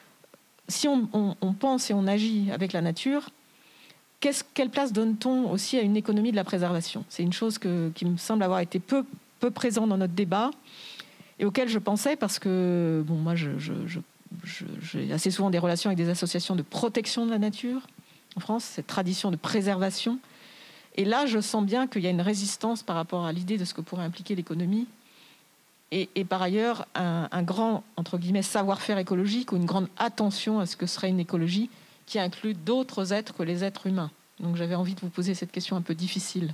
si on, on, on pense et on agit avec la nature, Qu'est-ce, quelle place donne-t-on aussi à une économie de la préservation ? C'est une chose que, qui me semble avoir été peu, peu présente dans notre débat et auquel je pensais parce que bon, moi, je, je, je, je, j'ai assez souvent des relations avec des associations de protection de la nature en France, cette tradition de préservation. Et là, je sens bien qu'il y a une résistance par rapport à l'idée de ce que pourrait impliquer l'économie et, et par ailleurs un, un grand, entre guillemets, savoir-faire écologique ou une grande attention à ce que serait une écologie qui inclut d'autres êtres que les êtres humains. Donc j'avais envie de vous poser cette question un peu difficile.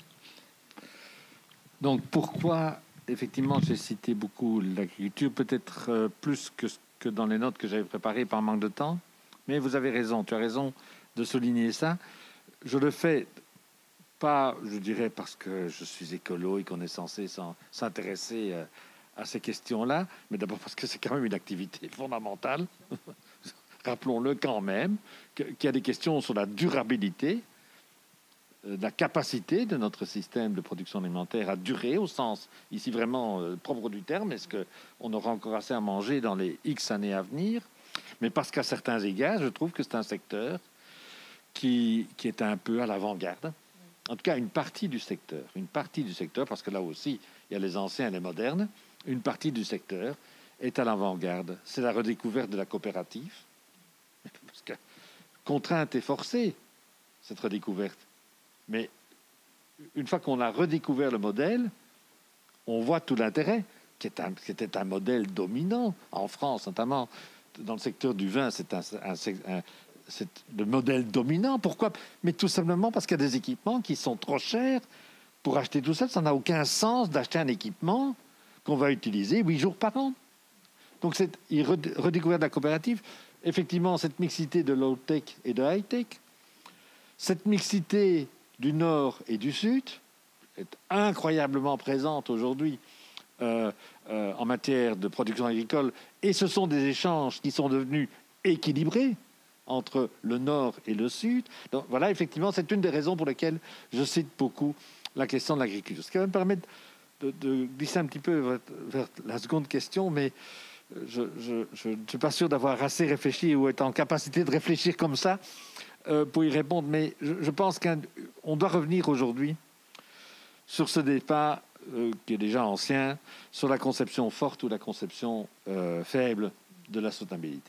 Donc pourquoi, effectivement, j'ai cité beaucoup l'agriculture, peut-être euh, plus que, que dans les notes que j'avais préparées par manque de temps, mais vous avez raison, tu as raison de souligner ça. Je le fais pas, je dirais, parce que je suis écolo et qu'on est censé s'intéresser euh, à ces questions-là, mais d'abord parce que c'est quand même une activité fondamentale. Rappelons-le quand même, qu'il y a des questions sur la durabilité, euh, la capacité de notre système de production alimentaire à durer, au sens ici vraiment euh, propre du terme. Est-ce qu'on aura encore assez à manger dans les X années à venir ? Mais parce qu'à certains égards, je trouve que c'est un secteur qui, qui est un peu à l'avant-garde. En tout cas, une partie du secteur, une partie du secteur, parce que là aussi, il y a les anciens et les modernes, une partie du secteur est à l'avant-garde. C'est la redécouverte de la coopérative. Parce que contrainte et forcée, cette redécouverte. Mais une fois qu'on a redécouvert le modèle, on voit tout l'intérêt, qui, est un, qui était un modèle dominant en France, notamment dans le secteur du vin, c'est, un, un, un, c'est le modèle dominant. Pourquoi ? Mais tout simplement parce qu'il y a des équipements qui sont trop chers pour acheter tout ça. Ça n'a aucun sens d'acheter un équipement qu'on va utiliser huit jours par an. Donc, c'est redécouverte de la coopérative. Effectivement, cette mixité de low-tech et de high-tech, cette mixité du Nord et du Sud est incroyablement présente aujourd'hui euh, euh, en matière de production agricole. Et ce sont des échanges qui sont devenus équilibrés. entre le nord et le sud. Donc voilà, effectivement, c'est une des raisons pour lesquelles je cite beaucoup la question de l'agriculture. Ce qui va me permettre de, de glisser un petit peu vers, vers la seconde question, mais je, je, je ne suis pas sûr d'avoir assez réfléchi ou être en capacité de réfléchir comme ça euh, pour y répondre. Mais je, je pense qu'on doit revenir aujourd'hui sur ce débat euh, qui est déjà ancien, sur la conception forte ou la conception euh, faible de la soutenabilité.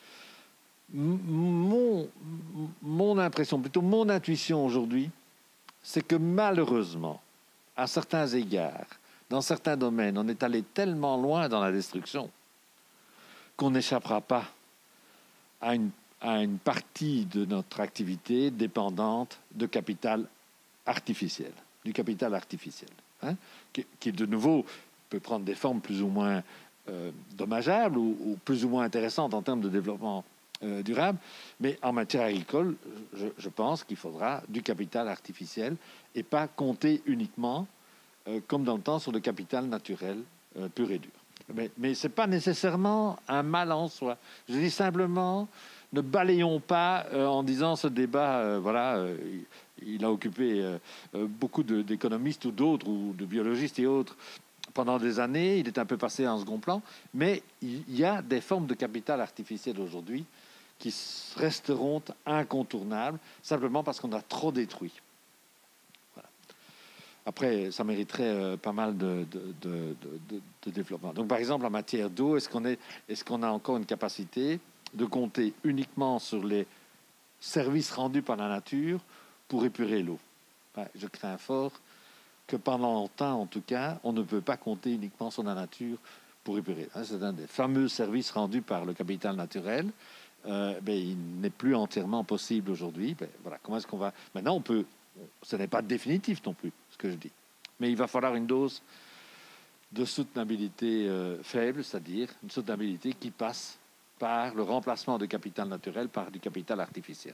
Mon, mon impression, plutôt mon intuition aujourd'hui, c'est que malheureusement, à certains égards, dans certains domaines, on est allé tellement loin dans la destruction qu'on n'échappera pas à une, à une partie de notre activité dépendante de capital artificiel, du capital artificiel, hein, qui, qui, de nouveau, peut prendre des formes plus ou moins euh, dommageables ou, ou plus ou moins intéressantes en termes de développement Euh, durable, mais en matière agricole, je, je pense qu'il faudra du capital artificiel et pas compter uniquement, euh, comme dans le temps, sur le capital naturel euh, pur et dur. Mais, mais ce n'est pas nécessairement un mal en soi. Je dis simplement, ne balayons pas euh, en disant ce débat, euh, voilà, euh, il, il a occupé euh, euh, beaucoup de, d'économistes ou d'autres, ou de biologistes et autres, pendant des années. Il est un peu passé en second plan, mais il y a des formes de capital artificiel aujourd'hui qui resteront incontournables, simplement parce qu'on a trop détruit. Voilà. Après, ça mériterait euh, pas mal de, de, de, de, de développement. Donc, par exemple, en matière d'eau, est-ce qu'on est, est-ce qu'on a encore une capacité de compter uniquement sur les services rendus par la nature pour épurer l'eau? Enfin, je crains fort que pendant longtemps, en tout cas, on ne peut pas compter uniquement sur la nature pour épurer. C'est un des fameux services rendus par le capital naturel. Euh, ben, il n'est plus entièrement possible aujourd'hui. Ben, voilà, comment est-ce qu'on va... Maintenant, on peut... Ce n'est pas définitif non plus, ce que je dis. Mais il va falloir une dose de soutenabilité euh, faible, c'est-à-dire une soutenabilité qui passe par le remplacement de capital naturel par du capital artificiel.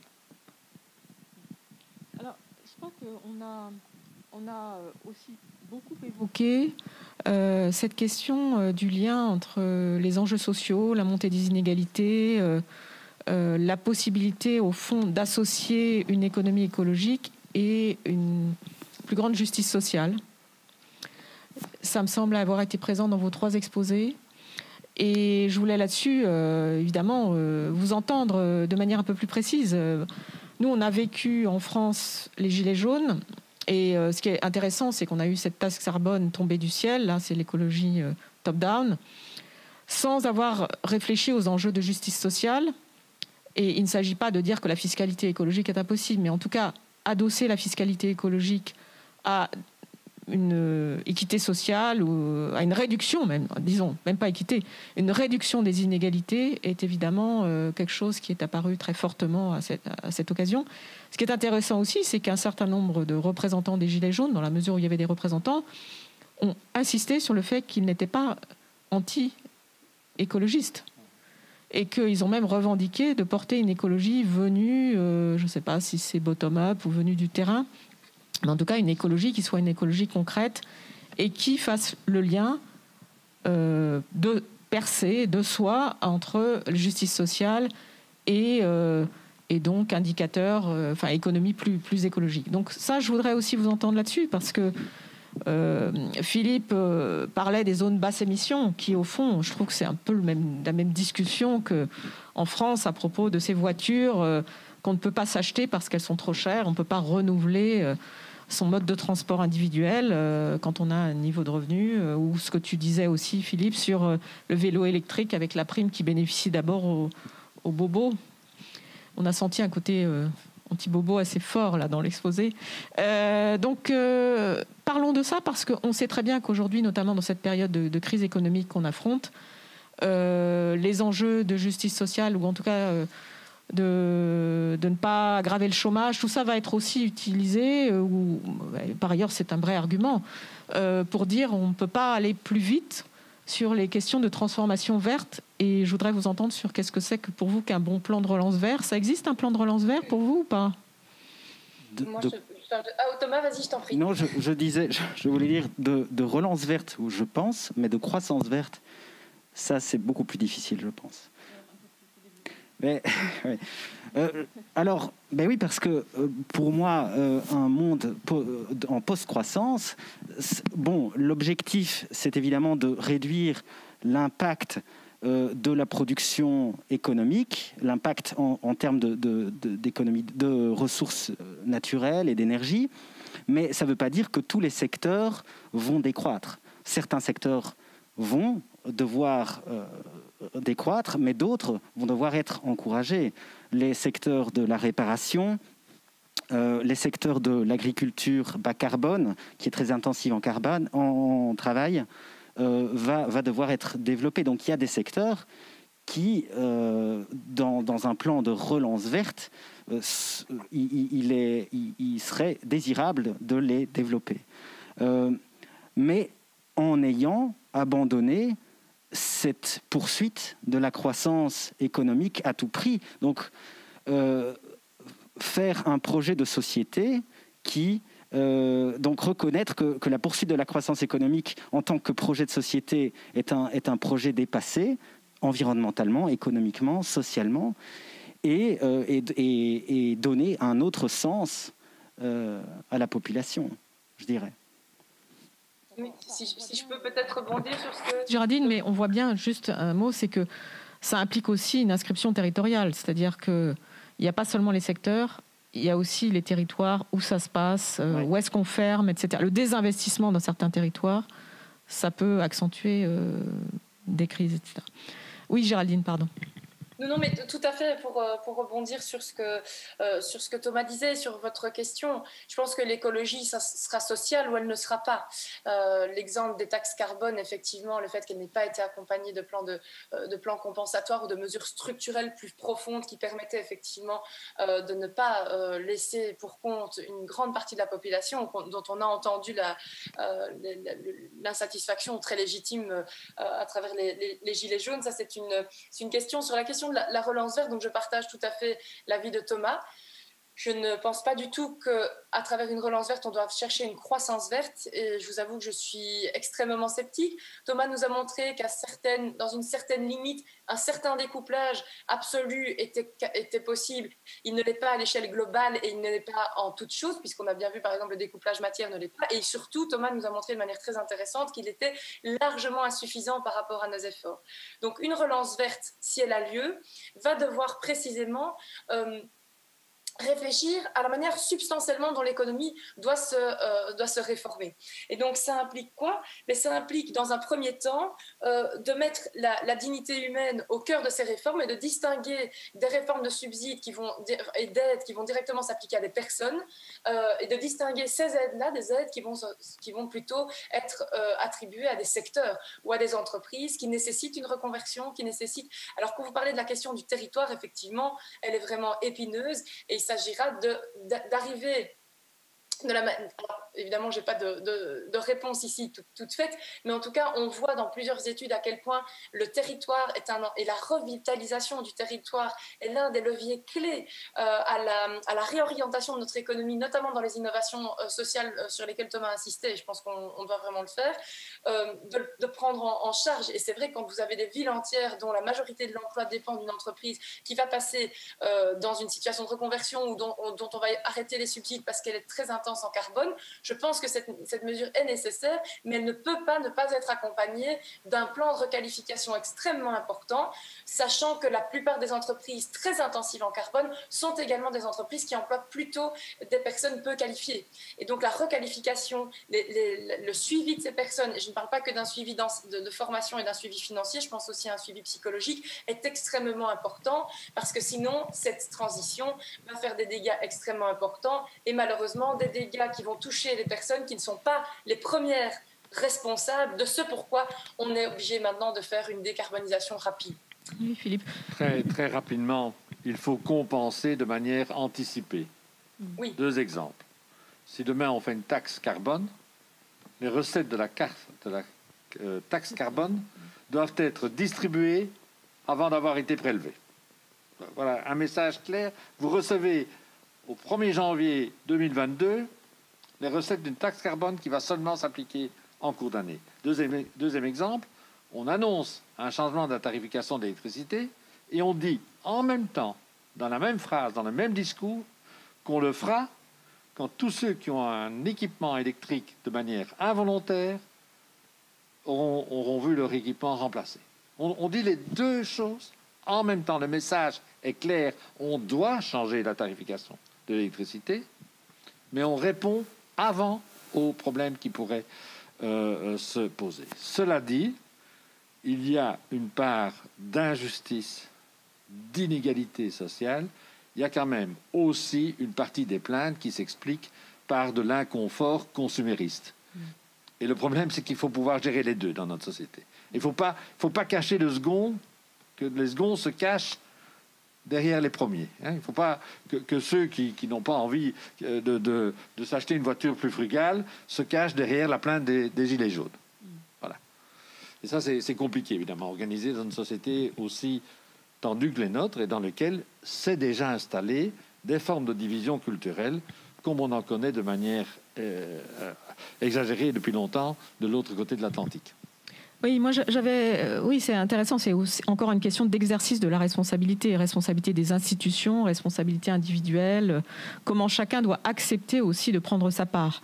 Alors, je crois qu'on a, on a aussi beaucoup évoqué euh, cette question euh, du lien entre euh, les enjeux sociaux, la montée des inégalités, euh, euh, la possibilité, au fond, d'associer une économie écologique et une plus grande justice sociale. Ça me semble avoir été présent dans vos trois exposés. Et je voulais là-dessus, euh, évidemment, euh, vous entendre euh, de manière un peu plus précise. Euh, nous, on a vécu en France les Gilets jaunes. Et euh, ce qui est intéressant, c'est qu'on a eu cette taxe carbone tombée du ciel. Là, c'est l'écologie euh, top-down, sans avoir réfléchi aux enjeux de justice sociale. Et il ne s'agit pas de dire que la fiscalité écologique est impossible, mais en tout cas, adosser la fiscalité écologique à une équité sociale ou à une réduction même, disons, même pas équité, une réduction des inégalités est évidemment euh, quelque chose qui est apparu très fortement à cette, à cette occasion. Ce qui est intéressant aussi, c'est qu'un certain nombre de représentants des Gilets jaunes, dans la mesure où il y avait des représentants, ont insisté sur le fait qu'ils n'étaient pas anti-écologistes et qu'ils ont même revendiqué de porter une écologie venue, euh, je ne sais pas si c'est bottom-up ou venue du terrain, mais en tout cas une écologie qui soit une écologie concrète et qui fasse le lien euh, de per se, de soi, entre justice sociale et, euh, et donc indicateur, euh, enfin économie plus, plus écologique. Donc ça, je voudrais aussi vous entendre là-dessus, parce que euh, Philippe euh, parlait des zones basse émission, qui au fond, je trouve que c'est un peu le même, la même discussion qu'en France à propos de ces voitures euh, qu'on ne peut pas s'acheter parce qu'elles sont trop chères, on ne peut pas renouveler euh, son mode de transport individuel euh, quand on a un niveau de revenu, euh, ou ce que tu disais aussi, Philippe, sur euh, le vélo électrique avec la prime qui bénéficie d'abord aux, aux bobos. On a senti un côté euh, anti-bobo assez fort là dans l'exposé. Euh, donc, euh, parlons de ça, parce qu'on sait très bien qu'aujourd'hui, notamment dans cette période de, de crise économique qu'on affronte, euh, les enjeux de justice sociale, ou en tout cas... Euh, De, de ne pas aggraver le chômage, tout ça va être aussi utilisé, euh, ou, par ailleurs c'est un vrai argument, euh, pour dire on ne peut pas aller plus vite sur les questions de transformation verte. Et je voudrais vous entendre sur qu'est-ce que c'est que pour vous qu'un bon plan de relance vert. Ça existe un plan de relance vert pour vous ou pas? de, Moi, de... Je, je, ah, Thomas, vas-y, je t'en prie. Non, je, je disais, je, je voulais dire de, de relance verte, où je pense, mais de croissance verte, ça c'est beaucoup plus difficile, je pense. Mais, oui. Euh, alors, ben oui, parce que euh, pour moi, euh, un monde po en post-croissance, bon, l'objectif, c'est évidemment de réduire l'impact euh, de la production économique, l'impact en, en termes de, de, de, d'économie, de ressources naturelles et d'énergie, mais ça ne veut pas dire que tous les secteurs vont décroître. Certains secteurs vont devoir euh, décroître, mais d'autres vont devoir être encouragés. Les secteurs de la réparation, euh, les secteurs de l'agriculture bas carbone, qui est très intensive en carbone, en, en travail, euh, va, va devoir être développé. Donc il y a des secteurs qui, euh, dans, dans un plan de relance verte, euh, il, il, est, il, il serait désirable de les développer. Euh, mais en ayant abandonné cette poursuite de la croissance économique à tout prix. Donc, euh, faire un projet de société qui... Euh, donc, reconnaître que, que la poursuite de la croissance économique en tant que projet de société est un, est un projet dépassé, environnementalement, économiquement, socialement, et, euh, et, et, et donner un autre sens euh, à la population, je dirais. Oui, si, si je peux peut-être rebondir sur ce que... Géraldine, mais on voit bien, juste un mot, c'est que ça implique aussi une inscription territoriale. C'est-à-dire qu'il n'y a pas seulement les secteurs, il y a aussi les territoires où ça se passe, euh, ouais. où est-ce qu'on ferme, et cetera. Le désinvestissement dans certains territoires, ça peut accentuer euh, des crises, et cetera. Oui, Géraldine, pardon. Non, non, mais tout à fait, pour, pour rebondir sur ce, que, euh, sur ce que Thomas disait, sur votre question, je pense que l'écologie, ça sera sociale ou elle ne sera pas. Euh, l'exemple des taxes carbone, effectivement, le fait qu'elle n'ait pas été accompagnée de plans, de, de plans compensatoires ou de mesures structurelles plus profondes qui permettaient effectivement euh, de ne pas euh, laisser pour compte une grande partie de la population dont on a entendu la, euh, l'insatisfaction très légitime euh, à travers les, les, les gilets jaunes. Ça, c'est une, c'est une question sur la question de la, la relance verte, donc je partage tout à fait l'avis de Thomas. Je ne pense pas du tout qu'à travers une relance verte, on doit chercher une croissance verte, et je vous avoue que je suis extrêmement sceptique. Thomas nous a montré qu'à certaines, dans une certaine limite, un certain découplage absolu était, était possible. Il ne l'est pas à l'échelle globale et il ne l'est pas en toute chose, puisqu'on a bien vu par exemple le découplage matière ne l'est pas. Et surtout, Thomas nous a montré de manière très intéressante qu'il était largement insuffisant par rapport à nos efforts. Donc une relance verte, si elle a lieu, va devoir précisément... Euh, réfléchir à la manière substantiellement dont l'économie doit se, euh, doit se réformer. Et donc, ça implique quoi? Mais ça implique, dans un premier temps, euh, de mettre la, la dignité humaine au cœur de ces réformes et de distinguer des réformes de subsides qui vont, et d'aides qui vont directement s'appliquer à des personnes euh, et de distinguer ces aides-là des aides qui vont, qui vont plutôt être euh, attribuées à des secteurs ou à des entreprises qui nécessitent une reconversion, qui nécessitent... Alors, quand vous parlez de la question du territoire, effectivement, elle est vraiment épineuse et il s'agira de, d'arriver de la manière... Évidemment, je n'ai pas de, de, de réponse ici toute, toute faite, mais en tout cas, on voit dans plusieurs études à quel point le territoire est un... et la revitalisation du territoire est l'un des leviers clés euh, à, la, à la réorientation de notre économie, notamment dans les innovations euh, sociales euh, sur lesquelles Thomas a insisté, et je pense qu'on on doit vraiment le faire, euh, de, de prendre en, en charge. Et c'est vrai, quand vous avez des villes entières dont la majorité de l'emploi dépend d'une entreprise qui va passer euh, dans une situation de reconversion ou dont, dont on va arrêter les subsides parce qu'elle est très intense en carbone, je pense que cette, cette mesure est nécessaire, mais elle ne peut pas ne pas être accompagnée d'un plan de requalification extrêmement important, sachant que la plupart des entreprises très intensives en carbone sont également des entreprises qui emploient plutôt des personnes peu qualifiées. Et donc la requalification, les, les, le suivi de ces personnes, et je ne parle pas que d'un suivi dans, de, de formation et d'un suivi financier, je pense aussi à un suivi psychologique, est extrêmement important, parce que sinon, cette transition va faire des dégâts extrêmement importants, et malheureusement, des dégâts qui vont toucher les personnes qui ne sont pas les premières responsables de ce pourquoi on est obligé maintenant de faire une décarbonisation rapide. Oui, Philippe. Très, très rapidement, il faut compenser de manière anticipée. Oui. Deux exemples. Si demain on fait une taxe carbone, les recettes de la, carte, de la euh, taxe carbone doivent être distribuées avant d'avoir été prélevées. Voilà, un message clair. Vous recevez au premier janvier deux mille vingt-deux les recettes d'une taxe carbone qui va seulement s'appliquer en cours d'année. Deuxième, deuxième exemple, on annonce un changement de la tarification de l'électricité et on dit en même temps, dans la même phrase, dans le même discours, qu'on le fera quand tous ceux qui ont un équipement électrique de manière involontaire auront, auront vu leur équipement remplacé. On, on dit les deux choses en même temps. Le message est clair, on doit changer la tarification de l'électricité, mais on répond avant aux problèmes qui pourraient euh, se poser. Cela dit, il y a une part d'injustice, d'inégalité sociale. Il y a quand même aussi une partie des plaintes qui s'explique par de l'inconfort consumériste. Mmh. Et le problème, c'est qu'il faut pouvoir gérer les deux dans notre société. Il ne faut pas, faut pas cacher le second, que les seconds se cachent derrière les premiers. Hein. Il ne faut pas que, que ceux qui, qui n'ont pas envie de, de, de s'acheter une voiture plus frugale se cachent derrière la plainte des, des gilets jaunes. Mmh. Voilà. Et ça, c'est, c'est compliqué, évidemment, organiser dans une société aussi tendue que les nôtres et dans laquelle c'est déjà installé des formes de division culturelle comme on en connaît de manière euh, exagérée depuis longtemps de l'autre côté de l'Atlantique. Oui, moi j'avais, euh, oui, c'est intéressant. C'est aussi encore une question d'exercice de la responsabilité, responsabilité des institutions, responsabilité individuelle. Euh, comment chacun doit accepter aussi de prendre sa part.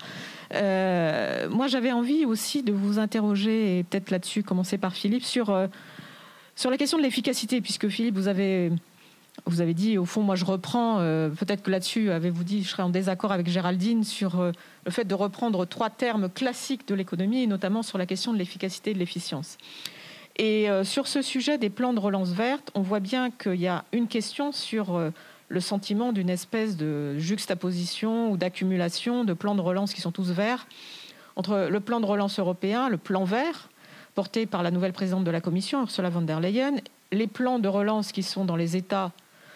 Euh, moi, j'avais envie aussi de vous interroger, et peut-être là-dessus, commencer par Philippe, sur euh, sur la question de l'efficacité, puisque Philippe, vous avez vous avez dit, au fond, moi je reprends. Euh, peut-être que là-dessus, avez-vous dit, je serais en désaccord avec Géraldine sur euh, le fait de reprendre trois termes classiques de l'économie, et notamment sur la question de l'efficacité et de l'efficience. Et euh, sur ce sujet des plans de relance verte, on voit bien qu'il y a une question sur euh, le sentiment d'une espèce de juxtaposition ou d'accumulation de plans de relance qui sont tous verts, entre le plan de relance européen, le plan vert, porté par la nouvelle présidente de la Commission, Ursula von der Leyen, les plans de relance qui sont dans les États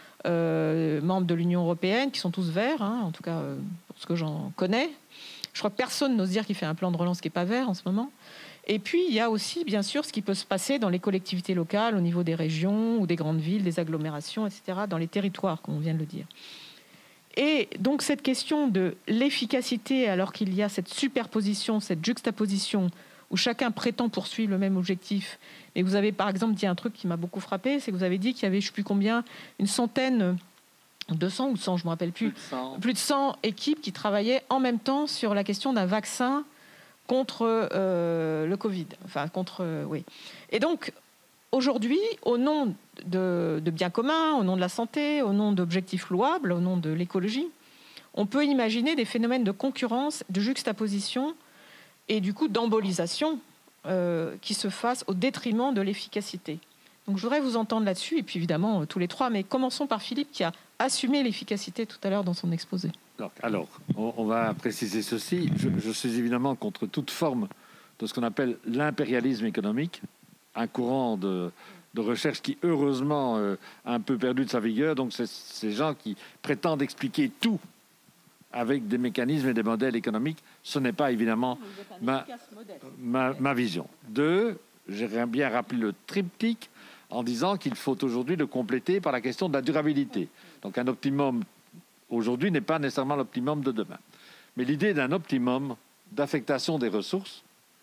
euh, membres de l'Union européenne, qui sont tous verts, hein, en tout cas euh, pour ce que j'en connais. Je crois que personne n'ose dire qu'il fait un plan de relance qui n'est pas vert en ce moment. Et puis, il y a aussi, bien sûr, ce qui peut se passer dans les collectivités locales, au niveau des régions ou des grandes villes, des agglomérations, et cetera, dans les territoires, comme on vient de le dire. Et donc, cette question de l'efficacité, alors qu'il y a cette superposition, cette juxtaposition, où chacun prétend poursuivre le même objectif. Et vous avez, par exemple, dit un truc qui m'a beaucoup frappé, c'est que vous avez dit qu'il y avait, je ne sais plus combien, une centaine, deux cents ou cent, je ne me rappelle plus, plus de cent, plus de cent équipes qui travaillaient en même temps sur la question d'un vaccin contre euh, le Covid. Enfin, contre... Euh, oui. Et donc, aujourd'hui, au nom de, de biens communs, au nom de la santé, au nom d'objectifs louables, au nom de l'écologie, on peut imaginer des phénomènes de concurrence, de juxtaposition et du coup d'embolisation euh, qui se fassent au détriment de l'efficacité. Donc je voudrais vous entendre là-dessus, et puis évidemment euh, tous les trois, mais commençons par Philippe qui a assumé l'efficacité tout à l'heure dans son exposé. Alors, alors on, on va préciser ceci. Je, je suis évidemment contre toute forme de ce qu'on appelle l'impérialisme économique, un courant de, de recherche qui heureusement euh, a un peu perdu de sa vigueur. Donc c'est ces gens qui prétendent expliquer tout avec des mécanismes et des modèles économiques, ce n'est pas évidemment ma, ma, ma vision. Deux, j'aimerais bien rappeler le triptyque en disant qu'il faut aujourd'hui le compléter par la question de la durabilité. Donc un optimum aujourd'hui n'est pas nécessairement l'optimum de demain. Mais l'idée d'un optimum d'affectation des ressources,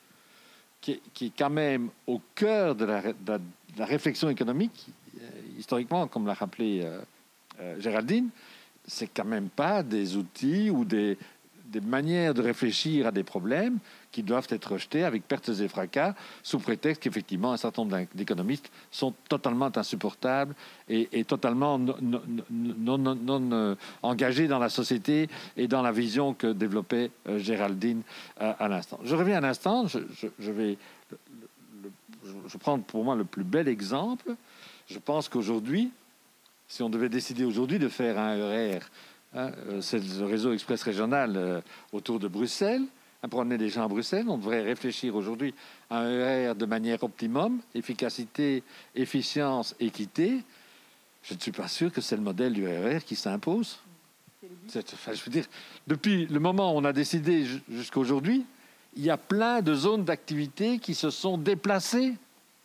qui est, qui est quand même au cœur de la, de la, de la réflexion économique, euh, historiquement, comme l'a rappelé euh, euh, Géraldine, c'est quand même pas des outils ou des, des manières de réfléchir à des problèmes qui doivent être rejetés avec pertes et fracas sous prétexte qu'effectivement un certain nombre d'économistes sont totalement insupportables et, et totalement non, non, non, non, non euh, engagés dans la société et dans la vision que développait euh, Géraldine euh, à l'instant. Je reviens un instant, je, je, je vais le, le, je, je prends pour moi le plus bel exemple. Je pense qu'aujourd'hui, si on devait décider aujourd'hui de faire un E R R, hein, c'est le réseau express régional euh, autour de Bruxelles, hein, pour emmener les gens à Bruxelles, on devrait réfléchir aujourd'hui à un E R R de manière optimum, efficacité, efficience, équité. Je ne suis pas sûr que c'est le modèle du E R R qui s'impose. C'est, enfin, je veux dire, depuis le moment où on a décidé jusqu'à aujourd'hui, il y a plein de zones d'activité qui se sont déplacées.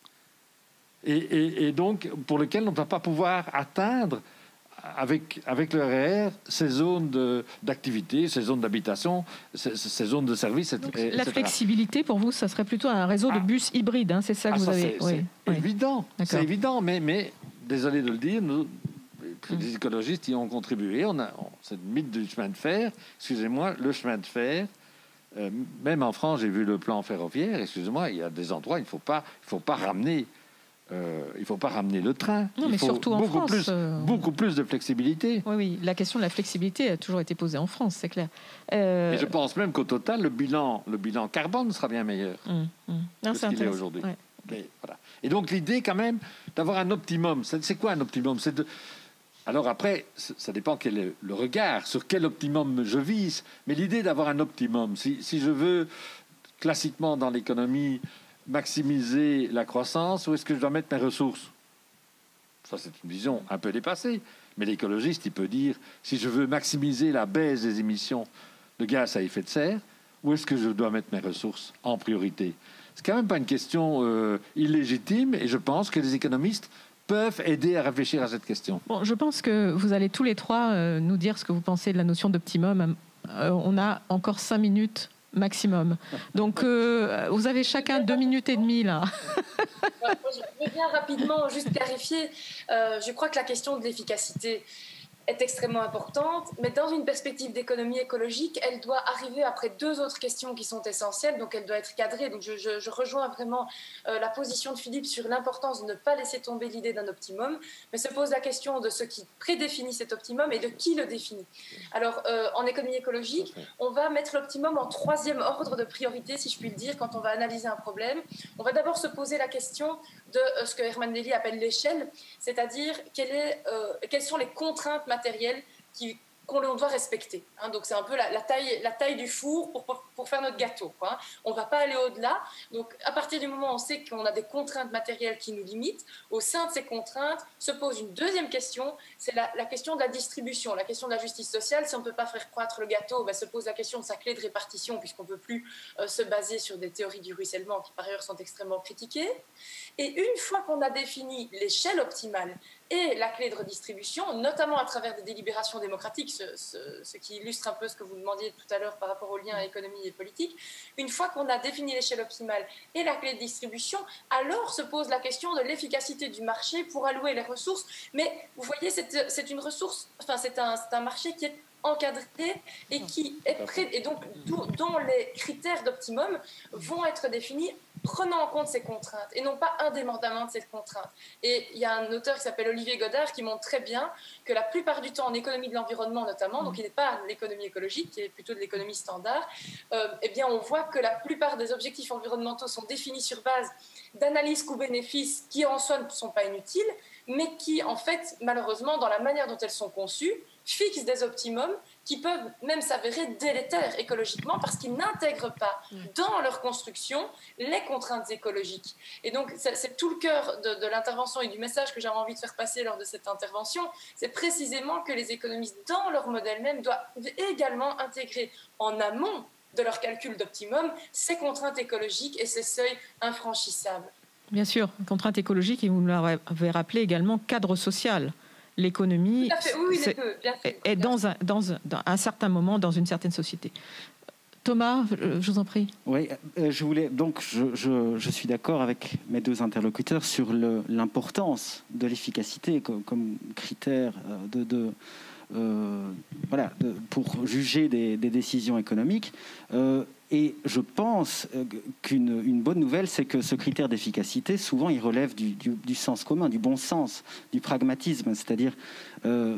Et, et, et donc, pour lequel on ne va pas pouvoir atteindre, avec, avec le R R R, ces zones de, d'activité, ces zones d'habitation, ces, ces zones de service, donc, et cetera. La flexibilité, pour vous, ça serait plutôt un réseau ah. de bus hybride, hein, c'est ça que ah, vous ça, avez... C'est, oui. c'est oui. évident, c'est évident, mais, mais, désolé de le dire, nous, les écologistes y ont contribué. On a on, cette mythe du chemin de fer. Excusez-moi, le chemin de fer. Euh, même en France, j'ai vu le plan ferroviaire. Excusez-moi, il y a des endroits, il ne faut pas, il faut pas ramener, euh, il faut pas ramener le train. Non, il mais faut surtout en beaucoup France, plus, euh... beaucoup plus de flexibilité. Oui, oui, la question de la flexibilité a toujours été posée en France, c'est clair. Euh... Et je pense même qu'au total, le bilan, le bilan carbone sera bien meilleur mmh, mmh. Non, que ce qu'il est aujourd'hui. Ouais. Mais, voilà. Et donc l'idée, quand même, d'avoir un optimum. C'est quoi un optimum? C'est de... Alors après, ça dépend quel est le regard, sur quel optimum je vise. Mais l'idée d'avoir un optimum, si, si je veux, classiquement dans l'économie, maximiser la croissance, où est-ce que je dois mettre mes ressources? Ça, c'est une vision un peu dépassée. Mais l'écologiste, il peut dire, si je veux maximiser la baisse des émissions de gaz à effet de serre, où est-ce que je dois mettre mes ressources en priorité? C'est quand même pas une question euh, illégitime, et je pense que les économistes peuvent aider à réfléchir à cette question. Bon, je pense que vous allez tous les trois euh, nous dire ce que vous pensez de la notion d'optimum. Euh, on a encore cinq minutes maximum. Donc, euh, vous avez chacun deux minutes et demie, là. Je vais bien rapidement juste clarifier. Euh, je crois que la question de l'efficacité est extrêmement importante, mais dans une perspective d'économie écologique, elle doit arriver après deux autres questions qui sont essentielles, donc elle doit être cadrée. Donc je, je, je rejoins vraiment euh, la position de Philippe sur l'importance de ne pas laisser tomber l'idée d'un optimum, mais se pose la question de ce qui prédéfinit cet optimum et de qui le définit. Alors euh, en économie écologique, on va mettre l'optimum en troisième ordre de priorité, si je puis le dire, quand on va analyser un problème. On va d'abord se poser la question de euh, ce que Herman Daly appelle l'échelle, c'est-à-dire quelle est, euh, quelles sont les contraintes matérielles qui, qu'on doit respecter. Hein. Donc c'est un peu la, la, taille, la taille du four pour, pour, pour faire notre gâteau, quoi, hein. On ne va pas aller au-delà. Donc à partir du moment où on sait qu'on a des contraintes matérielles qui nous limitent, au sein de ces contraintes se pose une deuxième question, c'est la, la question de la distribution, la question de la justice sociale. Si on ne peut pas faire croître le gâteau, ben, se pose la question de sa clé de répartition, puisqu'on ne peut plus euh, se baser sur des théories du ruissellement qui par ailleurs sont extrêmement critiquées. Et une fois qu'on a défini l'échelle optimale et la clé de redistribution, notamment à travers des délibérations démocratiques, ce, ce, ce qui illustre un peu ce que vous demandiez tout à l'heure par rapport au lien économie et politique, une fois qu'on a défini l'échelle optimale et la clé de distribution, alors se pose la question de l'efficacité du marché pour allouer les ressources. Mais vous voyez, c'est, c'est une ressource, enfin c'est un, c'est un marché qui est encadré et qui est prêt, et donc dont les critères d'optimum vont être définis prenant en compte ces contraintes et non pas indépendamment de ces contraintes. Et il y a un auteur qui s'appelle Olivier Godard qui montre très bien que la plupart du temps en économie de l'environnement notamment, donc il n'est pas de l'économie écologique, qui est plutôt de l'économie standard, euh, eh bien on voit que la plupart des objectifs environnementaux sont définis sur base d'analyses coûts-bénéfices qui en soi ne sont pas inutiles, mais qui en fait malheureusement dans la manière dont elles sont conçues fixent des optimums qui peuvent même s'avérer délétères écologiquement parce qu'ils n'intègrent pas dans leur construction les contraintes écologiques. Et donc, c'est, c'est tout le cœur de, de l'intervention et du message que j'avais envie de faire passer lors de cette intervention, c'est précisément que les économistes, dans leur modèle même, doivent également intégrer en amont de leur calcul d'optimum ces contraintes écologiques et ces seuils infranchissables. Bien sûr, contraintes écologiques, et vous l'avez rappelé également, cadre social. L'économie oui, oui, deux, bien sûr, est bien dans un, dans, un, dans un certain moment, dans une certaine société. Thomas, je vous en prie. Oui, euh, je voulais donc je, je, je suis d'accord avec mes deux interlocuteurs sur le, l'importance de l'efficacité comme, comme critère de, de euh, voilà de, pour juger des, des décisions économiques. Euh, Et je pense qu'une une bonne nouvelle, c'est que ce critère d'efficacité, souvent, il relève du, du, du sens commun, du bon sens, du pragmatisme. C'est-à-dire, euh,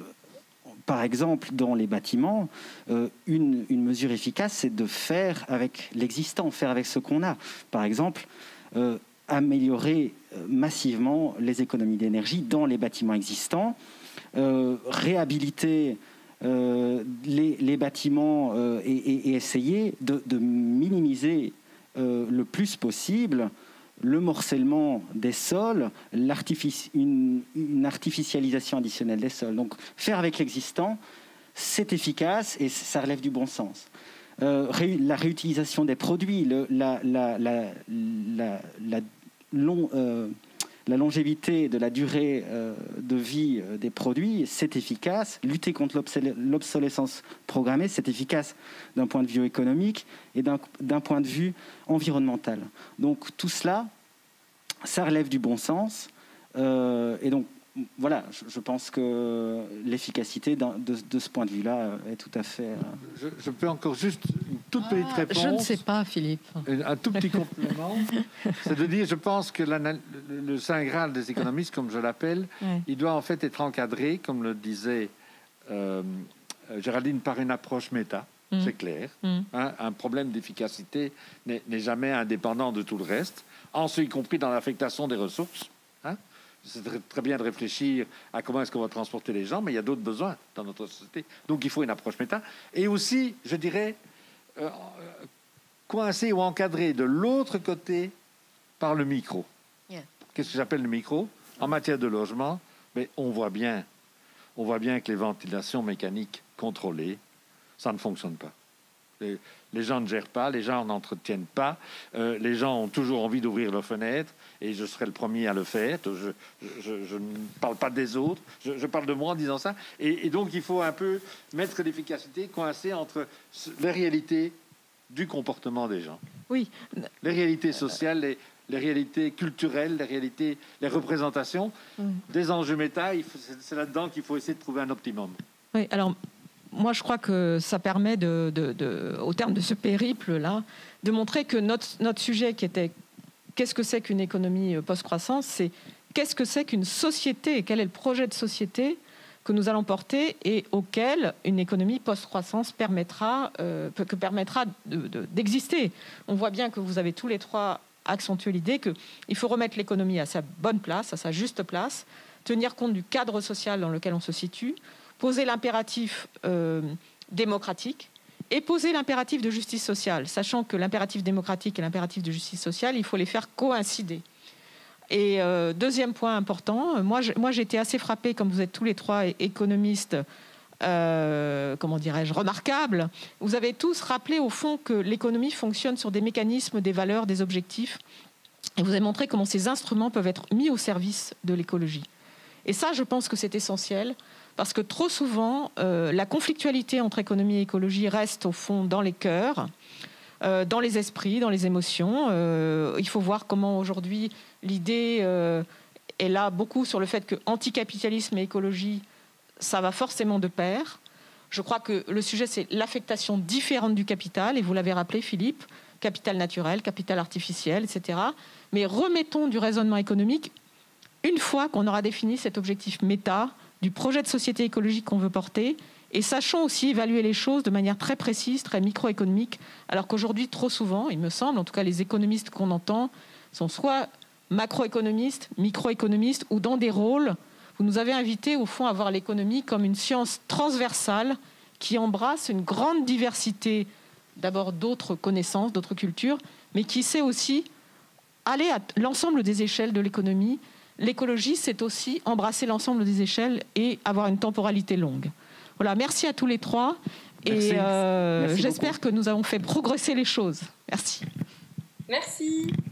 par exemple, dans les bâtiments, euh, une, une mesure efficace, c'est de faire avec l'existant, faire avec ce qu'on a. Par exemple, euh, améliorer massivement les économies d'énergie dans les bâtiments existants, euh, réhabiliter Euh, les, les bâtiments euh, et, et, et essayer de, de minimiser euh, le plus possible le morcellement des sols, l'artifici- une, une artificialisation additionnelle des sols. Donc faire avec l'existant, c'est efficace et ça relève du bon sens. Euh, ré, la réutilisation des produits, le, la, la, la, la, la long... Euh, La longévité de la durée euh, de vie euh, des produits, c'est efficace. Lutter contre l'obsolé- l'obsolescence programmée, c'est efficace d'un point de vue économique et d'un, d'un point de vue environnemental. Donc tout cela, ça relève du bon sens. Euh, et donc voilà, je, je pense que l'efficacité de, de ce point de vue-là est tout à fait... Euh... Je, je peux encore juste une toute petite ah, réponse. Je ne sais pas, Philippe. Un, un tout petit complément. C'est de dire, je pense que le, le Saint Graal des économistes, comme je l'appelle, ouais. il doit en fait être encadré, comme le disait euh, Géraldine, par une approche méta. Mmh. C'est clair. Mmh. Hein, un problème d'efficacité n'est jamais indépendant de tout le reste, en ce y compris dans l'affectation des ressources. Hein. C'est très, très bien de réfléchir à comment est-ce qu'on va transporter les gens, mais il y a d'autres besoins dans notre société. Donc il faut une approche méta. Et aussi, je dirais, euh, coincé ou encadré de l'autre côté par le micro. Yeah. Qu'est-ce que j'appelle le micro? En matière de logement, mais on voit bien, on voit bien que les ventilations mécaniques contrôlées, ça ne fonctionne pas. Les, les gens ne gèrent pas, les gens n'entretiennent pas, euh, les gens ont toujours envie d'ouvrir leurs fenêtres, et je serai le premier à le faire. Je, je, je ne parle pas des autres, je, je parle de moi en disant ça. Et, et donc, il faut un peu mettre l'efficacité coincée entre les réalités du comportement des gens. Oui. Les réalités sociales, les, les réalités culturelles, les réalités, les représentations, oui. des enjeux méta. C'est là-dedans qu'il faut essayer de trouver un optimum. Oui, alors... Moi, je crois que ça permet, de, de, de, au terme de ce périple-là, de montrer que notre, notre sujet qui était « Qu'est-ce que c'est qu'une économie post-croissance ?» c'est « Qu'est-ce que c'est qu'une société ?» et quel est le projet de société que nous allons porter et auquel une économie post-croissance permettra, euh, que permettra d'exister. De, de, On voit bien que vous avez tous les trois accentué l'idée qu'il faut remettre l'économie à sa bonne place, à sa juste place, tenir compte du cadre social dans lequel on se situe, poser l'impératif euh, démocratique et poser l'impératif de justice sociale, sachant que l'impératif démocratique et l'impératif de justice sociale, il faut les faire coïncider. Et euh, deuxième point important, moi, moi j'ai été assez frappée, comme vous êtes tous les trois économistes, euh, comment dirais-je, remarquables, vous avez tous rappelé au fond que l'économie fonctionne sur des mécanismes, des valeurs, des objectifs, et vous avez montré comment ces instruments peuvent être mis au service de l'écologie. Et ça, je pense que c'est essentiel, parce que trop souvent, euh, la conflictualité entre économie et écologie reste au fond dans les cœurs, euh, dans les esprits, dans les émotions. Euh, il faut voir comment aujourd'hui l'idée euh, est là beaucoup sur le fait que anticapitalisme et écologie, ça va forcément de pair. Je crois que le sujet, c'est l'affectation différente du capital, et vous l'avez rappelé, Philippe, capital naturel, capital artificiel, et cetera. Mais remettons du raisonnement économique une fois qu'on aura défini cet objectif méta du projet de société écologique qu'on veut porter, et sachons aussi évaluer les choses de manière très précise, très microéconomique, alors qu'aujourd'hui, trop souvent, il me semble, en tout cas les économistes qu'on entend, sont soit macroéconomistes, microéconomistes, ou dans des rôles, vous nous avez invités au fond à voir l'économie comme une science transversale qui embrasse une grande diversité, d'abord d'autres connaissances, d'autres cultures, mais qui sait aussi aller à l'ensemble des échelles de l'économie. L'écologie, c'est aussi embrasser l'ensemble des échelles et avoir une temporalité longue. Voilà, merci à tous les trois. Merci. Et euh, j'espère que nous avons fait progresser les choses. Merci. Merci.